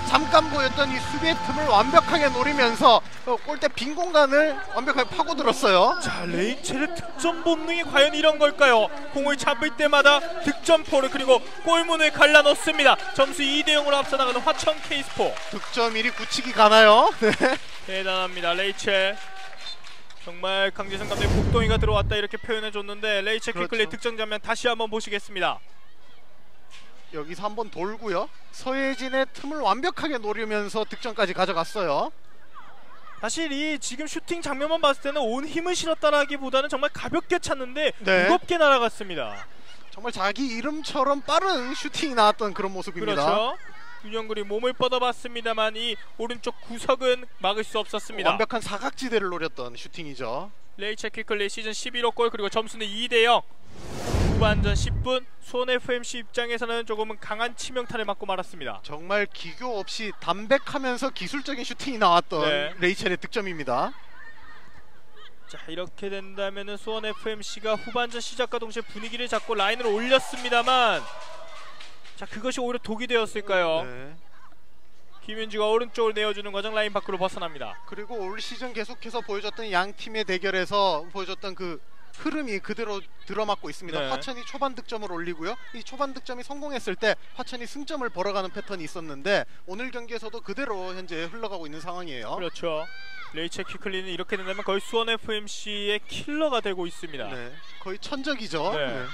잠깐 보였던 이 수비의 틈을 완벽하게 노리면서 골대 빈 공간을 완벽하게 파고들었어요. 자, 레이첼의 득점 본능이 과연 이런 걸까요? 공을 잡을 때마다 득점포를 그리고 골문을 갈라 넣습니다. 점수 2대0으로 앞서 나가는 화천 K스포. 득점 1위 굳히기 가나요? 네. 대단합니다. 레이첼. 정말 강재성 감독의 복동이가 들어왔다 이렇게 표현해줬는데 레이첼 그렇죠. 퀵클리 득점 장면 다시 한번 보시겠습니다. 여기서 한번 돌고요. 서예진의 틈을 완벽하게 노리면서 득점까지 가져갔어요. 사실 이 지금 슈팅 장면만 봤을 때는 온 힘을 실었다라기보다는 정말 가볍게 찼는데 네. 무겁게 날아갔습니다. 정말 자기 이름처럼 빠른 슈팅이 나왔던 그런 모습입니다. 그렇죠. 윤영근이 몸을 뻗어봤습니다만 이 오른쪽 구석은 막을 수 없었습니다. 완벽한 사각지대를 노렸던 슈팅이죠. 레이첼 퀵클리 시즌 11호 골 그리고 점수는 2대0. 후반전 10분 수원 FMC 입장에서는 조금은 강한 치명타를 맞고 말았습니다. 정말 기교 없이 담백하면서 기술적인 슈팅이 나왔던 네. 레이첼의 득점입니다. 자, 이렇게 된다면은 수원 FMC가 후반전 시작과 동시에 분위기를 잡고 라인을 올렸습니다만 자, 그것이 오히려 독이 되었을까요? 네. 김윤지가 오른쪽을 내어주는 과정 라인 밖으로 벗어납니다. 그리고 올 시즌 계속해서 보여줬던 양 팀의 대결에서 보여줬던 그 흐름이 그대로 들어맞고 있습니다. 네. 화천이 초반 득점을 올리고요. 이 초반 득점이 성공했을 때 화천이 승점을 벌어가는 패턴이 있었는데 오늘 경기에서도 그대로 현재 흘러가고 있는 상황이에요. 그렇죠. 레이첼 퀵클리는 이렇게 된다면 거의 수원 FMC의 킬러가 되고 있습니다. 네, 거의 천적이죠. 네. 네.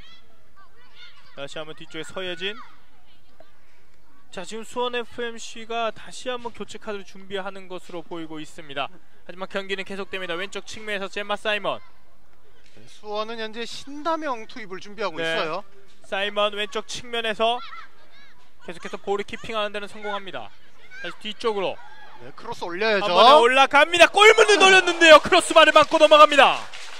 다시 한번 뒤쪽에 서예진. 자, 지금 수원 FMC가 다시 한번 교체 카드를 준비하는 것으로 보이고 있습니다. 하지만 경기는 계속됩니다. 왼쪽 측면에서 젬마 사이먼. 수원은 현재 신다명 투입을 준비하고 네. 있어요. 사이먼 왼쪽 측면에서 계속해서 볼을 키핑하는 데는 성공합니다. 다시 뒤쪽으로 네, 크로스 올려야죠. 한 번에 올라갑니다. 골문을 노렸는데요. 크로스바를 맞고 넘어갑니다.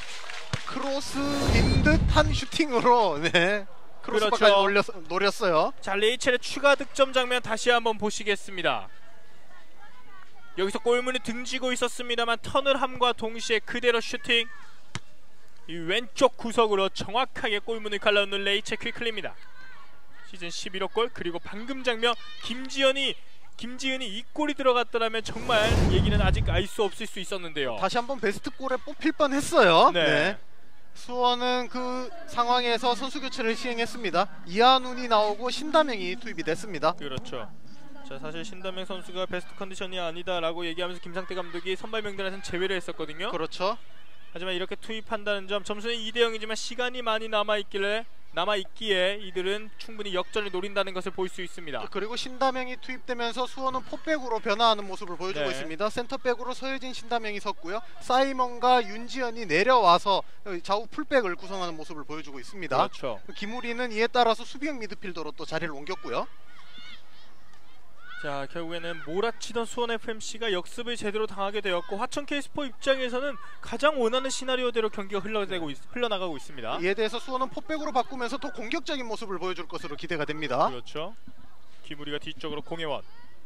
크로스인 듯한 슈팅으로 네, 크로스바까지 그렇죠. 노렸어요. 자, 레이첼의 추가 득점 장면 다시 한번 보시겠습니다. 여기서 골문이 등지고 있었습니다만 턴을 함과 동시에 그대로 슈팅. 이 왼쪽 구석으로 정확하게 골문을 갈라놓는 레이첼 퀵클리입니다. 시즌 11호 골 그리고 방금 장면 김지은이 이 골이 들어갔더라면 정말 얘기는 아직 알 수 없을 수 있었는데요. 다시 한번 베스트 골에 뽑힐 뻔했어요. 네. 수원은 그 상황에서 선수 교체를 시행했습니다. 이한운이 나오고 신다명이 투입이 됐습니다. 그렇죠. 자, 사실 신다명 선수가 베스트 컨디션이 아니다라고 얘기하면서 김상태 감독이 선발 명단에서는 제외를 했었거든요. 그렇죠. 하지만 이렇게 투입한다는 점, 점수는 2대0이지만 시간이 많이 남아있기에 이들은 충분히 역전을 노린다는 것을 볼 수 있습니다. 그리고 신다명이 투입되면서 수원은 포백으로 변화하는 모습을 보여주고 네. 있습니다. 센터백으로 서예진, 신다명이 섰고요. 사이먼과 윤지연이 내려와서 좌우 풀백을 구성하는 모습을 보여주고 있습니다. 그렇죠. 김우리는 이에 따라서 수비형 미드필더로 또 자리를 옮겼고요. 자, 결국에는 몰아치던 수원 FMC가 역습을 제대로 당하게 되었고 화천 K스포 입장에서는 가장 원하는 시나리오대로 경기가 흘러나가고 있습니다. 이에 대해서 수원은 포백으로 바꾸면서 더 공격적인 모습을 보여줄 것으로 기대가 됩니다. 그렇죠. 김우리가 뒤쪽으로 공예원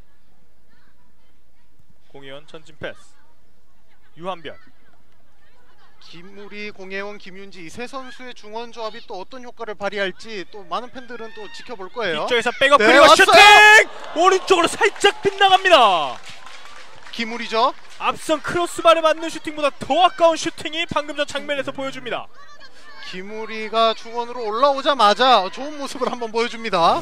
전진 패스. 유한별. 김우리, 공예원, 김윤지 이 세 선수의 중원 조합이 또 어떤 효과를 발휘할지 또 많은 팬들은 또 지켜볼 거예요. 뒤쪽에서 백업 네, 그리고 왔어요! 슈팅! 오른쪽으로 살짝 빗나갑니다. 김우리죠. 앞선 크로스바를 맞는 슈팅보다 더 아까운 슈팅이 방금 전 장면에서 보여줍니다. 김우리가 중원으로 올라오자마자 좋은 모습을 한번 보여줍니다.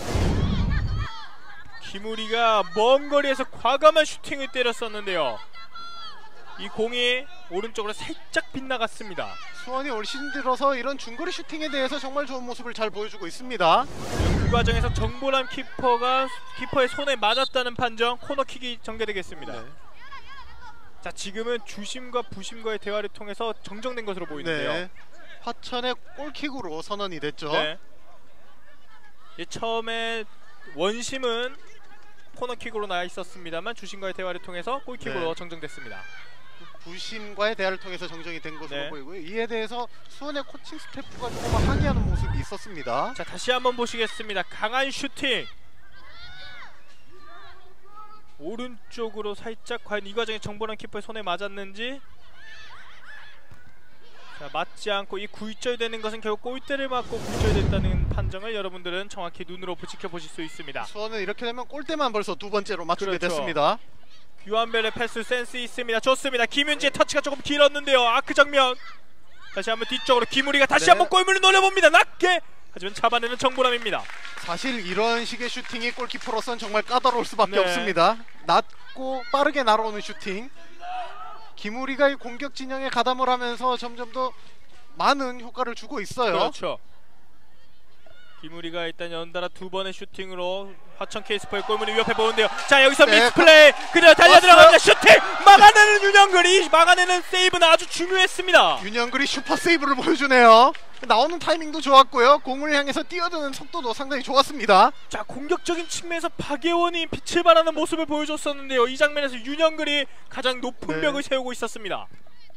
김우리가 먼 거리에서 과감한 슈팅을 때렸었는데요. 이 공이 오른쪽으로 살짝 빗나갔습니다. 수원이 올 시즌 들어서 이런 중거리 슈팅에 대해서 정말 좋은 모습을 잘 보여주고 있습니다. 그 과정에서 정보람 키퍼의 손에 맞았다는 판정, 코너킥이 전개되겠습니다. 네. 자, 지금은 주심과 부심과의 대화를 통해서 정정된 것으로 보이는데요. 네. 화천의 골킥으로 선언이 됐죠. 네. 처음에 원심은 코너킥으로 나와 있었습니다만 주심과의 대화를 통해서 골킥으로 네. 정정됐습니다. 부심과의 대화를 통해서 정정이 된 것으로 네. 보이고요. 이에 대해서 수원의 코칭 스태프가 조금 항의하는 모습이 있었습니다. 자, 다시 한번 보시겠습니다. 강한 슈팅. 오른쪽으로 살짝 과연 이 과정에 정보람 키퍼의 손에 맞았는지. 자, 자, 맞지 않고 이 굴절 되는 것은 결국 골대를 맞고 굴절됐다는 판정을 여러분들은 정확히 눈으로 지켜보실 수 있습니다. 수원은 이렇게 되면 골대만 벌써 두 번째로 맞추게 그렇죠. 됐습니다. 유한별의 패스 센스 있습니다. 좋습니다. 김윤지의 터치가 조금 길었는데요. 아크 정면. 다시 한번 뒤쪽으로 김우리가 다시 네. 한번 골문을 노려봅니다. 낮게. 하지만 잡아내는 정보람입니다. 사실 이런 식의 슈팅이 골키퍼로서는 정말 까다로울 수밖에 네. 없습니다. 낮고 빠르게 날아오는 슈팅. 김우리가 이 공격 진영에 가담을 하면서 점점 더 많은 효과를 주고 있어요. 그렇죠. 김우리가 일단 연달아 두 번의 슈팅으로 화천 케이스포의 골문을 위협해 보는데요. 자, 여기서 네, 미스플레이 그대로 달려 들어갑니다. 슈팅 막아내는 윤영글이 막아내는 세이브는 아주 중요했습니다. 윤영글이 슈퍼 세이브를 보여주네요. 나오는 타이밍도 좋았고요. 공을 향해서 뛰어드는 속도도 상당히 좋았습니다. 자, 공격적인 측면에서 박예원이 빛을 발하는 모습을 보여줬었는데요. 이 장면에서 윤영글이 가장 높은 네. 벽을 세우고 있었습니다.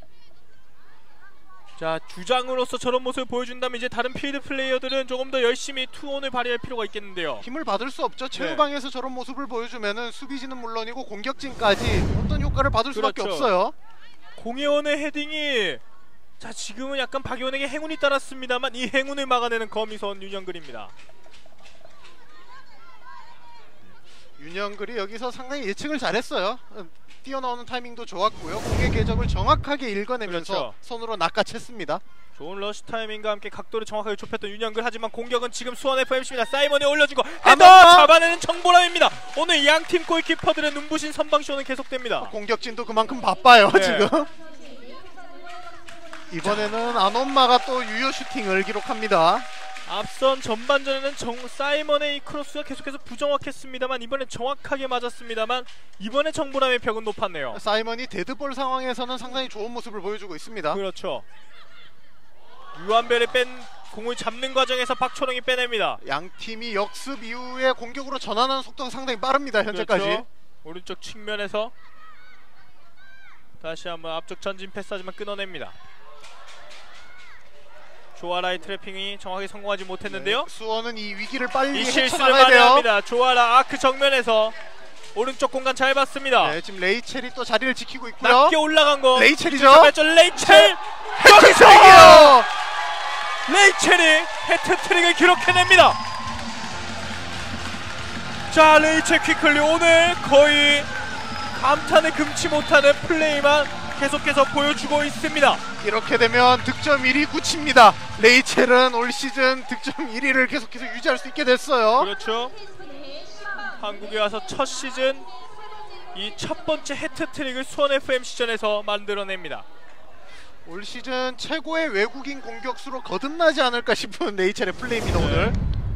자, 주장으로서 저런 모습을 보여준다면 이제 다른 필드 플레이어들은 조금 더 열심히 투혼을 발휘할 필요가 있겠는데요. 힘을 받을 수 없죠. 최후방에서 저런 모습을 보여주면은 수비진은 물론이고 공격진까지 어떤 효과를 받을 수밖에 그렇죠. 없어요. 공예원의 헤딩이 자, 지금은 약간 박예원에게 행운이 따랐습니다만 이 행운을 막아내는 거미선 윤영글입니다. 윤영글이 여기서 상당히 예측을 잘했어요. 뛰어나오는 타이밍도 좋았고요. 공의 궤적을 정확하게 읽어내면서 그렇죠. 손으로 낚아챘습니다. 좋은 러시 타이밍과 함께 각도를 정확하게 좁혔던 윤영글. 하지만 공격은 지금 수원 FMC입니다. 사이먼이 올려주고 헤더 아마- 잡아내는 정보람입니다. 오늘 양팀 골키퍼들의 눈부신 선방쇼는 계속됩니다. 공격진도 그만큼 바빠요. 네. 지금 이번에는 안엄마가 또 유효 슈팅을 기록합니다. 앞선 전반전에는 사이먼의 이 크로스가 계속해서 부정확했습니다만 이번에 정확하게 맞았습니다만 이번에 정보람의 벽은 높았네요. 사이먼이 데드볼 상황에서는 상당히 좋은 모습을 보여주고 있습니다. 그렇죠. 유한별이 뺀 공을 잡는 과정에서 박초롱이 빼냅니다. 양 팀이 역습 이후에 공격으로 전환하는 속도가 상당히 빠릅니다. 현재까지. 그렇죠. 오른쪽 측면에서 다시 한번 앞쪽 전진 패스하지만 끊어냅니다. 조아라의 트래핑이 정확히 성공하지 못했는데요. 네, 수원은 이 위기를 빨리 이 실수를 헤쳐나가야 많이 돼요. 합니다. 조아라 아크 정면에서 오른쪽 공간 잘 봤습니다. 네, 지금 레이첼이 또 자리를 지키고 있고요. 낮게 올라간 거 레이첼이죠. 레이첼 여기서 레이첼이 해트트릭을 기록해냅니다. 자, 레이첼 퀴클리 오늘 거의 감탄을 금치 못하는 플레이만 계속해서 보여주고 있습니다. 이렇게 되면 득점 1위 굳힙니다. 레이첼은 올 시즌 득점 1위를 계속해서 유지할 수 있게 됐어요. 그렇죠. 한국에 와서 첫 시즌 이 첫 번째 해트트릭을 수원 FM 시전에서 만들어냅니다. 올 시즌 최고의 외국인 공격수로 거듭나지 않을까 싶은 레이첼의 플레이입니다. 오늘.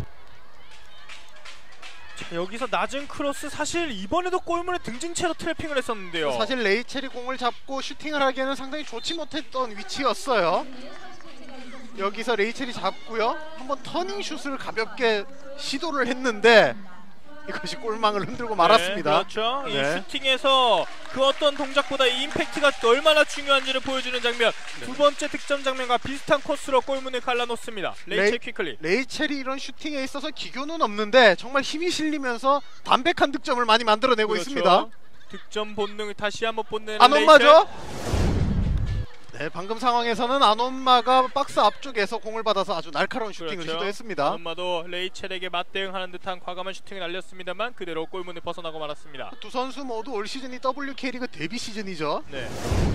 자, 여기서 낮은 크로스 사실 이번에도 골문에 등진채로 트래핑을 했었는데요. 사실 레이첼이 공을 잡고 슈팅을 하기에는 상당히 좋지 못했던 위치였어요. 여기서 레이첼이 잡고요. 한번 터닝 슛을 가볍게 시도를 했는데 이것이 골망을 흔들고 말았습니다. 네, 그렇죠. 이 네. 슈팅에서 그 어떤 동작보다 이 임팩트가 얼마나 중요한지를 보여주는 장면. 두 번째 득점 장면과 비슷한 코스로 골문을 갈라놓습니다. 레이첼 퀴클리. 레이첼이 이런 슈팅에 있어서 기교는 없는데 정말 힘이 실리면서 담백한 득점을 많이 만들어내고 그렇죠. 있습니다. 득점 본능을 다시 한번 뽐내는 안엄마죠? 네, 방금 상황에서는 안엄마가 박스 앞쪽에서 공을 받아서 아주 날카로운 슈팅을 그렇죠. 시도했습니다. 안엄마도 레이첼에게 맞대응하는 듯한 과감한 슈팅을 날렸습니다만 그대로 골문을 벗어나고 말았습니다. 두 선수 모두 올 시즌이 WK리그 데뷔 시즌이죠. 네.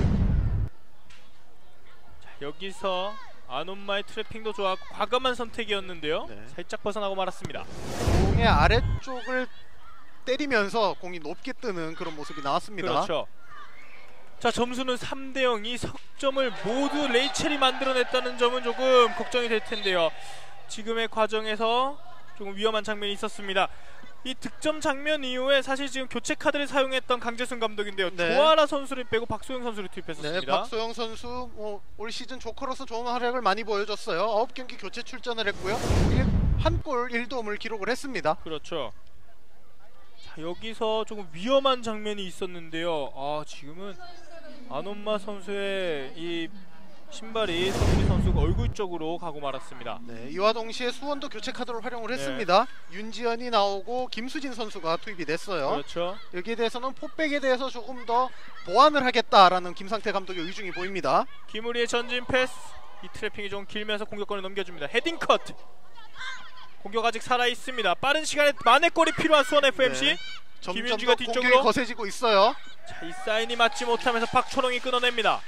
자, 여기서 안엄마의 트래핑도 좋았고 과감한 선택이었는데요. 네. 살짝 벗어나고 말았습니다. 공의 아래쪽을 때리면서 공이 높게 뜨는 그런 모습이 나왔습니다. 그렇죠. 자, 점수는 3대0. 이 석점을 모두 레이첼이 만들어냈다는 점은 조금 걱정이 될 텐데요. 지금의 과정에서 조금 위험한 장면이 있었습니다. 이 득점 장면 이후에 사실 지금 교체 카드를 사용했던 강재순 감독인데요. 네. 조아라 선수를 빼고 박소영 선수를 네, 투입했었습니다. 박소영 선수 올 시즌 조커로서 좋은 활약을 많이 보여줬어요. 9경기 교체 출전을 했고요. 한 골 1도움을 기록을 했습니다. 그렇죠. 자, 여기서 조금 위험한 장면이 있었는데요. 아, 지금은 안엄마 선수의 이 신발이 서준희 선수가 얼굴 쪽으로 가고 말았습니다. 네, 이와 동시에 수원도 교체 카드를 활용을 네. 했습니다. 윤지연이 나오고 김수진 선수가 투입이 됐어요. 그렇죠. 여기에 대해서는 포백에 대해서 조금 더 보완을 하겠다라는 김상태 감독의 의중이 보입니다. 김우리의 전진 패스. 이 트래핑이 좀 길면서 공격권을 넘겨줍니다. 헤딩 컷. 공격 아직 살아 있습니다. 빠른 시간에 만회골이 필요한 수원 FMC. 네. 점점 김윤지가 더 뒤쪽으로. 공격이 거세지고 있어요. 자, 이 사인이 맞지 못하면서 박초롱이 끊어냅니다.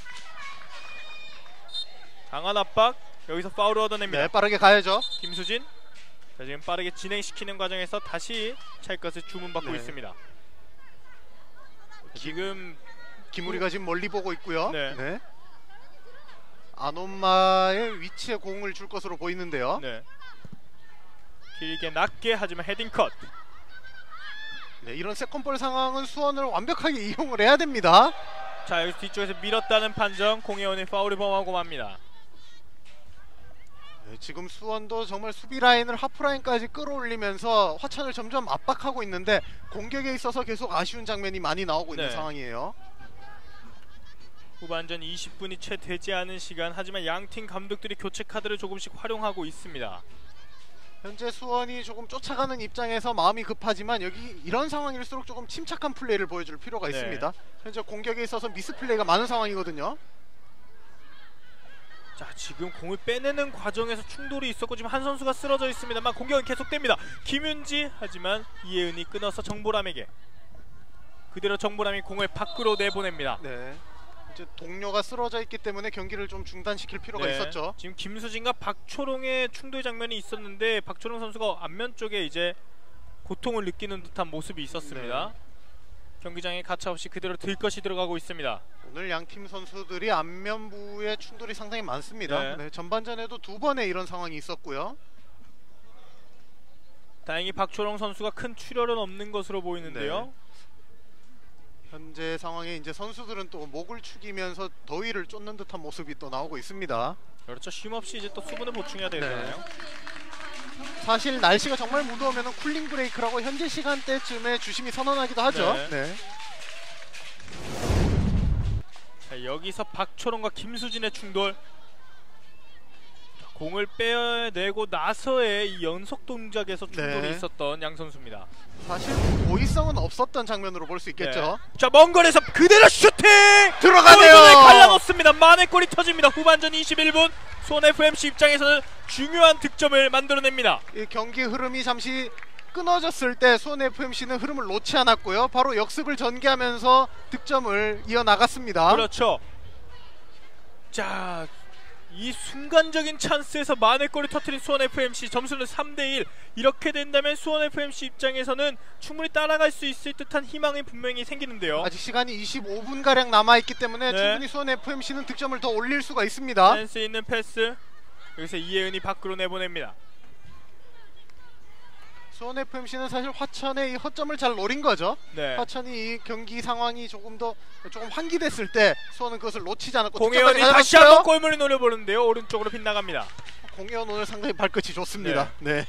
강한 압박. 여기서 파울을 얻어냅니다. 네, 빠르게 가야죠. 김수진. 자, 지금 빠르게 진행시키는 과정에서 다시 찰 것을 주문받고 네. 있습니다. 지금 김우리가 지금 멀리 보고 있고요. 네. 아노마의 위치에 공을 줄 것으로 보이는데요. 네. 길게 낮게 하지만 헤딩 컷. 네, 이런 세컨볼 상황은 수원을 완벽하게 이용을 해야 됩니다. 자, 여기서 뒤쪽에서 밀었다는 판정. 공혜원이 파울을 범하고 맙니다. 네, 지금 수원도 정말 수비 라인을 하프 라인까지 끌어올리면서 화천을 점점 압박하고 있는데 공격에 있어서 계속 아쉬운 장면이 많이 나오고 있는 네. 상황이에요. 후반전 20분이 채 되지 않은 시간. 하지만 양팀 감독들이 교체 카드를 조금씩 활용하고 있습니다. 현재 수원이 조금 쫓아가는 입장에서 마음이 급하지만 여기 이런 상황일수록 조금 침착한 플레이를 보여줄 필요가 네. 있습니다. 현재 공격에 있어서 미스 플레이가 많은 상황이거든요. 자, 지금 공을 빼내는 과정에서 충돌이 있었고 지금 한 선수가 쓰러져 있습니다만 공격은 계속됩니다. 김윤지. 하지만 이혜은이 끊어서 정보람에게. 그대로 정보람이 공을 밖으로 내보냅니다. 네. 이제 동료가 쓰러져 있기 때문에 경기를 좀 중단시킬 필요가 있었죠. 지금 김수진과 박초롱의 충돌 장면이 있었는데 박초롱 선수가 안면 쪽에 이제 고통을 느끼는 듯한 모습이 있었습니다. 네. 경기장에 가차없이 그대로 들것이 들어가고 있습니다. 오늘 양팀 선수들이 안면부의 충돌이 상당히 많습니다. 네. 네, 전반전에도 2번의 이런 상황이 있었고요. 다행히 박초롱 선수가 큰 출혈은 없는 것으로 보이는데요. 네. 현재 상황에 이제 선수들은 또 목을 축이면서 더위를 쫓는 듯한 모습이 또 나오고 있습니다. 그렇죠. 쉼없이 이제 또 수분을 보충해야 되잖아요. 사실 날씨가 정말 무더우면 쿨링 브레이크라고 현재 시간대쯤에 주심이 선언하기도 하죠. 네. 네. 자, 여기서 박초롱과 김수진의 충돌. 공을 빼내고 나서의 이 연속 동작에서 충돌이 네. 있었던 양 선수입니다. 사실 고의성은 없었던 장면으로 볼 수 있겠죠. 네. 자, 먼 거리에서 그대로 슈팅! 들어가네요. 골문을 갈라놓습니다. 만회골이 터집니다. 후반전 21분 수원 FMC 입장에서는 중요한 득점을 만들어냅니다. 이 경기 흐름이 잠시 끊어졌을 때 수원 FMC는 흐름을 놓지 않았고요. 바로 역습을 전개하면서 득점을 이어나갔습니다. 그렇죠. 자, 이 순간적인 찬스에서 만회골을 터뜨린 수원 FMC. 점수는 3대1. 이렇게 된다면 수원 FMC 입장에서는 충분히 따라갈 수 있을 듯한 희망이 분명히 생기는데요. 아직 시간이 25분가량 남아있기 때문에 네. 충분히 수원 FMC는 득점을 더 올릴 수가 있습니다. 센스 있는 패스. 여기서 이혜은이 밖으로 내보냅니다. 수원 FMC는 사실 화천의 이 허점을 잘 노린 거죠. 네. 화천이 이 경기 상황이 조금 환기됐을 때 수원은 그것을 놓치지 않았고 공혜원이 득점까지 다시 가져갔어요. 한번 골문을 노려보는데요. 오른쪽으로 빗나갑니다. 공혜원 오늘 상당히 발끝이 좋습니다. 네.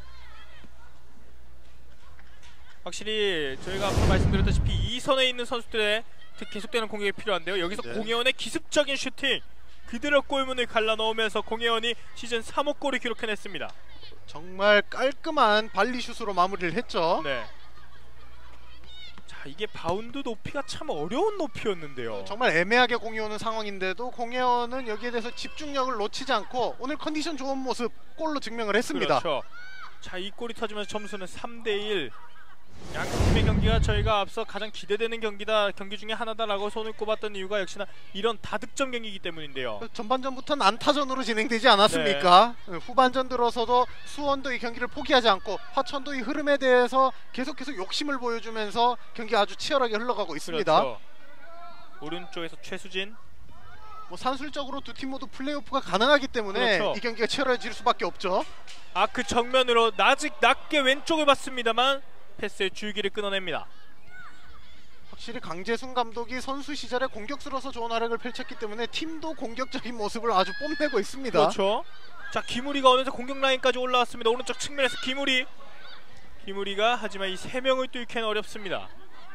확실히 저희가 앞서 말씀드렸다시피 이 선에 있는 선수들의 계속되는 공격이 필요한데요. 여기서 네. 공혜원의 기습적인 슈팅 그대로 골문을 갈라 넣으면서 공혜원이 시즌 3호 골을 기록해냈습니다. 정말 깔끔한 발리슛으로 마무리를 했죠. 네. 자, 이게 바운드 높이가 참 어려운 높이였는데요. 정말 애매하게 공이 오는 상황인데도 공혜원은 여기에 대해서 집중력을 놓치지 않고 오늘 컨디션 좋은 모습 골로 증명을 했습니다. 그렇죠. 자, 이 골이 터지면서 점수는 3대1. 양팀의 경기가 저희가 앞서 가장 기대되는 경기 중에 하나다라고 손을 꼽았던 이유가 역시나 이런 다득점 경기이기 때문인데요. 전반전부터는 안타전으로 진행되지 않았습니까? 후반전 들어서도 수원도 이 경기를 포기하지 않고 화천도 이 흐름에 대해서 계속해서 욕심을 보여주면서 경기가 아주 치열하게 흘러가고 있습니다. 그렇죠. 오른쪽에서 최수진. 뭐 산술적으로 두 팀 모두 플레이오프가 가능하기 때문에 그렇죠. 이 경기가 치열해질 수밖에 없죠. 그 정면으로 낮게 왼쪽을 봤습니다만 패스의 줄기를 끊어냅니다. 확실히 강재순 감독이 선수 시절에 공격수로서 좋은 활약을 펼쳤기 때문에 팀도 공격적인 모습을 아주 뽐내고 있습니다. 그렇죠. 자, 김우리가 어느새 공격 라인까지 올라왔습니다. 오른쪽 측면에서 김우리가 하지만 이 세 명을 뚫기는 어렵습니다.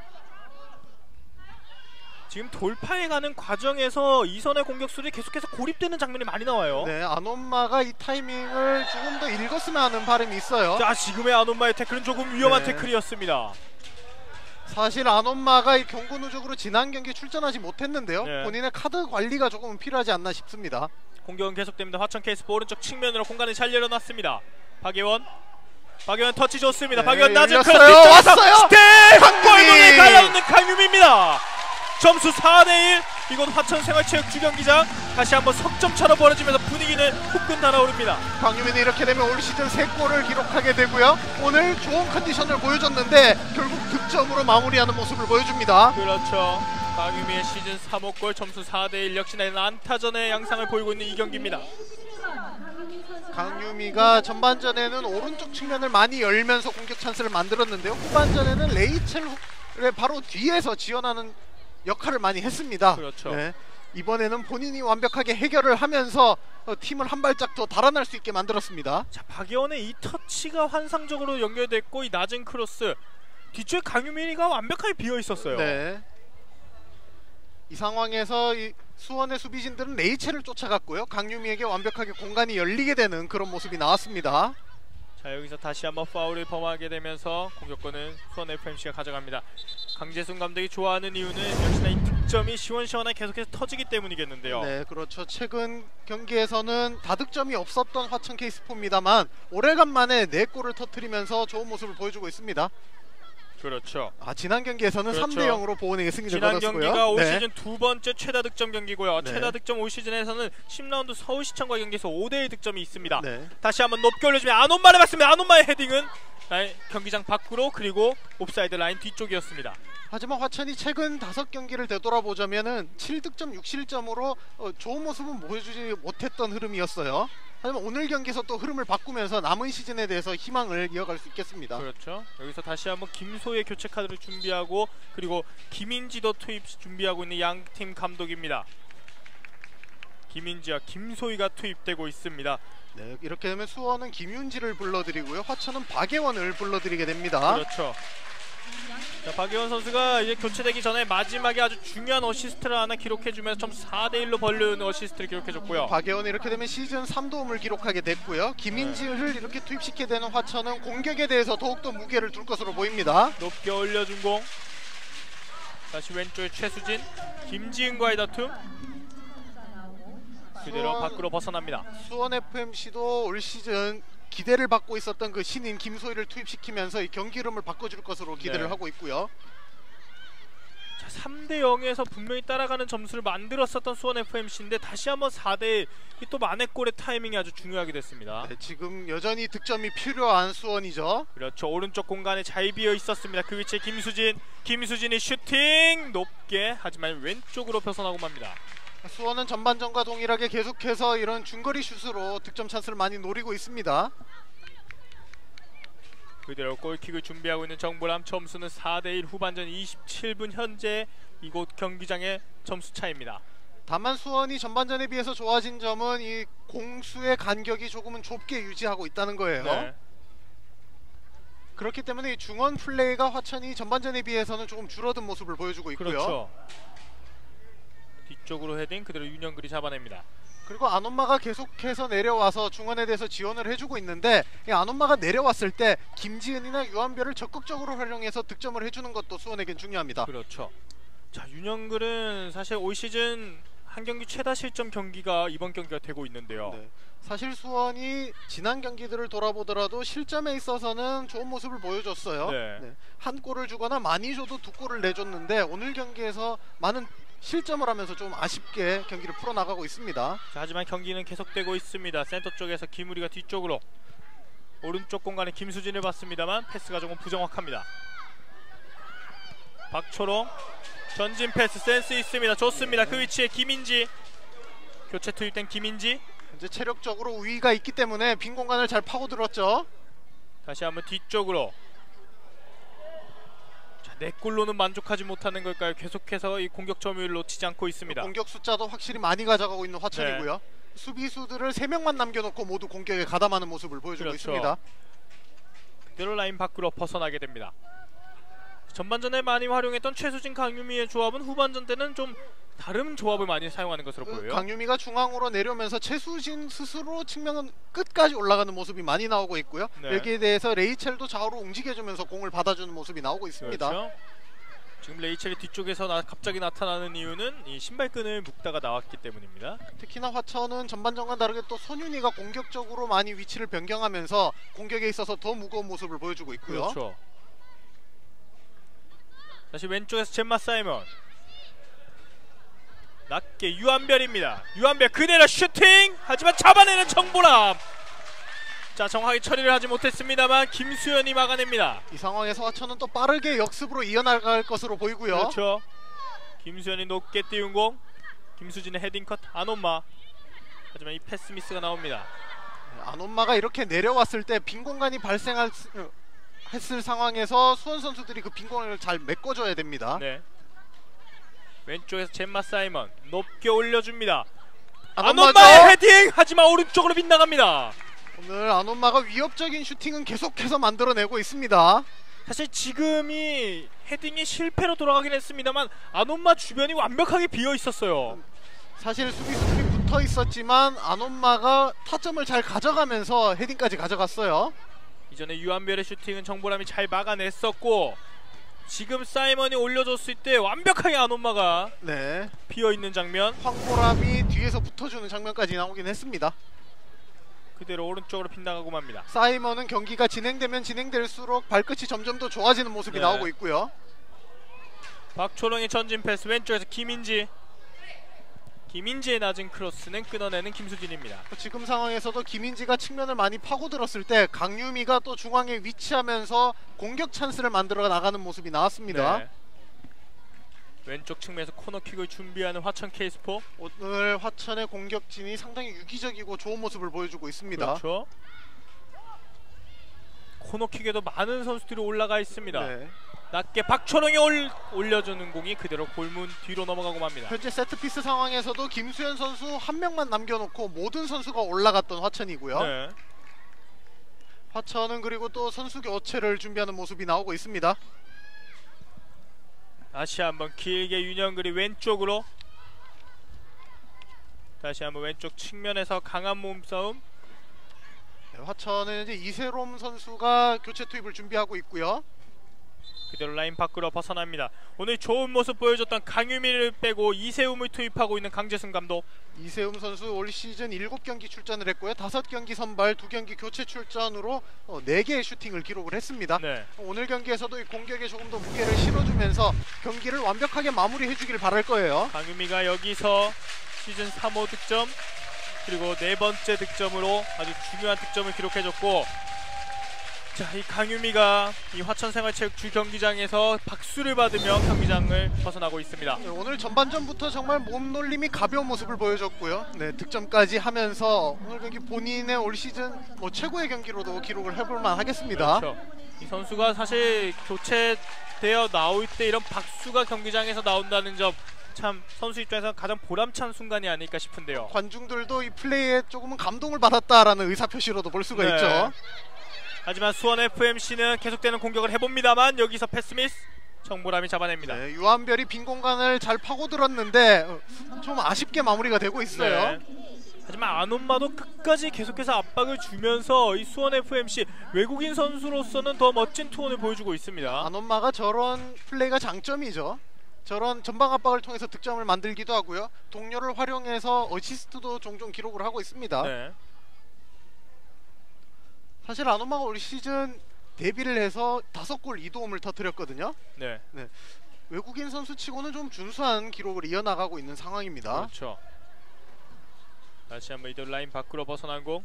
지금 돌파해 가는 과정에서 이선의 공격수들이 계속해서 고립되는 장면이 많이 나와요. 네, 아논마가 이 타이밍을 조금 더 읽었으면 하는 바람이 있어요. 자, 지금의 아논마의 태클은 조금 위험한 네. 태클이었습니다. 사실 아논마가 이 경고 누적으로 지난 경기에 출전하지 못했는데요. 네. 본인의 카드 관리가 조금 필요하지 않나 싶습니다. 공격은 계속됩니다. 화천 케이스포 오른쪽 측면으로 공간을 잘 열어놨습니다. 박예원 터치 좋습니다. 네, 박예원 낮은 열렸어요. 크로스 왔어요. 슈팅! 골문에 강유미! 달려오는 강유미입니다. 점수 4대1. 이곳 화천 생활체육주경기장 다시 한번 석점처럼 벌어지면서 분위기는 후끈 달아오릅니다. 강유민이 이렇게 되면 올 시즌 3골을 기록하게 되고요. 오늘 좋은 컨디션을 보여줬는데 결국 득점으로 마무리하는 모습을 보여줍니다. 그렇죠. 강유미의 시즌 3호 골, 점수 4대1. 역시나 안타전의 양상을 보이고 있는 이 경기입니다. 강유미가 전반전에는 오른쪽 측면을 많이 열면서 공격 찬스를 만들었는데요. 후반전에는 레이첼의 바로 뒤에서 지원하는 역할을 많이 했습니다. 그렇죠. 네. 이번에는 본인이 완벽하게 해결을 하면서 팀을 한 발짝 더 달아날 수 있게 만들었습니다. 자, 박예원의 이 터치가 환상적으로 연결됐고 이 낮은 크로스 뒤쪽에 강유민이가 완벽하게 비어 있었어요. 네. 이 상황에서 이 수원의 수비진들은 레이첼을 쫓아갔고요. 강유미에게 완벽하게 공간이 열리게 되는 그런 모습이 나왔습니다. 자, 여기서 다시 한번 파울을 범하게 되면서 공격권은 수원 FMC가 가져갑니다. 강재순 감독이 좋아하는 이유는 역시나 이 득점이 시원시원하게 계속해서 터지기 때문이겠는데요. 네, 그렇죠. 최근 경기에서는 다득점이 없었던 화천 케이스포입니다만 오래간만에 4골을 터뜨리면서 좋은 모습을 보여주고 있습니다. 그렇죠. 지난 경기에서는 그렇죠. 3대0으로 보은에게 승리를 지난 거뒀고요. 경기가 올 네. 시즌 두 번째 최다 득점 경기고요. 네. 최다 득점 올 시즌에서는 10라운드 서울시청과 경기에서 5대1 득점이 있습니다. 네. 다시 한번 높게 올려주면 안온마를 봤습니다. 안온마의 헤딩은 경기장 밖으로 그리고 옵사이드 라인 뒤쪽이었습니다. 하지만 화천이 최근 5경기를 되돌아보자면은 7득점 6실점으로 좋은 모습은 보여주지 못했던 흐름이었어요. 하지만 오늘 경기에서 또 흐름을 바꾸면서 남은 시즌에 대해서 희망을 이어갈 수 있겠습니다. 그렇죠. 여기서 다시 한번 김소희의 교체 카드를 준비하고 그리고 김인지도 투입 준비하고 있는 양팀 감독입니다. 김인지와 김소희가 투입되고 있습니다. 네, 이렇게 되면 수원은 김윤지를 불러드리고요. 화천은 박예원을 불러드리게 됩니다. 그렇죠. 자, 박예원 선수가 이제 교체되기 전에 마지막에 아주 중요한 어시스트를 하나 기록해주면서 점수 4대1로 벌려는 어시스트를 기록해줬고요. 박예원이 이렇게 되면 시즌 3도움을 기록하게 됐고요. 김인지를 이렇게 투입시키게 되는 화천은 공격에 대해서 더욱더 무게를 둘 것으로 보입니다. 높게 올려준 공. 다시 왼쪽에 최수진, 김지은과의 다툼. 그대로 밖으로 벗어납니다. 수원 FMC도 올 시즌 기대를 받고 있었던 그 신인 김소희를 투입시키면서 이 경기 흐름을 바꿔줄 것으로 기대를 네. 하고 있고요. 자, 3대0에서 분명히 따라가는 점수를 만들었었던 수원 FMC인데 다시 한번 4대1 또 만회골의 타이밍이 아주 중요하게 됐습니다. 네, 지금 여전히 득점이 필요한 수원이죠. 그렇죠. 오른쪽 공간에 잘 비어 있었습니다. 그 위치에 김수진이 슈팅 높게 하지만 왼쪽으로 벗어나고 맙니다. 수원은 전반전과 동일하게 계속해서 이런 중거리 슛으로 득점 찬스를 많이 노리고 있습니다. 그대로 골킥을 준비하고 있는 정보람. 점수는 4대1 후반전 27분 현재 이곳 경기장의 점수 차입니다. 다만 수원이 전반전에 비해서 좋아진 점은 이 공수의 간격이 조금은 좁게 유지하고 있다는 거예요. 네. 그렇기 때문에 이 중원 플레이가 화천이 전반전에 비해서는 조금 줄어든 모습을 보여주고 있고요. 그렇죠. 뒤쪽으로 헤딩 그대로 윤영글이 잡아냅니다. 그리고 안온마가 계속해서 내려와서 중원에 대해서 지원을 해주고 있는데 이 안온마가 내려왔을 때 김지은이나 유한별을 적극적으로 활용해서 득점을 해주는 것도 수원에겐 중요합니다. 그렇죠. 자, 윤영글은 사실 올 시즌 한 경기 최다 실점 경기가 이번 경기가 되고 있는데요. 네. 사실 수원이 지난 경기들을 돌아보더라도 실점에 있어서는 좋은 모습을 보여줬어요. 네. 네. 한 골을 주거나 많이 줘도 2골을 내줬는데 오늘 경기에서 많은 실점을 하면서 좀 아쉽게 경기를 풀어나가고 있습니다. 자, 하지만 경기는 계속되고 있습니다. 센터 쪽에서 김우리가 뒤쪽으로 오른쪽 공간에 김수진을 봤습니다만 패스가 조금 부정확합니다. 박초롱 전진 패스 센스 있습니다. 좋습니다. 그 위치에 김인지 교체 투입된 김인지 이제 체력적으로 우위가 있기 때문에 빈 공간을 잘 파고들었죠. 다시 한번 뒤쪽으로. 자, 네 골로는 만족하지 못하는 걸까요? 계속해서 이 공격 점유율을 놓치지 않고 있습니다. 공격 숫자도 확실히 많이 가져가고 있는 화천이고요. 네. 수비수들을 3명만 남겨놓고 모두 공격에 가담하는 모습을 보여주고 그렇죠. 있습니다. 그대로 라인 밖으로 벗어나게 됩니다. 전반전에 많이 활용했던 최수진 강유미의 조합은 후반전 때는 좀 다른 조합을 많이 사용하는 것으로 보여요. 강유미가 중앙으로 내려오면서 최수진 스스로 측면은 끝까지 올라가는 모습이 많이 나오고 있고요. 네. 여기에 대해서 레이첼도 좌우로 움직여주면서 공을 받아주는 모습이 나오고 있습니다. 그렇죠. 지금 레이첼이 뒤쪽에서 갑자기 나타나는 이유는 이 신발끈을 묶다가 나왔기 때문입니다. 특히나 화천은 전반전과 다르게 또 손윤희가 공격적으로 많이 위치를 변경하면서 공격에 있어서 더 무거운 모습을 보여주고 있고요. 그렇죠. 다시 왼쪽에서 젬마 사이먼. 낮게 유한별입니다. 유한별 그대로 슈팅! 하지만 잡아내는 정보람. 자, 정확하게 처리를 하지 못했습니다만 김수현이 막아냅니다. 이 상황에서 화천은 또 빠르게 역습으로 이어나갈 것으로 보이고요. 그렇죠. 김수현이 높게 띄운 공. 김수진의 헤딩컷 안온마. 하지만 이 패스 미스가 나옵니다. 안온마가 이렇게 내려왔을 때 빈 공간이 했을 상황에서 수원 선수들이 그 빈 공간을 잘 메꿔줘야 됩니다. 네. 왼쪽에서 젬마 사이먼 높게 올려줍니다. 안온마의 안온마의 헤딩! 하지만 오른쪽으로 빗나갑니다. 오늘 안온마가 위협적인 슈팅은 계속해서 만들어내고 있습니다. 사실 지금이 헤딩이 실패로 돌아가긴 했습니다만 안온마 주변이 완벽하게 비어 있었어요. 사실 수비수들이 붙어 있었지만 안온마가 타점을 잘 가져가면서 헤딩까지 가져갔어요. 이전에 유한별의 슈팅은 정보람이 잘 막아냈었고 지금 사이먼이 올려줬을 때 완벽하게 안온마가 네, 비어있는 장면. 황보람이 뒤에서 붙어주는 장면까지 나오긴 했습니다. 그대로 오른쪽으로 빗나가고 맙니다. 사이먼은 경기가 진행되면 진행될수록 발끝이 점점 더 좋아지는 모습이 네. 나오고 있고요. 박초롱의 전진 패스 왼쪽에서 김인지의 낮은 크로스는 끊어내는 김수진입니다. 지금 상황에서도 김인지가 측면을 많이 파고들었을 때 강유미가 또 중앙에 위치하면서 공격 찬스를 만들어 나가는 모습이 나왔습니다. 네. 왼쪽 측면에서 코너킥을 준비하는 화천 K스포. 오늘 화천의 공격진이 상당히 유기적이고 좋은 모습을 보여주고 있습니다. 그렇죠. 코너킥에도 많은 선수들이 올라가 있습니다. 네. 낮게 박초롱이 올려주는 공이 그대로 골문 뒤로 넘어가고 맙니다. 현재 세트피스 상황에서도 김수현 선수 한 명만 남겨놓고 모든 선수가 올라갔던 화천이고요. 네. 화천은 그리고 또 선수 교체를 준비하는 모습이 나오고 있습니다. 다시 한번 길게 윤영글이 왼쪽으로. 다시 한번 왼쪽 측면에서 강한 몸싸움. 네, 화천은 이제 이세롬 선수가 교체 투입을 준비하고 있고요. 그대로 라인 밖으로 벗어납니다. 오늘 좋은 모습 보여줬던 강유미를 빼고 이세움을 투입하고 있는 강재승 감독. 이세움 선수 올 시즌 7경기 출전을 했고요. 5경기 선발, 2경기 교체 출전으로 4개의 슈팅을 기록을 했습니다. 네. 오늘 경기에서도 이 공격에 조금 더 무게를 실어주면서 경기를 완벽하게 마무리해주길 바랄 거예요. 강유미가 여기서 시즌 3호 득점 그리고 4번째 득점으로 아주 중요한 득점을 기록해줬고, 자, 이 강유미가 이 화천생활체육 주경기장에서 박수를 받으며 경기장을 벗어나고 있습니다. 네, 오늘 전반전부터 정말 몸놀림이 가벼운 모습을 보여줬고요. 네, 득점까지 하면서 오늘 경기 본인의 올 시즌 최고의 경기로도 기록을 해볼만 하겠습니다. 그렇죠. 이 선수가 사실 교체되어 나올 때 이런 박수가 경기장에서 나온다는 점, 참 선수 입장에서 가장 보람찬 순간이 아닐까 싶은데요. 관중들도 이 플레이에 조금은 감동을 받았다라는 의사표시로도 볼 수가 네. 있죠. 하지만 수원 FMC는 계속되는 공격을 해봅니다만 여기서 패스 미스 정보람이 잡아냅니다. 네, 유한별이 빈 공간을 잘 파고들었는데 좀 아쉽게 마무리가 되고 있어요. 네. 하지만 안온마도 끝까지 계속해서 압박을 주면서 이 수원 FMC 외국인 선수로서는 더 멋진 투혼을 보여주고 있습니다. 안온마가 저런 플레이가 장점이죠. 저런 전방 압박을 통해서 득점을 만들기도 하고요. 동료를 활용해서 어시스트도 종종 기록을 하고 있습니다. 네. 사실 안온마가 올 시즌 데뷔를 해서 5골 2도움을 터뜨렸거든요. 네. 외국인 선수치고는 좀 준수한 기록을 이어나가고 있는 상황입니다. 그렇죠. 다시 한번 이들 라인 밖으로 벗어난 공.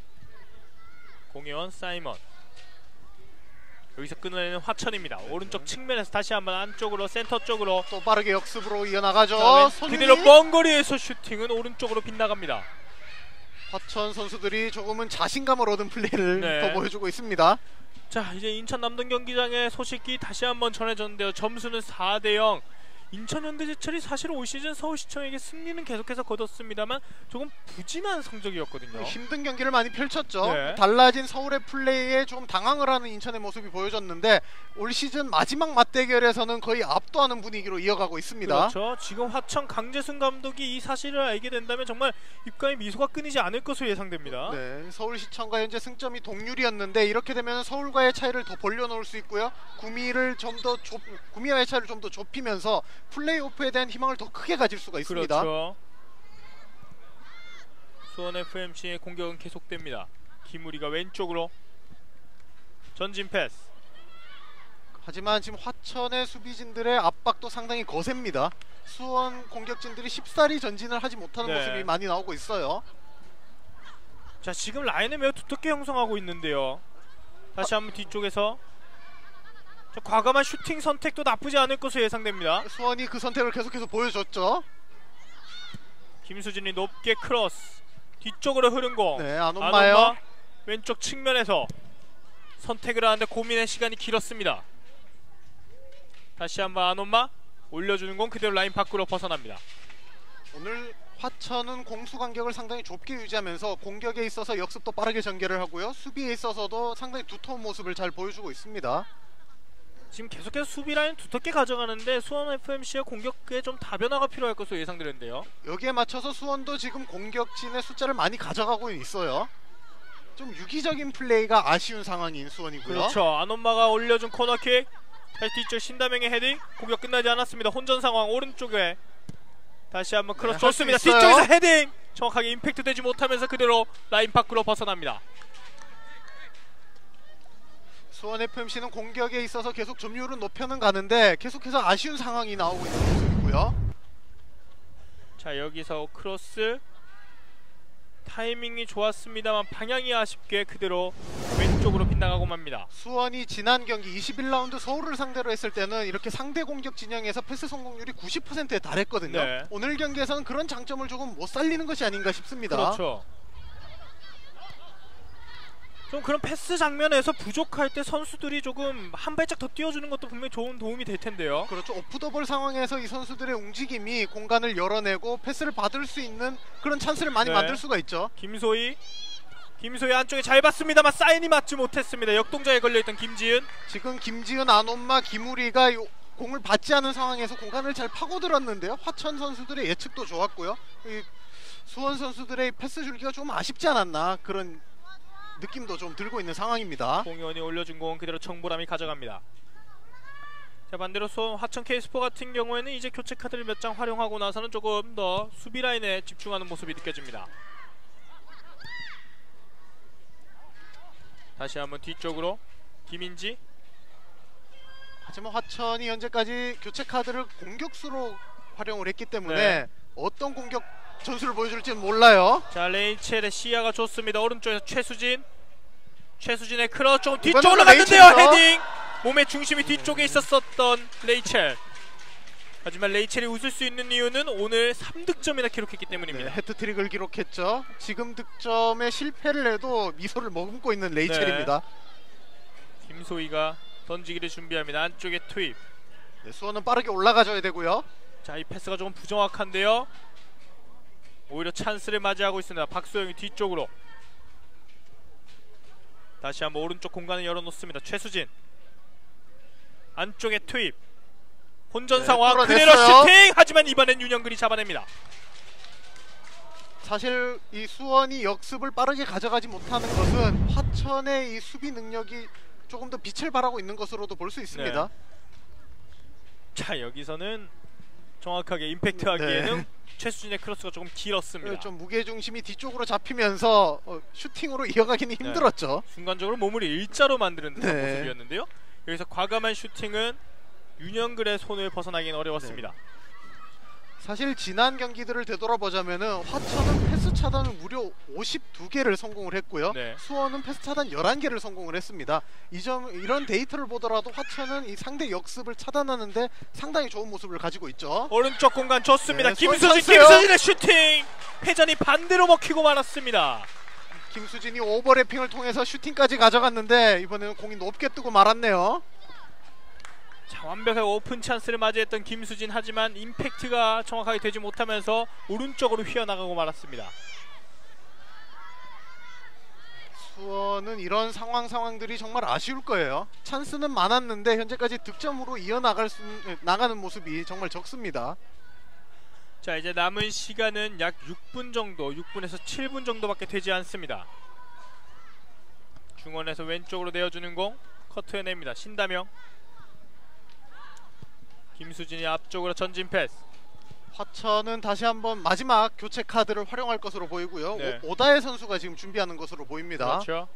공이원 사이먼. 여기서 끊어내는 화천입니다. 오른쪽 측면에서 다시 한번 안쪽으로 센터 쪽으로 또 빠르게 역습으로 이어나가죠. 그대로 먼 거리에서 슈팅은 오른쪽으로 빗나갑니다. 화천 선수들이 조금은 자신감을 얻은 플레이를 네. 더 보여주고 있습니다. 자, 이제 인천 남동 경기장의 소식이 다시 한번 전해졌는데요. 점수는 4대0. 인천현대제철이 사실 올 시즌 서울시청에게 승리는 계속해서 거뒀습니다만 조금 부진한 성적이었거든요. 힘든 경기를 많이 펼쳤죠. 네. 달라진 서울의 플레이에 좀 당황을 하는 인천의 모습이 보여졌는데 올 시즌 마지막 맞대결에서는 거의 압도하는 분위기로 이어가고 있습니다. 그렇죠. 지금 화천 강재순 감독이 이 사실을 알게 된다면 정말 입가에 미소가 끊이지 않을 것으로 예상됩니다. 네, 서울시청과 현재 승점이 동률이었는데 이렇게 되면 서울과의 차이를 더 벌려놓을 수 있고요. 구미와의 차이를 좀 더 좁히면서 플레이오프에 대한 희망을 더 크게 가질 수가 있습니다. 그렇죠. 수원 FMC의 공격은 계속됩니다. 김우리가 왼쪽으로 전진 패스. 하지만 지금 화천의 수비진들의 압박도 상당히 거셉니다. 수원 공격진들이 쉽사리 전진을 하지 못하는 네. 모습이 많이 나오고 있어요. 자, 지금 라인을 매우 두텁게 형성하고 있는데요. 다시 한번 뒤쪽에서 과감한 슈팅 선택도 나쁘지 않을 것으로 예상됩니다. 수원이 그 선택을 계속해서 보여줬죠. 김수진이 높게 크로스, 뒤쪽으로 흐른 공. 네, 안온마요. 왼쪽 측면에서 선택을 하는데 고민의 시간이 길었습니다. 다시 한번 안온마 올려주는 공 그대로 라인 밖으로 벗어납니다. 오늘 화천은 공수 간격을 상당히 좁게 유지하면서 공격에 있어서 역습도 빠르게 전개를 하고요. 수비에 있어서도 상당히 두터운 모습을 잘 보여주고 있습니다. 지금 계속해서 수비 라인 두텁게 가져가는데 수원 FMC의 공격에 좀 다변화가 필요할 것으로 예상되는데요. 여기에 맞춰서 수원도 지금 공격진의 숫자를 많이 가져가고 있어요. 좀 유기적인 플레이가 아쉬운 상황인 수원이고요. 그렇죠. 안온마가 올려준 코너킥. 다시 뒤쪽 신다명의 헤딩. 공격 끝나지 않았습니다. 혼전 상황 오른쪽에 다시 한번 크로스 좋습니다. 뒤쪽에서 헤딩 정확하게 임팩트 되지 못하면서 그대로 라인 밖으로 벗어납니다. 수원 FMC는 공격에 있어서 계속 점유율은 높여는 가는데 계속해서 아쉬운 상황이 나오고 있는 모습이고요. 자, 여기서 크로스 타이밍이 좋았습니다만 방향이 아쉽게 그대로 왼쪽으로 빗나가고 맙니다. 수원이 지난 경기 21라운드 서울을 상대로 했을 때는 이렇게 상대 공격 진영에서 패스 성공률이 90%에 달했거든요. 네. 오늘 경기에서는 그런 장점을 조금 못 살리는 것이 아닌가 싶습니다. 그렇죠. 좀 그런 패스 장면에서 부족할 때 선수들이 조금 한 발짝 더 띄워주는 것도 분명히 좋은 도움이 될 텐데요. 그렇죠. 오프더볼 상황에서 이 선수들의 움직임이 공간을 열어내고 패스를 받을 수 있는 그런 찬스를 많이 만들 수가 있죠. 김소희 안쪽에 잘 봤습니다만 사인이 맞지 못했습니다. 역동작에 걸려있던 김지은. 지금 김지은, 안온마, 김우리가 공을 받지 않은 상황에서 공간을 잘 파고들었는데요. 화천 선수들의 예측도 좋았고요. 이 수원 선수들의 패스 줄기가 좀 아쉽지 않았나 그런 느낌도 좀 들고 있는 상황입니다. 공연이 올려준 공은 그대로 청보람이 가져갑니다. 자, 반대로 화천 K스포 같은 경우에는 이제 교체 카드를 몇 장 활용하고 나서는 조금 더 수비 라인에 집중하는 모습이 느껴집니다. 다시 한번 뒤쪽으로 김인지. 하지만 화천이 현재까지 교체 카드를 공격수로 활용을 했기 때문에 어떤 공격 전술을 보여줄지는 몰라요. 자, 레이첼의 시야가 좋습니다. 오른쪽에서 최수진의 크로스 조금 뒤쪽으로 갔는데요. 헤딩! 몸의 중심이 뒤쪽에 있었던 레이첼. 하지만 레이첼이 웃을 수 있는 이유는 오늘 3득점이나 기록했기 때문입니다. 해트트릭을 기록했죠. 지금 득점에 실패를 해도 미소를 머금고 있는 레이첼입니다. 김소희가 던지기를 준비합니다. 안쪽에 투입. 수원은 빠르게 올라가줘야 되고요. 자, 이 패스가 조금 부정확한데요. 오히려 찬스를 맞이하고 있습니다. 박소영이 뒤쪽으로. 다시 한번 오른쪽 공간을 열어놓습니다. 최수진 안쪽에 투입. 혼전 상황 그대로 슈팅! 하지만 이번엔 윤영근이 잡아냅니다. 사실 이 수원이 역습을 빠르게 가져가지 못하는 것은 화천의 이 수비 능력이 조금 더 빛을 발하고 있는 것으로도 볼 수 있습니다. 자, 여기서는 정확하게 임팩트하기에는 최수진의 크로스가 조금 길었습니다. 좀 무게중심이 뒤쪽으로 잡히면서 슈팅으로 이어가기는 힘들었죠. 순간적으로 몸을 일자로 만드는 듯한 모습이었는데요. 여기서 과감한 슈팅은 윤영글의 손을 벗어나기는 어려웠습니다. 사실 지난 경기들을 되돌아보자면은 화천은 패스 차단을 무려 52개를 성공을 했고요. 수원은 패스 차단 11개를 성공을 했습니다. 이런 데이터를 보더라도 화천은 이 상대 역습을 차단하는데 상당히 좋은 모습을 가지고 있죠. 오른쪽 공간 좋습니다. 김수진의 슈팅! 회전이 반대로 먹히고 말았습니다. 김수진이 오버래핑을 통해서 슈팅까지 가져갔는데 이번에는 공이 높게 뜨고 말았네요. 자, 완벽하게 오픈 찬스를 맞이했던 김수진, 하지만 임팩트가 정확하게 되지 못하면서 오른쪽으로 휘어나가고 말았습니다. 수원은 이런 상황들이 정말 아쉬울 거예요. 찬스는 많았는데 현재까지 득점으로 나가는 모습이 정말 적습니다. 자, 이제 남은 시간은 약 6분 정도, 6분에서 7분 정도밖에 되지 않습니다. 중원에서 왼쪽으로 내어주는 공 커트해냅니다. 신다명. 김수진이 앞쪽으로 전진 패스. 화천은 다시 한번 마지막 교체 카드를 활용할 것으로 보이고요. 네. 오다혜 선수가 지금 준비하는 것으로 보입니다. 그렇죠.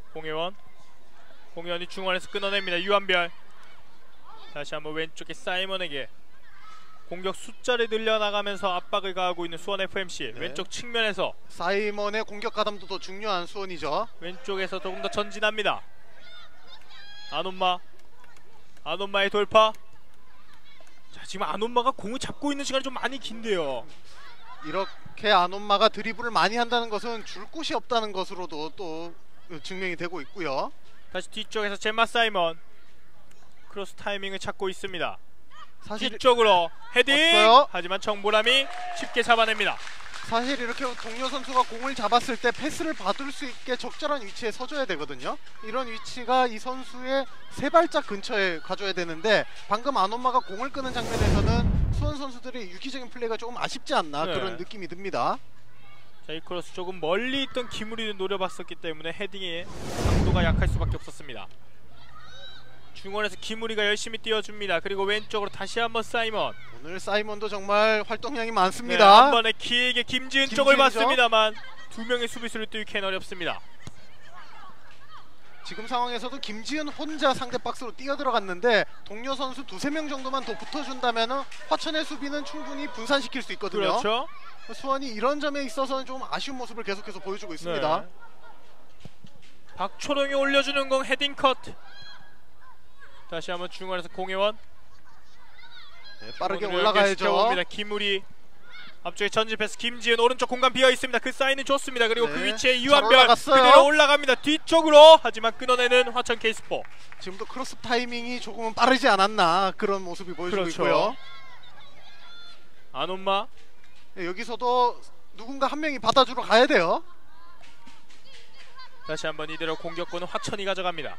공혜원이 중원에서 끊어냅니다. 유한별. 다시 한번 왼쪽에 사이먼에게 공격 숫자를 늘려나가면서 압박을 가하고 있는 수원 FMC. 네. 왼쪽 측면에서 사이먼의 공격 가담도 더 중요한 수원이죠. 왼쪽에서 조금 더 전진합니다. 아논마의 돌파. 자, 지금 아논마가 공을 잡고 있는 시간이 좀 많이 긴데요. 이렇게 아논마가 드리블을 많이 한다는 것은 줄 곳이 없다는 것으로도 또 증명이 되고 있고요. 다시 뒤쪽에서 젬마 사이먼. 크로스 타이밍을 찾고 있습니다. 사실 뒤쪽으로 헤딩! 왔어요. 하지만 정보람이 쉽게 잡아냅니다. 사실 이렇게 동료 선수가 공을 잡았을 때 패스를 받을 수 있게 적절한 위치에 서줘야 되거든요. 이런 위치가 이 선수의 세 발짝 근처에 가줘야 되는데 방금 아논마가 공을 끄는 장면에서는 수원 선수들의 유기적인 플레이가 조금 아쉽지 않나 네. 그런 느낌이 듭니다. 자, 이 크로스 조금 멀리 있던 김우리를 노려봤었기 때문에 헤딩의 강도가 약할 수밖에 없었습니다. 중원에서 김우리가 열심히 뛰어줍니다. 그리고 왼쪽으로 다시 한번 사이먼. 오늘 사이먼도 정말 활동량이 네, 많습니다. 한 번에 길게 김지은 쪽을 김지은이죠? 봤습니다만 두 명의 수비수를 뚫기엔 어렵습니다. 지금 상황에서도 김지은 혼자 상대 박스로 뛰어들어갔는데 동료 선수 두세 명 정도만 더 붙어준다면 화천의 수비는 충분히 분산시킬 수 있거든요. 그렇죠. 수원이 이런 점에 있어서는 좀 아쉬운 모습을 계속해서 보여주고 있습니다. 네. 박초롱이 올려주는 공 헤딩 컷. 다시 한번 중원에서 공혜원. 네, 빠르게 중원으로 올라가야죠. 연결시켜봅니다. 김우리. 앞쪽에 전진 패스 김지은, 오른쪽 공간 비어 있습니다. 그 사인은 좋습니다. 그리고 네, 그 위치에 잘 유한별 올라갔어요. 그대로 올라갑니다. 뒤쪽으로. 하지만 끊어내는 화천 K스포. 지금도 크로스 타이밍이 조금은 빠르지 않았나 그런 모습이 보여주고 그렇죠. 있고요. 아논마. 네, 여기서도 누군가 한 명이 받아주러 가야 돼요. 다시 한번 이대로 공격권은 화천이 가져갑니다.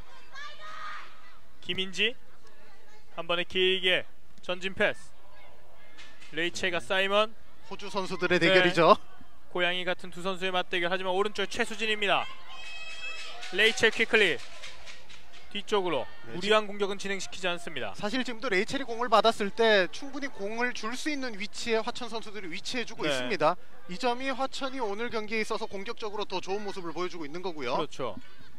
김인지 한 번에 길게 전진 패스. 레이체가 사이먼. 호주 선수들의 대결이죠. 고양이 같은 두 선수의 맞대결. 하지만 오른쪽 최수진입니다. 레이첼 퀴클리 뒤쪽으로. 네, 무리한 공격은 진행시키지 않습니다. 사실 지금도 레이첼이 공을 받았을 때 충분히 공을 줄 수 있는 위치에 화천 선수들이 위치해주고 네. 있습니다. 이 점이 화천이 오늘 경기에 있어서 공격적으로 더 좋은 모습을 보여주고 있는 거고요. 그렇죠.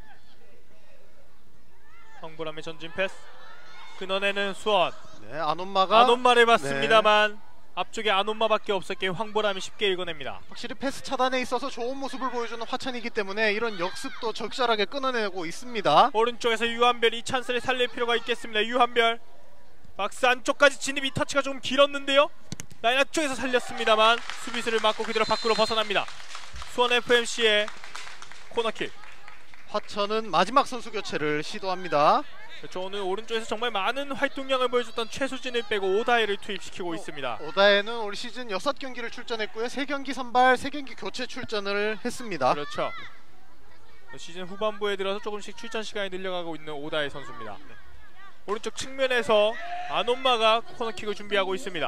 황보람의 전진 패스 끊어내는 수원. 네, 아논마가 아논마를 봤습니다만 앞쪽에 아논마밖에 없었기에 황보람이 쉽게 읽어냅니다. 확실히 패스 차단에 있어서 좋은 모습을 보여주는 화천이기 때문에 이런 역습도 적절하게 끊어내고 있습니다. 오른쪽에서 유한별이 이 찬스를 살릴 필요가 있겠습니다. 유한별 박스 안쪽까지 진입. 이 터치가 조금 길었는데요. 라인 앞쪽에서 살렸습니다만 수비수를 맞고 그대로 밖으로 벗어납니다. 수원 FMC의 코너킥. 화천은 마지막 선수 교체를 시도합니다. 그렇죠. 오늘 오른쪽에서 정말 많은 활동량을 보여줬던 최수진을 빼고 오다혜를 투입시키고 있습니다. 오다혜는 올 시즌 6경기를 출전했고요. 3경기 선발, 3경기 교체 출전을 했습니다. 그렇죠. 시즌 후반부에 들어서 조금씩 출전 시간이 늘려가고 있는 오다혜 선수입니다. 오른쪽 측면에서 아논마가 코너킥을 준비하고 있습니다.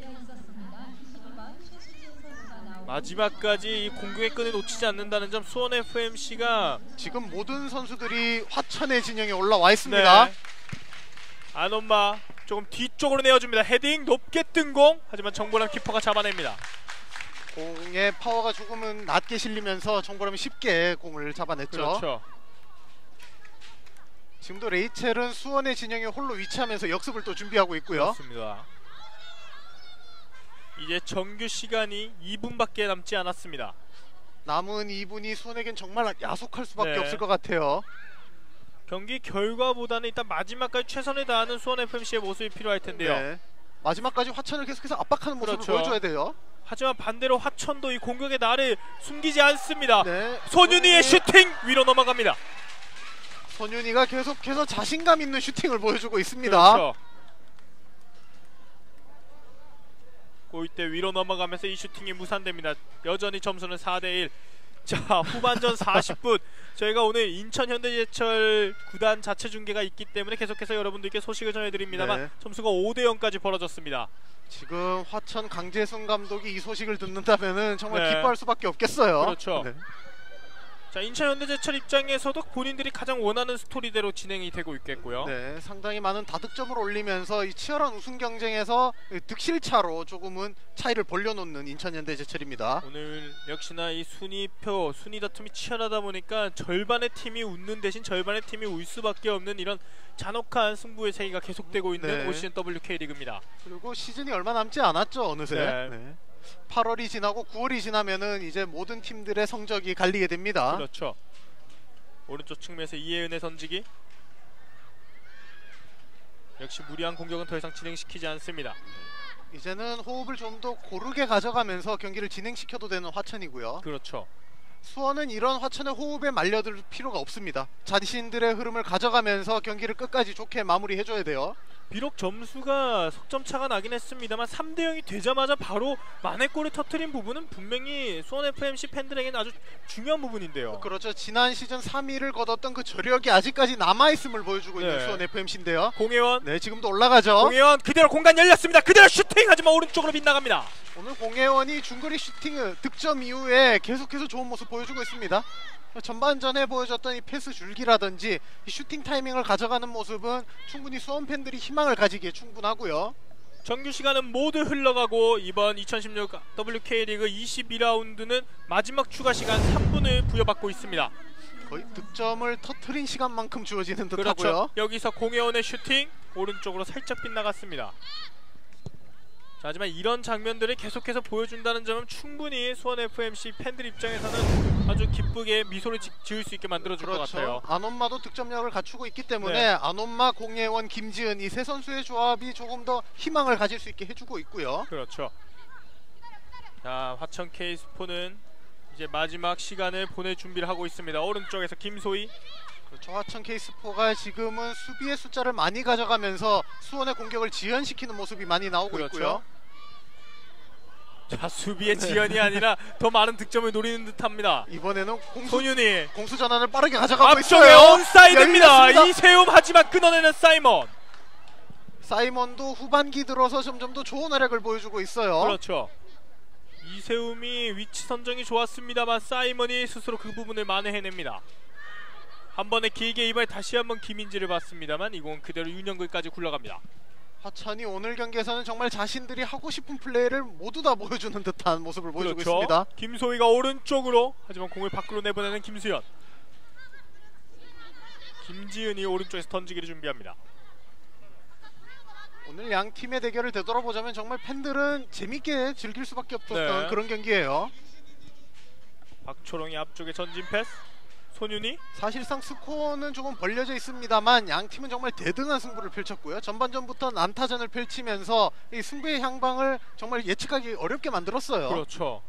마지막까지 이 공격의 끈을 놓치지 않는다는 점 수원 FMC가 지금 모든 선수들이 화천의 진영에 올라와 있습니다. 네. 아논마 조금 뒤쪽으로 내어줍니다. 헤딩 높게 뜬 공. 하지만 정보람 키퍼가 잡아냅니다. 공의 파워가 조금은 낮게 실리면서 정보람이 쉽게 공을 잡아냈죠. 그렇죠. 지금도 레이첼은 수원의 진영에 홀로 위치하면서 역습을 또 준비하고 있고요. 그렇습니다. 이제 정규 시간이 2분밖에 남지 않았습니다. 남은 2분이 수원에겐 정말 야속할 수밖에 네. 없을 것 같아요. 경기 결과보다는 일단 마지막까지 최선을 다하는 수원 FMC의 모습이 필요할 텐데요. 네. 마지막까지 화천을 계속해서 압박하는 모습을 그렇죠. 보여줘야 돼요. 하지만 반대로 화천도 이 공격의 날을 숨기지 않습니다. 네. 손윤희의 슈팅 위로 넘어갑니다. 손윤희가 계속해서 자신감 있는 슈팅을 보여주고 있습니다. 그렇죠. 골대 위로 넘어가면서 이 슈팅이 무산됩니다. 여전히 점수는 4대1. 자, 후반전 40분 저희가 오늘 인천 현대제철 구단 자체 중계가 있기 때문에 계속해서 여러분들께 소식을 전해드립니다만 네. 점수가 5대0까지 벌어졌습니다. 지금 화천 강재순 감독이 이 소식을 듣는다면은 정말 네. 기뻐할 수밖에 없겠어요. 그렇죠. 네. 자, 인천 현대제철 입장에서도 본인들이 가장 원하는 스토리대로 진행이 되고 있겠고요. 네, 상당히 많은 다득점을 올리면서 이 치열한 우승 경쟁에서 득실차로 조금은 차이를 벌려놓는 인천 현대제철입니다. 오늘 역시나 이 순위 다툼이 치열하다 보니까 절반의 팀이 웃는 대신 절반의 팀이 울 수밖에 없는 이런 잔혹한 승부의 세계가 계속되고 있는 네. 올 시즌 WK 리그입니다. 그리고 시즌이 얼마 남지 않았죠, 어느새. 네. 네. 8월이 지나고 9월이 지나면은 이제 모든 팀들의 성적이 갈리게 됩니다. 그렇죠. 오른쪽 측면에서 이혜은의 던지기. 역시 무리한 공격은 더 이상 진행시키지 않습니다. 이제는 호흡을 좀 더 고르게 가져가면서 경기를 진행시켜도 되는 화천이고요. 그렇죠. 수원은 이런 화천의 호흡에 말려들 필요가 없습니다. 자신들의 흐름을 가져가면서 경기를 끝까지 좋게 마무리해줘야 돼요. 비록 점수가 석점차가 나긴 했습니다만 3대0이 되자마자 바로 만회골을 터뜨린 부분은 분명히 수원 FMC 팬들에게는 아주 중요한 부분인데요. 그렇죠. 지난 시즌 3위를 거뒀던 그 저력이 아직까지 남아있음을 보여주고 네. 있는 수원 FMC인데요. 공혜원. 네, 지금도 올라가죠. 공혜원 그대로 공간 열렸습니다. 그대로 슈팅! 하지만 오른쪽으로 빗나갑니다. 오늘 공혜원이 중거리 슈팅을 득점 이후에 계속해서 좋은 모습 보여주고 있습니다. 전반전에 보여줬던 이 패스 줄기라든지 이 슈팅 타이밍을 가져가는 모습은 충분히 수원 팬들이 희망을 가지기에 충분하고요. 정규 시간은 모두 흘러가고 이번 2016 WK 리그 22라운드는 마지막 추가 시간 3분을 부여받고 있습니다. 거의 득점을 터트린 시간만큼 주어지는 듯하고요. 그렇죠. 여기서 공혜원의 슈팅 오른쪽으로 살짝 빗나갔습니다. 자, 하지만 이런 장면들을 계속해서 보여준다는 점은 충분히 수원 FMC 팬들 입장에서는 아주 기쁘게 미소를 지을 수 있게 만들어줄 것 같아요. 안온마도 득점력을 갖추고 있기 때문에 네. 안온마, 공혜원, 김지은 이 세 선수의 조합이 조금 더 희망을 가질 수 있게 해주고 있고요. 그렇죠. 자, 화천 K스포는 이제 마지막 시간을 보낼 준비를 하고 있습니다. 오른쪽에서 김소희. 그렇죠. 화천 K스포가 지금은 수비의 숫자를 많이 가져가면서 수원의 공격을 지연시키는 모습이 많이 나오고 그렇죠. 있고요. 자, 수비의 지연이 아니라 더 많은 득점을 노리는 듯합니다. 이번에는 손윤희 공수 전환을 빠르게 가져가고 앞쪽에 있어요. 온사이드입니다. 열렸습니다. 이세움 하지만 끊어내는 사이먼. 사이먼도 후반기 들어서 점점 더 좋은 활약을 보여주고 있어요. 그렇죠. 이세움이 위치 선정이 좋았습니다만 사이먼이 스스로 그 부분을 만회해냅니다. 한 번에 길게 이번에 다시 한번 김인지를 봤습니다만 이 공 그대로 윤영글까지 굴러갑니다. 화천이 오늘 경기에서는 정말 자신들이 하고 싶은 플레이를 모두 다 보여주는 듯한 모습을 보여주고 그렇죠. 있습니다. 김소희가 오른쪽으로 하지만 공을 밖으로 내보내는 김수현. 김지은이 오른쪽에서 던지기를 준비합니다. 오늘 양 팀의 대결을 되돌아보자면 정말 팬들은 재밌게 즐길 수밖에 없었던 네. 그런 경기예요. 박초롱이 앞쪽에 전진 패스. 손윤희. 사실상 스코어는 조금 벌려져 있습니다만 양 팀은 정말 대등한 승부를 펼쳤고요. 전반전부터 난타전을 펼치면서 이 승부의 향방을 정말 예측하기 어렵게 만들었어요. 그렇죠.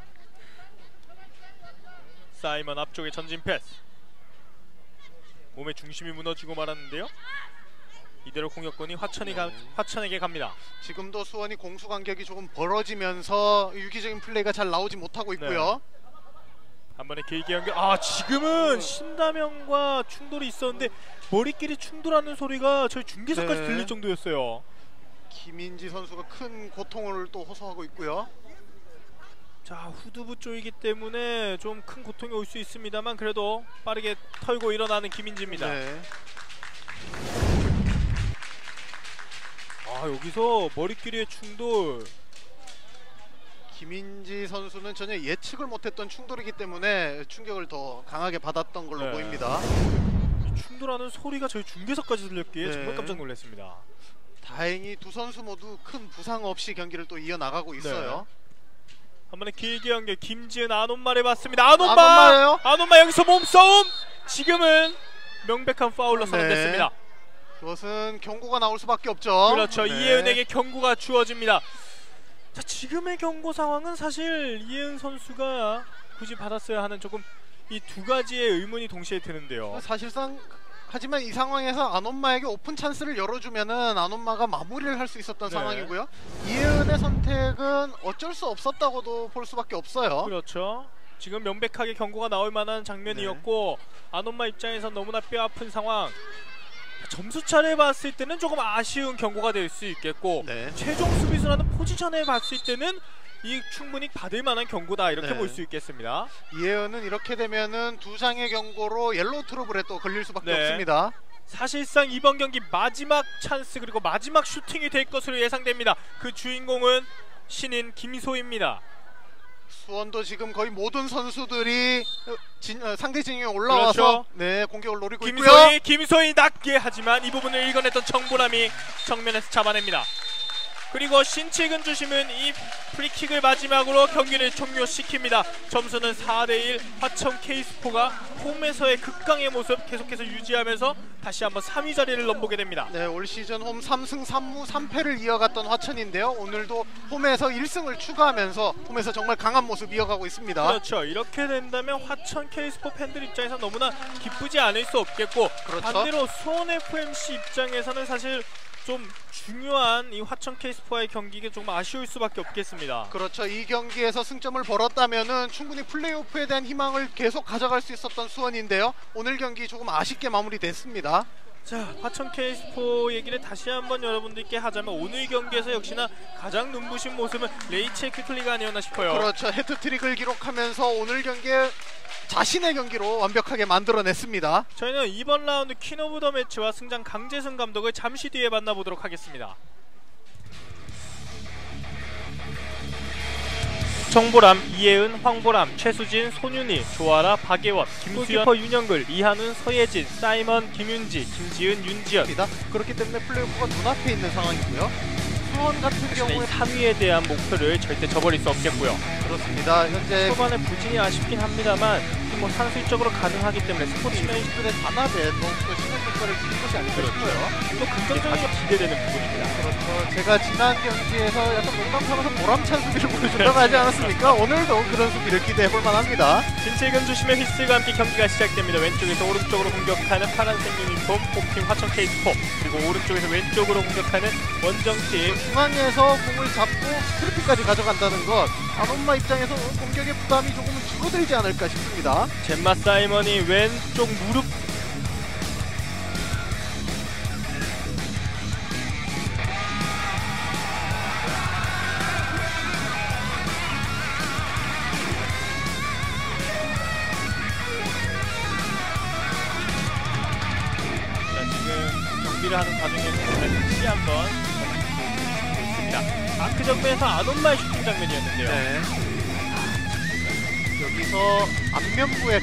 사이먼 앞쪽에 전진 패스. 몸의 중심이 무너지고 말았는데요. 이대로 공격권이 화천에게 갑니다. 지금도 수원이 공수 간격이 조금 벌어지면서 유기적인 플레이가 잘 나오지 못하고 있고요. 네. 한 번에 길게 연결. 아, 지금은 신다명과 충돌이 있었는데 머리끼리 충돌하는 소리가 저희 중계석까지 네. 들릴 정도였어요. 김인지 선수가 큰 고통을 또 호소하고 있고요. 자, 후두부 쪽이기 때문에 좀 큰 고통이 올 수 있습니다만 그래도 빠르게 털고 일어나는 김인지입니다. 네. 아, 여기서 머리끼리의 충돌. 김인지 선수는 전혀 예측을 못했던 충돌이기 때문에 충격을 더 강하게 받았던 걸로 네. 보입니다. 이 충돌하는 소리가 저희 중계석까지 들렸기에 네. 정말 깜짝 놀랐습니다. 다행히 두 선수 모두 큰 부상 없이 경기를 또 이어나가고 있어요. 한 번에 길게 연결. 김지은 안온마를 봤습니다. 안온마! 안온마예요? 안온마 여기서 몸싸움! 지금은 명백한 파울로 선언됐습니다. 그것은 경고가 나올 수밖에 없죠. 그렇죠. 네. 이혜은에게 경고가 주어집니다. 자, 지금의 경고 상황은 사실 이혜은 선수가 굳이 받았어야 하는 조금 이 두 가지의 의문이 동시에 드는데요. 사실상 하지만 이 상황에서 안온마에게 오픈 찬스를 열어주면은 안온마가 마무리를 할 수 있었던 네. 상황이고요. 이혜은의 선택은 어쩔 수 없었다고도 볼 수밖에 없어요. 그렇죠. 지금 명백하게 경고가 나올 만한 장면이었고 안온마 입장에선 너무나 뼈아픈 상황. 점수차를 봤을 때는 조금 아쉬운 경고가 될 수 있겠고 네. 최종 수비수라는 포지션을 봤을 때는 이 충분히 받을 만한 경고다 이렇게 네. 볼 수 있겠습니다. 이혜은은 이렇게 되면은 2장의 경고로 옐로우 트러블에 또 걸릴 수밖에 네. 없습니다. 사실상 이번 경기 마지막 찬스 그리고 마지막 슈팅이 될 것으로 예상됩니다. 그 주인공은 신인 김소희입니다. 수원도 지금 거의 모든 선수들이 상대 진영에 올라와서 그렇죠. 네, 공격을 노리고 있고요. 김소희 낮게 하지만 이 부분을 읽어냈던 정보람이 정면에서 잡아냅니다. 그리고 신치근 주심은 이 프리킥을 마지막으로 경기를 종료시킵니다. 점수는 4대1. 화천 K스포가 홈에서의 극강의 모습 계속해서 유지하면서 다시 한번 3위 자리를 넘보게 됩니다. 네, 올 시즌 홈 3승 3무 3패를 이어갔던 화천인데요. 오늘도 홈에서 1승을 추가하면서 홈에서 정말 강한 모습 이어가고 있습니다. 그렇죠. 이렇게 된다면 화천 K스포 팬들 입장에서 너무나 기쁘지 않을 수 없겠고 그렇죠. 반대로 수원 FMC 입장에서는 사실 좀 중요한 이 화천 K스포와의 경기가 좀 아쉬울 수밖에 없겠습니다. 그렇죠. 이 경기에서 승점을 벌었다면은 충분히 플레이오프에 대한 희망을 계속 가져갈 수 있었던 수원인데요. 오늘 경기 조금 아쉽게 마무리됐습니다. 자, 화천 K스포 얘기를 다시 한번 여러분들께 하자면 오늘 경기에서 역시나 가장 눈부신 모습은 레이첼 퀴클리가 아니었나 싶어요. 그렇죠. 해트트릭을 기록하면서 오늘 경기에 자신의 경기로 완벽하게 만들어냈습니다. 저희는 이번 라운드 퀸 오브 더 매치와 승장 강재승 감독을 잠시 뒤에 만나보도록 하겠습니다. 정보람, 이혜은, 황보람, 최수진, 손윤희, 조아라, 박예원, 김수현, 골키퍼 윤영글, 이한훈, 서예진, 사이먼, 김윤지, 김지은, 윤지연. 그렇기 때문에 플레이오프가 눈앞에 있는 상황이고요. 수원 같은 경우에 3위에 대한 목표를 절대 저버릴 수 없겠고요. 그렇습니다. 현재 초반에 부진이 아쉽긴 합니다만 뭐 산술적으로 가능하기 때문에 스포츠맨십들의 단합에 더욱더 신의 효과를 주는 것이 아닐까 싶어요. 또 긍정적인 기대되는 부분입니다. 그렇죠. 제가 지난 경기에서 약간 농담 삼아서 보람찬 수비를 보여준다고 하지 않았습니까? 오늘도 그런 수비를 기대해볼 만합니다. 진칠근 주심의 휘슬과 함께 경기가 시작됩니다. 왼쪽에서 오른쪽으로 공격하는 파란색 유니폼 홈팀 화천 K스포, 그리고 오른쪽에서 왼쪽으로 공격하는 원정팀. 중앙에서 공을 잡고 트리피까지 가져간다는 것, 안온마 입장에서 공격의 부담이 조금은 줄어들지 않을까 싶습니다. 젬마 사이먼이 왼쪽 무릎 경기를 하는 과정에서 다시 한번 있습니다. 마크 정면에서 안온마의 슈팅 장면이었는데요. 네. 여기서 안면부의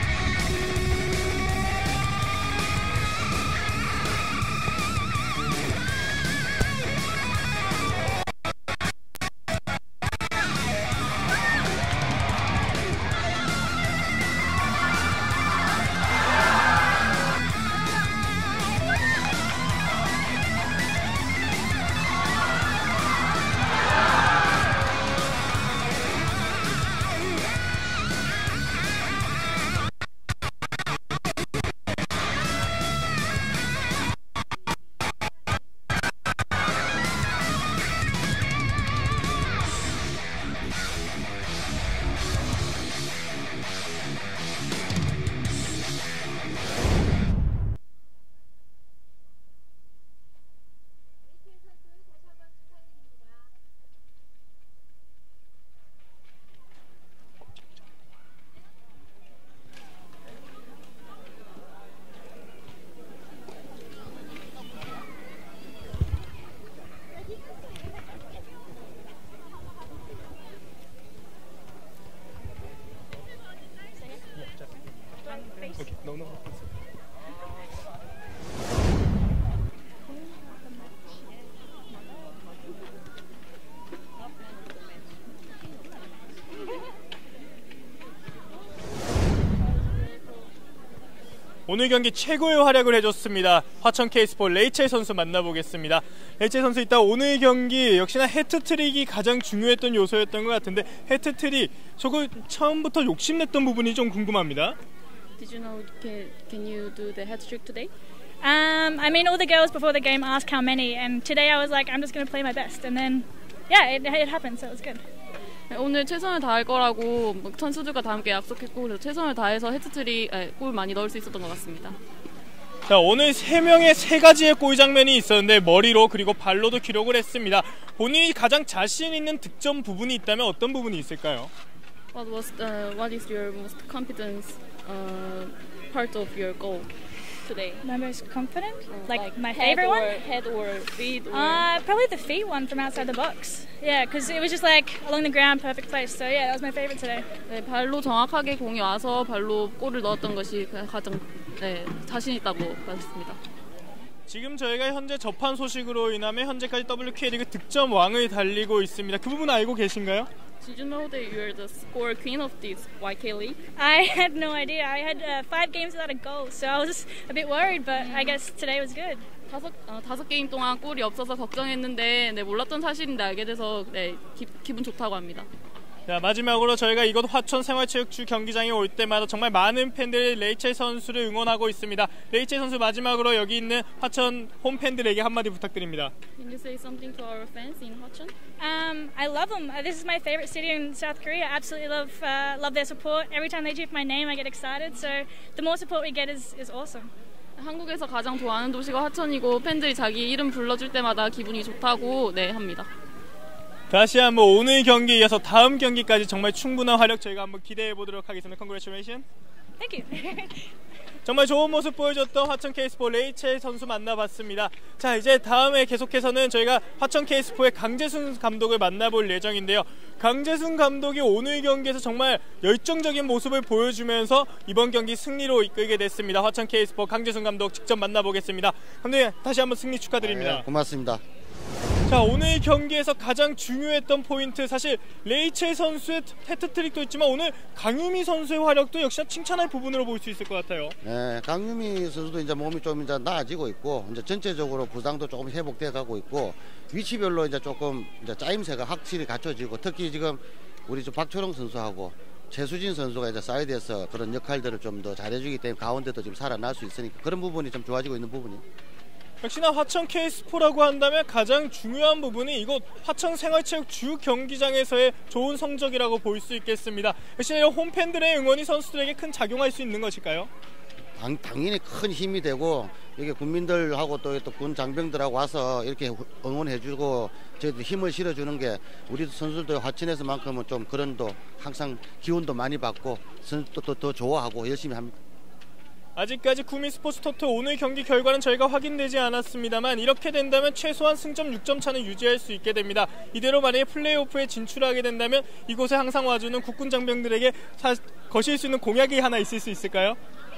오늘 경기 최고의 활약을 해줬습니다. 화천 K스포 레이첼 선수 만나보겠습니다. 레이첼 선수, 이따 오늘 경기 역시나 해트트릭이 가장 중요했던 요소였던 것 같은데 해트트릭 저거 처음부터 욕심냈던 부분이 좀 궁금합니다. Did you know can you do the hat trick today? I mean, all the girls before the game asked how many, and today I was like, I'm just going to play my best, and then, yeah, it happened, so it was good. 오늘 최선을 다할 거라고 선수들과 다 함께 약속했고 그래서 최선을 다해서 헤트트릭 골 많이 넣을 수 있었던 것 같습니다. 자, 오늘 3명의 3가지의 골 장면이 있었는데 머리로 그리고 발로도 기록을 했습니다. 본인이 가장 자신 있는 득점 부분이 있다면 어떤 부분이 있을까요? What is your most confident part of your goal today? My most confident? Like my favorite one? Head or feet? Probably the feet one from outside the box. Yeah, because it was just like along the ground, perfect place. So yeah, that was my favorite today. 네, 발로 정확하게 공이 와서 발로 골을 넣었던 것이 가장 자신 있다고 말했습니다. 지금 저희가 현재 접한 소식으로 인하면 현재까지 WK리그 득점 왕을 달리고 있습니다. 그 부분 알고 계신가요? Did you know that you're the score queen of this YK League? I had no idea. I had 5 games without a goal, so I was a bit worried, but I guess today was good. 다섯 게임 동안 골이 없어서 걱정했는데 몰랐던 사실인데 알게 돼서 기분 좋다고 합니다. 자, 마지막으로 저희가 이곳 화천 생활체육주 경기장에 올 때마다 정말 많은 팬들이 레이첼 선수를 응원하고 있습니다. 레이첼 선수 마지막으로 여기 있는 화천 홈팬들에게 한마디 부탁드립니다. Can you say something to our fans in Hwacheon? I love them. This is my favorite city in South Korea. I absolutely love their support. Every time they cheer my name, I get excited. So the more support we get is awesome. 한국에서 가장 좋아하는 도시가 화천이고 팬들이 자기 이름 불러줄 때마다 기분이 좋다고 합니다. 다시 한번 오늘 경기에 이어서 다음 경기까지 정말 충분한 활약 저희가 한번 기대해 보도록 하겠습니다. Congratulations. Thank you. 정말 좋은 모습 보여줬던 화천 K-스포 레이첼 선수 만나봤습니다. 자, 이제 다음에 계속해서는 저희가 화천 K-스포의 강재순 감독을 만나볼 예정인데요. 강재순 감독이 오늘 경기에서 정말 열정적인 모습을 보여주면서 이번 경기 승리로 이끌게 됐습니다. 화천 K-스포 강재순 감독 직접 만나보겠습니다. 감독님, 다시 한번 승리 축하드립니다. 네, 고맙습니다. 자, 오늘 경기에서 가장 중요했던 포인트, 사실 레이첼 선수의 헤트트릭도 있지만 오늘 강유미 선수의 활약도 역시나 칭찬할 부분으로 볼 수 있을 것 같아요. 네, 강유미 선수도 이제 몸이 좀 이제 나아지고 있고 이제 전체적으로 부상도 조금 회복돼 가고 있고 위치별로 이제 조금 이제 짜임새가 확실히 갖춰지고 특히 지금 우리 박초롱 선수하고 최수진 선수가 이제 사이드에서 그런 역할들을 좀 더 잘해주기 때문에 가운데도 지금 살아날 수 있으니까 그런 부분이 좀 좋아지고 있는 부분이. 역시나 화천 K-스포라고 한다면 가장 중요한 부분이 이곳 화천 생활체육 주 경기장에서의 좋은 성적이라고 볼 수 있겠습니다. 역시나 홈팬들의 응원이 선수들에게 큰 작용할 수 있는 것일까요? 당연히 큰 힘이 되고 이게 국민들하고 또 군 장병들하고 와서 이렇게 응원해주고 저희들 힘을 실어주는 게 우리 선수들 화천에서만큼은 좀 그런 도 항상 기운도 많이 받고 선수도 더 좋아하고 열심히 합니다. 아직까지 구미 스포츠 토토 오늘 경기 결과는 저희가 확인되지 않았습니다만 이렇게 된다면 최소한 승점 6점 차는 유지할 수 있게 됩니다. 이대로 만약에 플레이오프에 진출하게 된다면 이곳에 항상 와주는 국군 장병들에게 거실 수 있는 공약이 하나 있을 수 있을까요?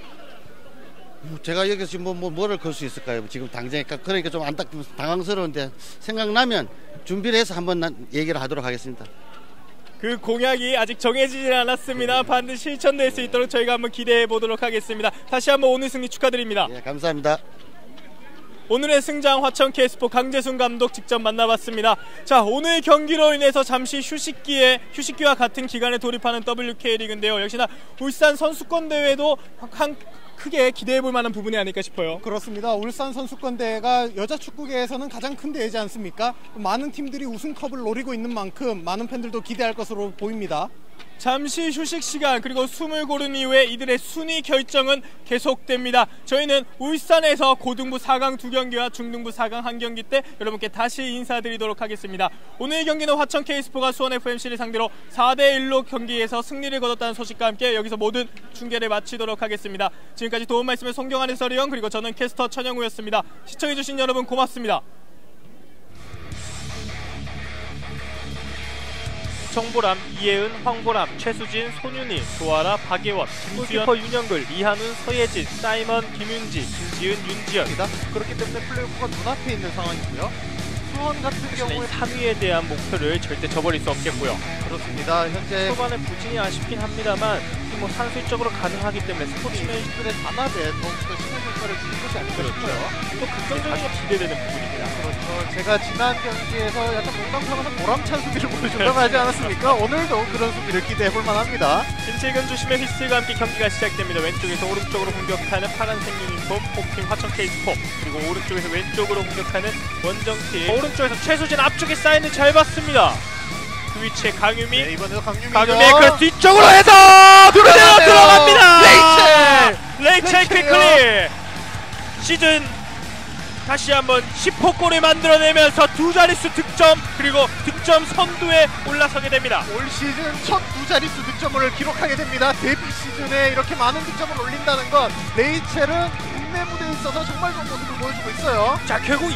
제가 여기서 지금 뭐를 걸 수 있을까요? 지금 당장 그러니까 좀 당황스러운데 생각나면 준비를 해서 한번 얘기를 하도록 하겠습니다. 그 공약이 아직 정해지지 않았습니다. 반드시 실천될 수 있도록 저희가 한번 기대해 보도록 하겠습니다. 다시 한번 오늘 승리 축하드립니다. 네, 감사합니다. 오늘의 승장 화천 K-스포 강재순 감독 직접 만나봤습니다. 자, 오늘 경기로 인해서 잠시 휴식기와 같은 기간에 돌입하는 WK리그인데요. 역시나 울산 선수권 대회도 크게 기대해볼 만한 부분이 아닐까 싶어요. 그렇습니다. 울산 선수권대회가 여자 축구계에서는 가장 큰 대회지 않습니까? 많은 팀들이 우승컵을 노리고 있는 만큼 많은 팬들도 기대할 것으로 보입니다. 잠시 휴식 시간 그리고 숨을 고른 이후에 이들의 순위 결정은 계속됩니다. 저희는 울산에서 고등부 4강 2경기와 중등부 4강 1경기 때 여러분께 다시 인사드리도록 하겠습니다. 오늘 경기는 화천 K-스포가 수원 FMC를 상대로 4대1로 경기에서 승리를 거뒀다는 소식과 함께 여기서 모든 중계를 마치도록 하겠습니다. 지금까지 도움 말씀의 송경환 해설위원 그리고 저는 캐스터 천영우였습니다. 시청해주신 여러분 고맙습니다. 정보람, 이혜은, 황보람, 최수진, 손윤희, 조아라, 박예원, 김수현, 윤영글, 이한훈, 서예진, 사이먼, 김윤지, 김지은, 윤지연. 그렇기 때문에 플레이오프가 눈앞에 있는 상황이고요. 수원 같은 경우에 3위에 대한 목표를 절대 저버릴 수 없겠고요. 그렇습니다. 현재 초반에 부진이 아쉽긴 합니다만 이것도 뭐 산술적으로 가능하기 때문에 스포츠맨십들의 단합에 더욱더 시간 효과를 주는 것이 아닐까 싶어요. 또 긍정적인 기대되는 부분입니다. 그렇죠. 제가 지난 경기에서 약간 농담삼아서 보람찬 수비를 보여준다고 하지 않았습니까? 오늘도 그런 수비를 기대해볼 만합니다. 김칠근 주심의 휘슬과 함께 경기가 시작됩니다. 왼쪽에서 오른쪽으로 공격하는 파란색 유니폼 홈팀 화천 K스포, 그리고 오른쪽에서 왼쪽으로 공격하는 원정팀. 오른쪽에서 최수진 앞쪽에 사인을 잘 봤습니다. 그 위치에 강유미. 네, 이번에도 강유미죠. 강유미의 그 뒤쪽으로 해서 그대로 들어갑니다. 레이첼 퀵클리 시즌 다시 한번 10호 골을 만들어내면서 두 자릿수 득점, 그리고 득점 선두에 올라서게 됩니다. 올 시즌 첫 두 자릿수 득점을 기록하게 됩니다. 데뷔 시즌에 이렇게 많은 득점을 올린다는 건 레이첼은 국내 무대에 있어서 정말 좋은 모습을 보여주고 있어요. 자, 결국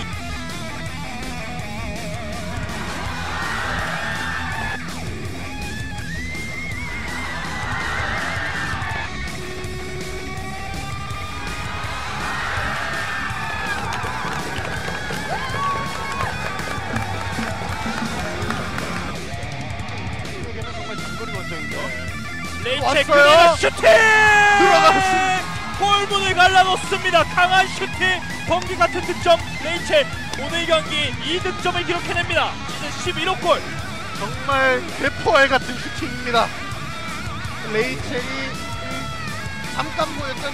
레이첼 그대로 슈팅! 들어갔습니다. 골문을 갈라놓습니다. 강한 슈팅, 번개 같은 득점. 레이첼 오늘 경기 2득점을 기록해냅니다. 시즌 11호 골. 정말 대포알 같은 슈팅입니다. 레이첼이 잠깐 보였던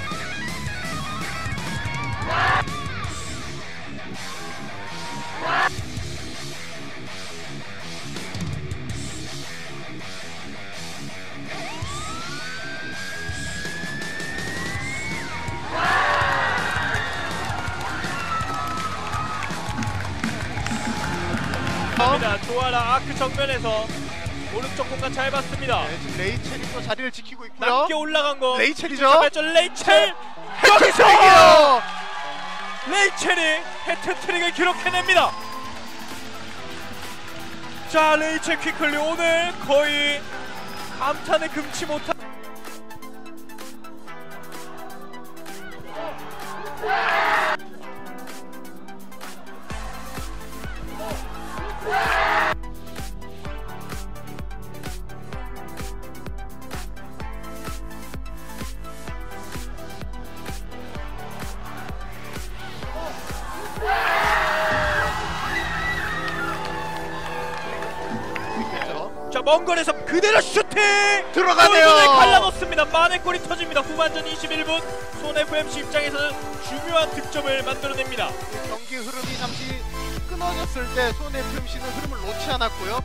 조아라 아크 정면에서 오른쪽 공간 잘 봤습니다. 네, 지금 레이첼이 또 자리를 지키고 있고요. 낮게 올라간 거 레이첼이죠. 레이첼 여기서 레이첼이 해트트릭을 기록해냅니다. 자, 레이첼 퀵클리 오늘 거의 감탄을 금치 못한. 자, 먼 거리에서 그대로 슈팅! 들어가네요. 골문을 갈라놓습니다. 만의 골이 터집니다. 후반전 21분 수원 FMC 입장에서는 중요한 득점을 만들어냅니다. 경기 흐름이 잠시 끊어졌을 때 수원 FMC는 흐름을 놓지 않았고요.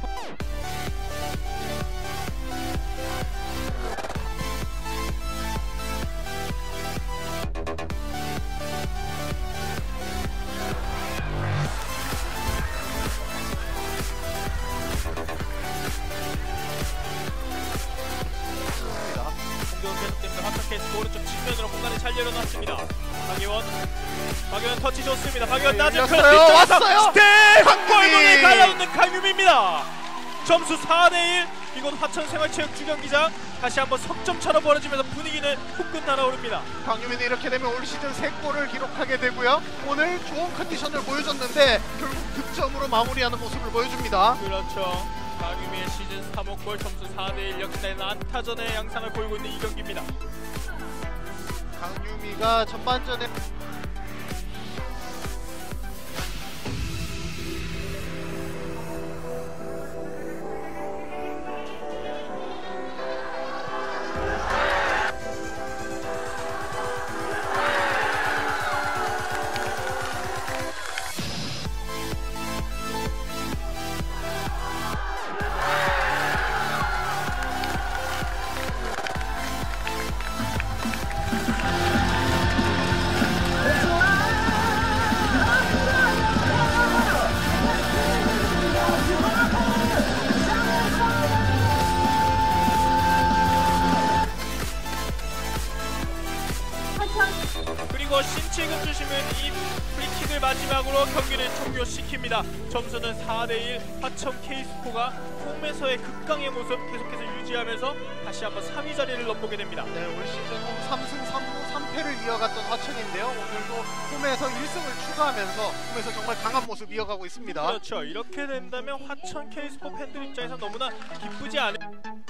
오른쪽 측면으로 공간을 잘 열어놨습니다. 박예원 터치 좋습니다. 박예원 낮은 크로스 열렸어요. 뒤쪽에서 왔어요. 스텝! 강유미! 골문을 갈라놓는 강유미입니다. 점수 4대1. 이곳 화천생활체육주경기장 다시 한번 석점차로 벌어지면서 분위기는 후끈 날아오릅니다. 강유민이 이렇게 되면 올 시즌 3골을 기록하게 되고요. 오늘 좋은 컨디션을 보여줬는데 결국 득점으로 마무리하는 모습을 보여줍니다. 그렇죠. 강유미의 시즌 3호 골, 점수 4대1. 역시나 안타전의 양상을 보이고 있는 이 경기입니다. 강유미가 전반전에 그리고 신치근 주심은 이 프리킥을 마지막으로 경기를 종료시킵니다. 점수는 4대1. 화천 K스포가 홈에서의 극강의 모습 계속해서 유지하면서 다시 한번 3위 자리를 넘보게 됩니다. 네, 올 시즌 홈 3승 3무 3패를 이어갔던 화천인데요. 오늘도 홈에서 1승을 추가하면서 홈에서 정말 강한 모습 이어가고 있습니다. 그렇죠. 이렇게 된다면 화천 K스포 팬들 입장에서 너무나 기쁘지 않은